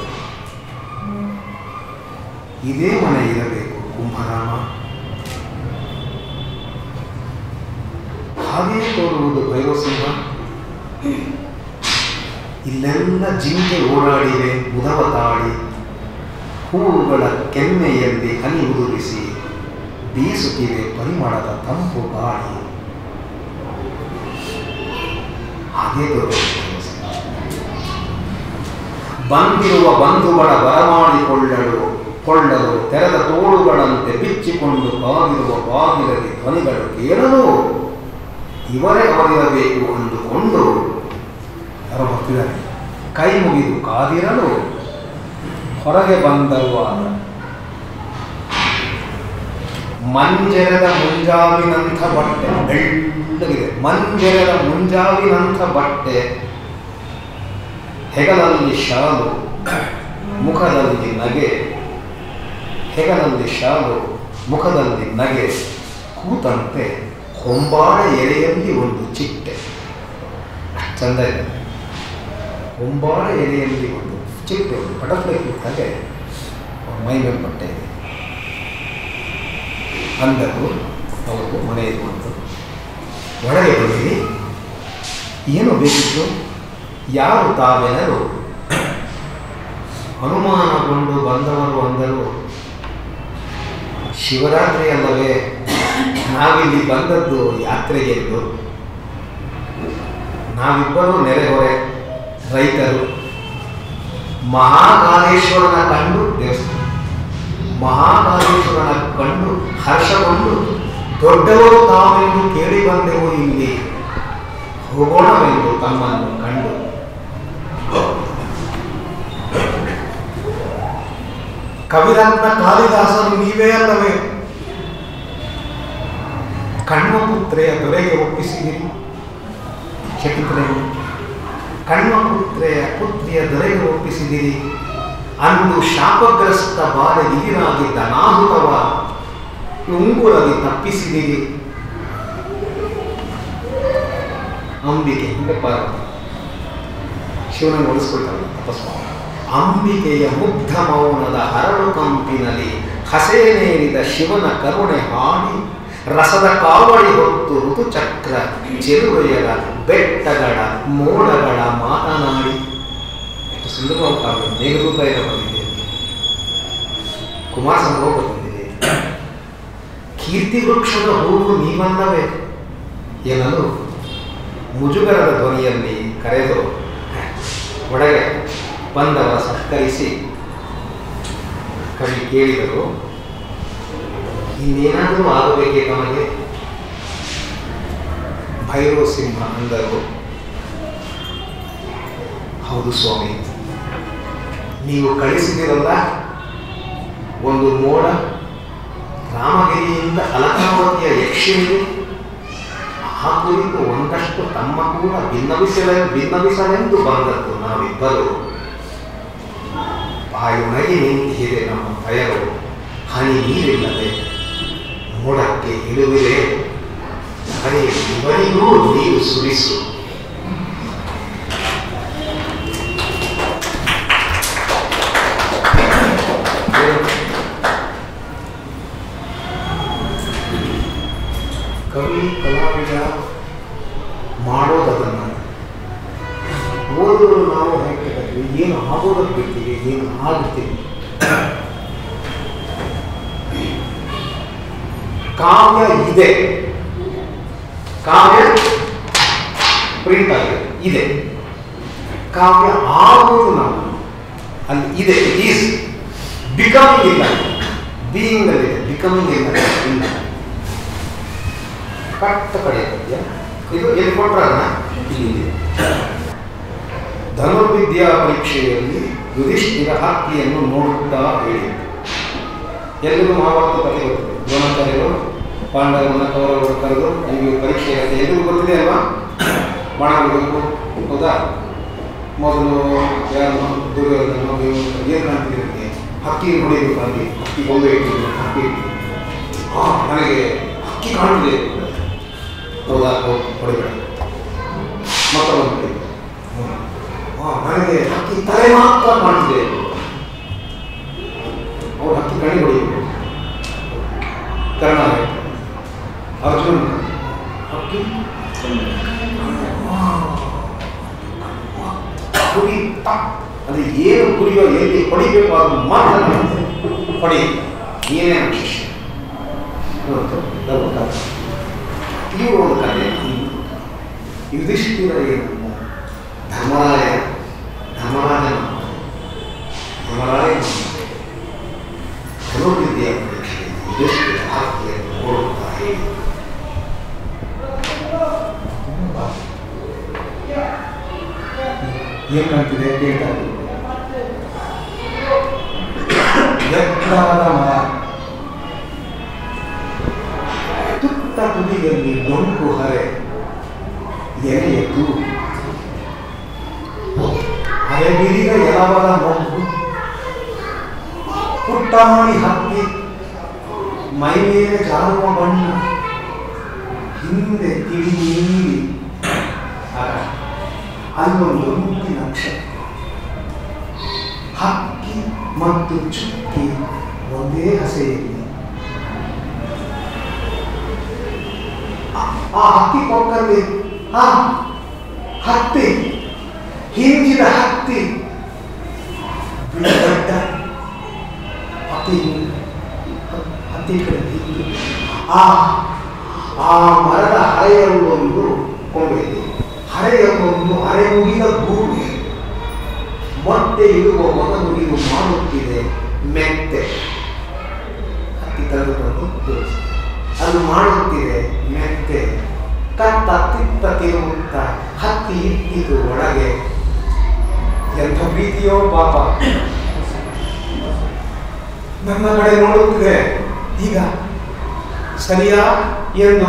C: ಇದೇ ಮನೆ ಇರಬೇಕು ಕುಂಭರಾಮ. ಹಾಗೇ ತೋರುವುದು ಭೈರವಸಿಂಹ. ಇಲ್ಲೆಲ್ಲ ಜಿಂಕೆ ಓಡಾಡಿವೆ ಉದವ ತಾಳಿ, ಹೂವುಗಳ ಕೆನ್ನೆಯಲ್ಲಿ ಹನಿ ಉದುರಿಸಿ ಬೀಸುತ್ತಿವೆ ಪರಿಮಳದ ತಂಪು ಗಾಳಿ. ಹಾಗೇ ತೋರುವುದು ಬಂದಿರುವ ಬಂಧುಗಳ ಬರಮಾಡಿಕೊಳ್ಳಲು ಕೊಳ್ಳಲು ತೆರೆದ ತೋಳುಗಳಂತೆ ಬಿಚ್ಚಿಕೊಂಡು ಕಾದಿರುವ ಬಾಗಿಲಲ್ಲಿ ಧ್ವನಿಗಳು ಕೇಳಲು ಇವರೇ ಅವರಿರಬೇಕು ಅಂದುಕೊಂಡು ಯಾರೋ ಬರ್ತಿದ್ದಾರೆ ಕೈ ಮುಗಿದು ಕಾದಿರಲು ಹೊರಗೆ ಬಂದರುವಾಗ ಮಂಜೆರದ ಮುಂಜಾವಿನಂಥ ಬಟ್ಟೆ ಬೆಳ್ಳಗಿದೆ, ಮಂಜೆರದ ಮುಂಜಾವಿನಂಥ ಬಟ್ಟೆ, ಹೆಗಲಲ್ಲಿ ಶಾಲು ಮುಖದಲ್ಲಿ ನಗೆ, ಹೆಗಲಲ್ಲಿ ಶಾಲು ಮುಖದಲ್ಲಿ ನಗೆ, ಕೂತಂತೆ ಹೊಂಬಾಳ ಎಲೆಯಲ್ಲಿ ಒಂದು ಚಿಟ್ಟೆ. ಚಂದ ಇದೆ, ಹೊಂಬಾಳ ಎಲೆಯಲ್ಲಿ ಒಂದು ಚಿಟ್ಟೆ, ಒಂದು ಬಟರ್ಫ್ಲೈ ಕೂತಾಗೆ ಮೈ ಮೇಲೆ ಬಟ್ಟೆ ಇದೆ ಅಂದರು. ಅವರು ಮನೆ ಇರುವಂಥದ್ದು. ಒಳಗೆ ಬಂದಿರಿ, ಏನು ಬೇಕಿತ್ತು, ಯಾರು ತಾವೆಲ್ಲರೂ ಅನುಮಾನಗೊಂಡು ಬಂದವರು ಅಂದರು. ಶಿವರಾತ್ರಿ ಅಲ್ಲವೇ, ನಾವಿಲ್ಲಿ ಬಂದದ್ದು ಯಾತ್ರೆಗೆ ಎಂದು. ನಾವಿಬ್ಬರು ನೆರೆಹೊರೆ ರೈತರು. ಮಹಾಕಾಲೇಶ್ವರನ ಕಂಡು ದೇವಸ್ಥಾನ ಮಹಾಕಾಲೇಶ್ವರನ ಕಂಡು ಹರ್ಷಗೊಂಡು ದೊಡ್ಡವರು ತಾವೆಂದು ಕೇಳಿ ಬಂದೆವು, ಇಲ್ಲಿ ಹೋಗೋಣವೆಂದು ತಮ್ಮನ್ನು ಕಂಡು. ಕವಿರತ್ನ ಕಾಳಿದಾಸನು ನೀವೇ ಅಲ್ಲವೇ, ಕಣ್ವಪುತ್ರೆಯ ದೊರೆಗೆ ಒಪ್ಪಿಸಿದಿರಿ. ಶಕುಂತಲೆಯು ಕಣ್ವಪುತ್ರೆಯ ಪುತ್ರಿಯ ದೊರೆಗೆ ಒಪ್ಪಿಸಿದಿರಿ. ಅಂದು ಶಾಪಗ್ರಸ್ತ ಬಾಲದಿಗಿರಾಗಿದ್ದ ನಾಹುತವ ಉಂಗುರದಿ ತಪ್ಪಿಸಿದಿರಿ. ಅಂಬಿಕೆ ಅಂದರೆ ಪಾರ್ವತಿ ಶಿವನನ್ನು ಒಲಿಸ್ಕೊಳ್ತಾಳೆ ತಪಸ್ಸು. ಅಂಬಿಕೆಯ ಮುಗ್ಧ ಮೌನದ ಹರಳು ಕಂಪಿನಲ್ಲಿ ಹಸೇನೇರಿದ ಶಿವನ ಕರುಣೆ ಹಾಡಿ, ರಸದ ಕಾವಳಿ ಹೊತ್ತು ಋತುಚಕ್ರ ಚೆಲುವೆಯರ ಬೆಟ್ಟಗಳ ಮೋಡಗಳ ಮಾತನಾಡಿ. ಎಷ್ಟು ಸುಂದರವಾದ ಕಾವ್ಯ. ಮೇಘದೂತ ಇರ ಬಂದಿದೆ, ಕುಮಾರ ಸಂಭವ ಬಂದಿದೆ. ಕೀರ್ತಿ ವೃಕ್ಷದ ಹೂವು ನೀವಲ್ಲವೇ ಏನಲು ಮುಜುಗರದ ಧ್ವನಿಯಲ್ಲಿ ಕರೆದು ಒಳಗೆ ಬಂದವರ ಸತ್ಕರಿಸಿ ಕವಿ ಕೇಳಿದರು, ಇನ್ನೇನಾದರೂ ಆಗಬೇಕೇ ತಮಗೆ? ಭೈರವ ಸಿಂಹ ಅಂದರು, ಹೌದು ಸ್ವಾಮಿ, ನೀವು ಕಳಿಸಿದಿರಲ್ಲ ಒಂದು ಮೋಡ, ರಾಮಗಿರಿಯಿಂದ ಅಲಕಾವತಿಯ ಯಕ್ಷಿಣಿಗೆ, ಆ ಕುರಿತು ಒಂದಷ್ಟು ತಮ್ಮ ಕೂಡ ಭಿನ್ನವಿಸಲ ಭಿನ್ನವಿಸಲೆಂದು ಬಂದದ್ದು ನಾವಿಬ್ಬರು. ಬಾಯುನಗೆ ನಿಂತಿದೆ ನಮ್ಮ ಭಯರು, ಹನಿ ನೀರಿಲ್ಲದೆ ಮೋಡಕ್ಕೆ ಇಳುವಿದೆ, ಹನಿ ಇವರಿಗೂ ನೀರು ಸುರಿಸು. ಕವಿ ಕಲಾವಿದ ಮಾಡೋದನ್ನು ಓದೋರು ನಾವು ಹೇಗೆ ಏನು ಆಗೋದಕ್ಕೆ ಬಿಡ್ತೀವಿ, ಏನು ಆಗುತ್ತೀವಿ. ಕಾವ್ಯ ಇದೆ, ಕಾವ್ಯ ಪ್ರಿಂಟ್ ಆಗಿದೆ, ಇದೆ. ಕಾವ್ಯ ಆಗೋದು ನಾವು ಅಲ್ಲಿ ಇದೆ. ಈಸ್ ಬಿಕಮಿಂಗ್ ಇಲ್ಲ, ಬೀಯಿಂಗ್ ಅಲ್ಲಿ ಇದೆ, ಬಿಕಮಿಂಗ್ ಇಲ್ಲ ಇಲ್ಲ. ಕಟ್ಟ ಕಡೆ ಪದ್ಯ ಇದು ಎಲ್ಲಿ ಕೊಟ್ರಲ್ಲ, ಇಲ್ಲಿದೆ. ಧನುರ್ವಿದ್ಯಾ ಪರೀಕ್ಷೆಯಲ್ಲಿ ಯುಧಿಷ್ಠಿರ ಹಕ್ಕಿಯನ್ನು ನೋಡುತ್ತಾ ಹೇಳಿ. ಎಲ್ಲರಿಗೂ ಮಹಾಭಾರತ ಕಥೆ ಗೊತ್ತಿದೆ. ದ್ರೋಣಾಚಾರ್ಯರು ಪಾಂಡವರನ್ನ ಕೌರವರು ಕರೆದು ನಿಮಗೆ ಪರೀಕ್ಷೆ ಇರುತ್ತೆ, ಎಲ್ರಿಗೂ ಗೊತ್ತಿದೆ ಅಲ್ವಾ? ಮಾಡಬೇಕು ಹೌದಾ? ಮೊದಲು ಯಾರು ದುರ್ಯೋಧನ ಏನು ಕಾಣ್ತಿರುತ್ತೆ, ಹಕ್ಕಿ ಹೊಡಿಬೇಕಾಗಿ ಹಕ್ಕಿ ಗೊಂಬೆ ಇಟ್ಟಿದ್ದು ಹಕ್ಕಿ ಹಾಂ ನನಗೆ ಹಕ್ಕಿ ಕಾಣ್ತಿದೆ ಹೌದಾ ಹೊಡಿಬೇಡ ಮತ್ತೊಂದು ಕಡೆ ಹಾಂ ನನಗೆ ಹಕ್ಕಿ ತಲೆ ಮಾತ್ರ ಕಾಣ್ತಿದೆ ಅವ್ರು ಹಕ್ಕಿ ಕಣ್ಣಿ ಹೊಡಿಬೇಕು ಕರ್ನಾಟಕ ಅರ್ಜುನ್ ಹಕ್ಕಿ ಗುರಿ ಅದು ಏನು ಗುರಿಯೋ ಎಲ್ಲಿ ಹೊಡಿಬೇಕು ಅದು ಮಾತ್ರ ಹೊಡಿ ಏನೇ ಶಿಷ್ಯ ಇವರು ಒಂದು ಕಥೆ ಯುಧಿಷ್ಠಿರ ಏನು ಧರ್ಮರಾಯ ಧರ್ಮರಾಜನ ಧರ್ಮರಾಯ ಧನುರ್ವಿದ್ಯೆಯ ಪರೀಕ್ಷೆ ಯುಧಿಷ್ಠಿರ ಆಕೆಯನ್ನು ನೋಡುತ್ತಾ ಹೇಳಿ ಏನು ಕಾಣ್ತಿದೆ ಕೇಳ್ತಾ ಎತ್ತರದ ಮರ ತುತ್ತ ತುದಿಯಲ್ಲಿ ಡೊಂಕು ಹರೆ ಎಲೆಯದ್ದು ಹರೆಬಿರಿದ ಎಲವದ ಮೊಗ್ಗು ಪುಟ್ಟಾಣಿ ಹಕ್ಕಿ ಮೈ ಮೇಲೆ ಜಾರುವ ಬಣ್ಣ ಹಿಂದೆ ತಿಳಿ ನೀಲಿ ಅಲ್ಲೊಂದು ಮುಖ್ಯ ನಕ್ಷತ್ರ ಹಕ್ಕಿ ಮತ್ತು ಚುಕ್ಕಿ ಒಂದೇ ಹಸೆಯಲ್ಲಿ ಆ ಹಕ್ಕಿ ಪಕ್ಕದಲ್ಲಿ ಆ ಹತ್ತಿ ಹಿಂಜಿದ ಹತ್ತಿ ದೊಡ್ಡ ಹತ್ತಿ ಹತ್ತಿ ಕಡೆ ಆ ಆ ಮರದ ಹಳೆಯಲ್ಲೊಂದು ಕೊಂಬೆ ಹರೆಯೊಂದು ಹರೆ ಮುಗಿದ ಭೂಮಿ ಮೊಟ್ಟೆ ಇಡುವ ಮೊದಲು ಇದು ಮಾಡುತ್ತಿದೆ ಮೆತ್ತೆ ಹತ್ತಿ ತೆಗೆದುಕೊಂಡು ತೋರಿಸಿ ಅದು ಮಾಡುತ್ತಿದೆ ಮೆತ್ತೆ ಕತ್ತ ತಿತ್ತ ತಿರುಗುತ್ತ ಹತ್ತಿ ಇಟ್ಟಿತು ಒಳಗೆ ಎಂಥ ಪ್ರೀತಿಯೋ ಪಾಪ ನನ್ನ ಕಡೆ ನೋಡುತ್ತಿದೆ ಈಗ ಸರಿಯಾ ಎಂದು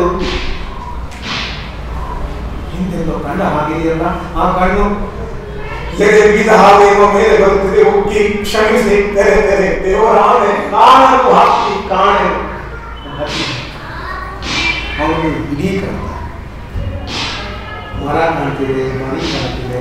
C: ಹಿಂದೆಲ್ಲೋ ಕಂಡ ಹಾಗಿದೆಯಲ್ಲ ಆ ಕಣ್ಣು ಎದೆ ಬೀದ ಹಾಗೆಯುವ ಮೇಲೆ ಬರುತ್ತಿದೆ ಉಕ್ಕಿ ಕ್ಷಮಿಸಿ ತೆರೆ ತೆರೆ ದೇವರಾಣೆ ಕಾಣಲು ಹಾಕಿ ಕಾಣೆ ಅವನು ಇಡೀ ಕಂಡ ಮರ ಕಾಣ್ತಿದೆ ಮಣಿ ಕಾಣ್ತಿದೆ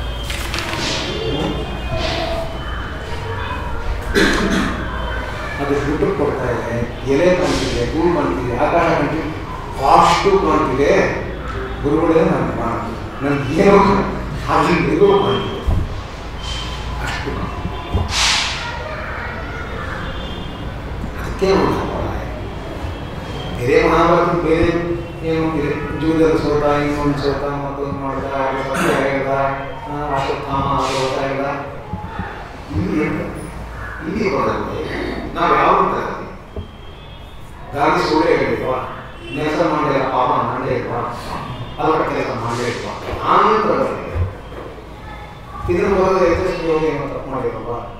C: ಅದು ದುಡ್ಡು ಕೊಡ್ತಾ ಇದೆ ಎಲೆ ಕಾಣ್ತಿದೆ ಹೂವು ಕಾಣ್ತಿದೆ ಆಕಾಶ ಕಾಣ್ತಿದೆ ಅಷ್ಟು ಕಾಣ್ತಿದೆ ಗುರುಗಳೇ ನನಗೆ ಕಾಣ್ತಿದೆ ನನಗೆ ಏನೋ ಹಾಗೆ ಏನೋ ಕಾಣ್ತಿದೆ ಅಷ್ಟು ಅದಕ್ಕೆ ಬೇರೆ ಮಹಾಭಾರತ ಬೇರೆ ಏನು ಇದೆ ಜೂದರ ಸೋತ ಇನ್ನೊಂದು ಸೋತ ಮತ್ತೊಂದು ಮಾಡ್ದ ಸತ್ಯ ಹೇಳ್ದ ಅಶ್ವತ್ಥಾಮ ಸೋತ ಹೇಳ್ದ ಇಲ್ಲಿ ಹೇಳ್ದ ಇಲ್ಲಿ ಬರೋದು ನಾವು ಯಾವ ಗಾಂಧಿ ಸುಳ್ಳೆ ಹೇಳಿಲ್ವಾ ಕೆಲಸ ಮಾಡಿಲ್ಲ ಪಾಪ ಮಾಡೇ ಇಲ್ವಾ ಅದರ ಕೆಲಸ ಮಾಡೇ ಇಲ್ವಾ ಆನಂತರ ಇದನ್ನು ಬರೋದು ಯಶಸ್ವಿ ಯೋಗಿ ತಪ್ಪು ಮಾಡಿಲ್ವಾ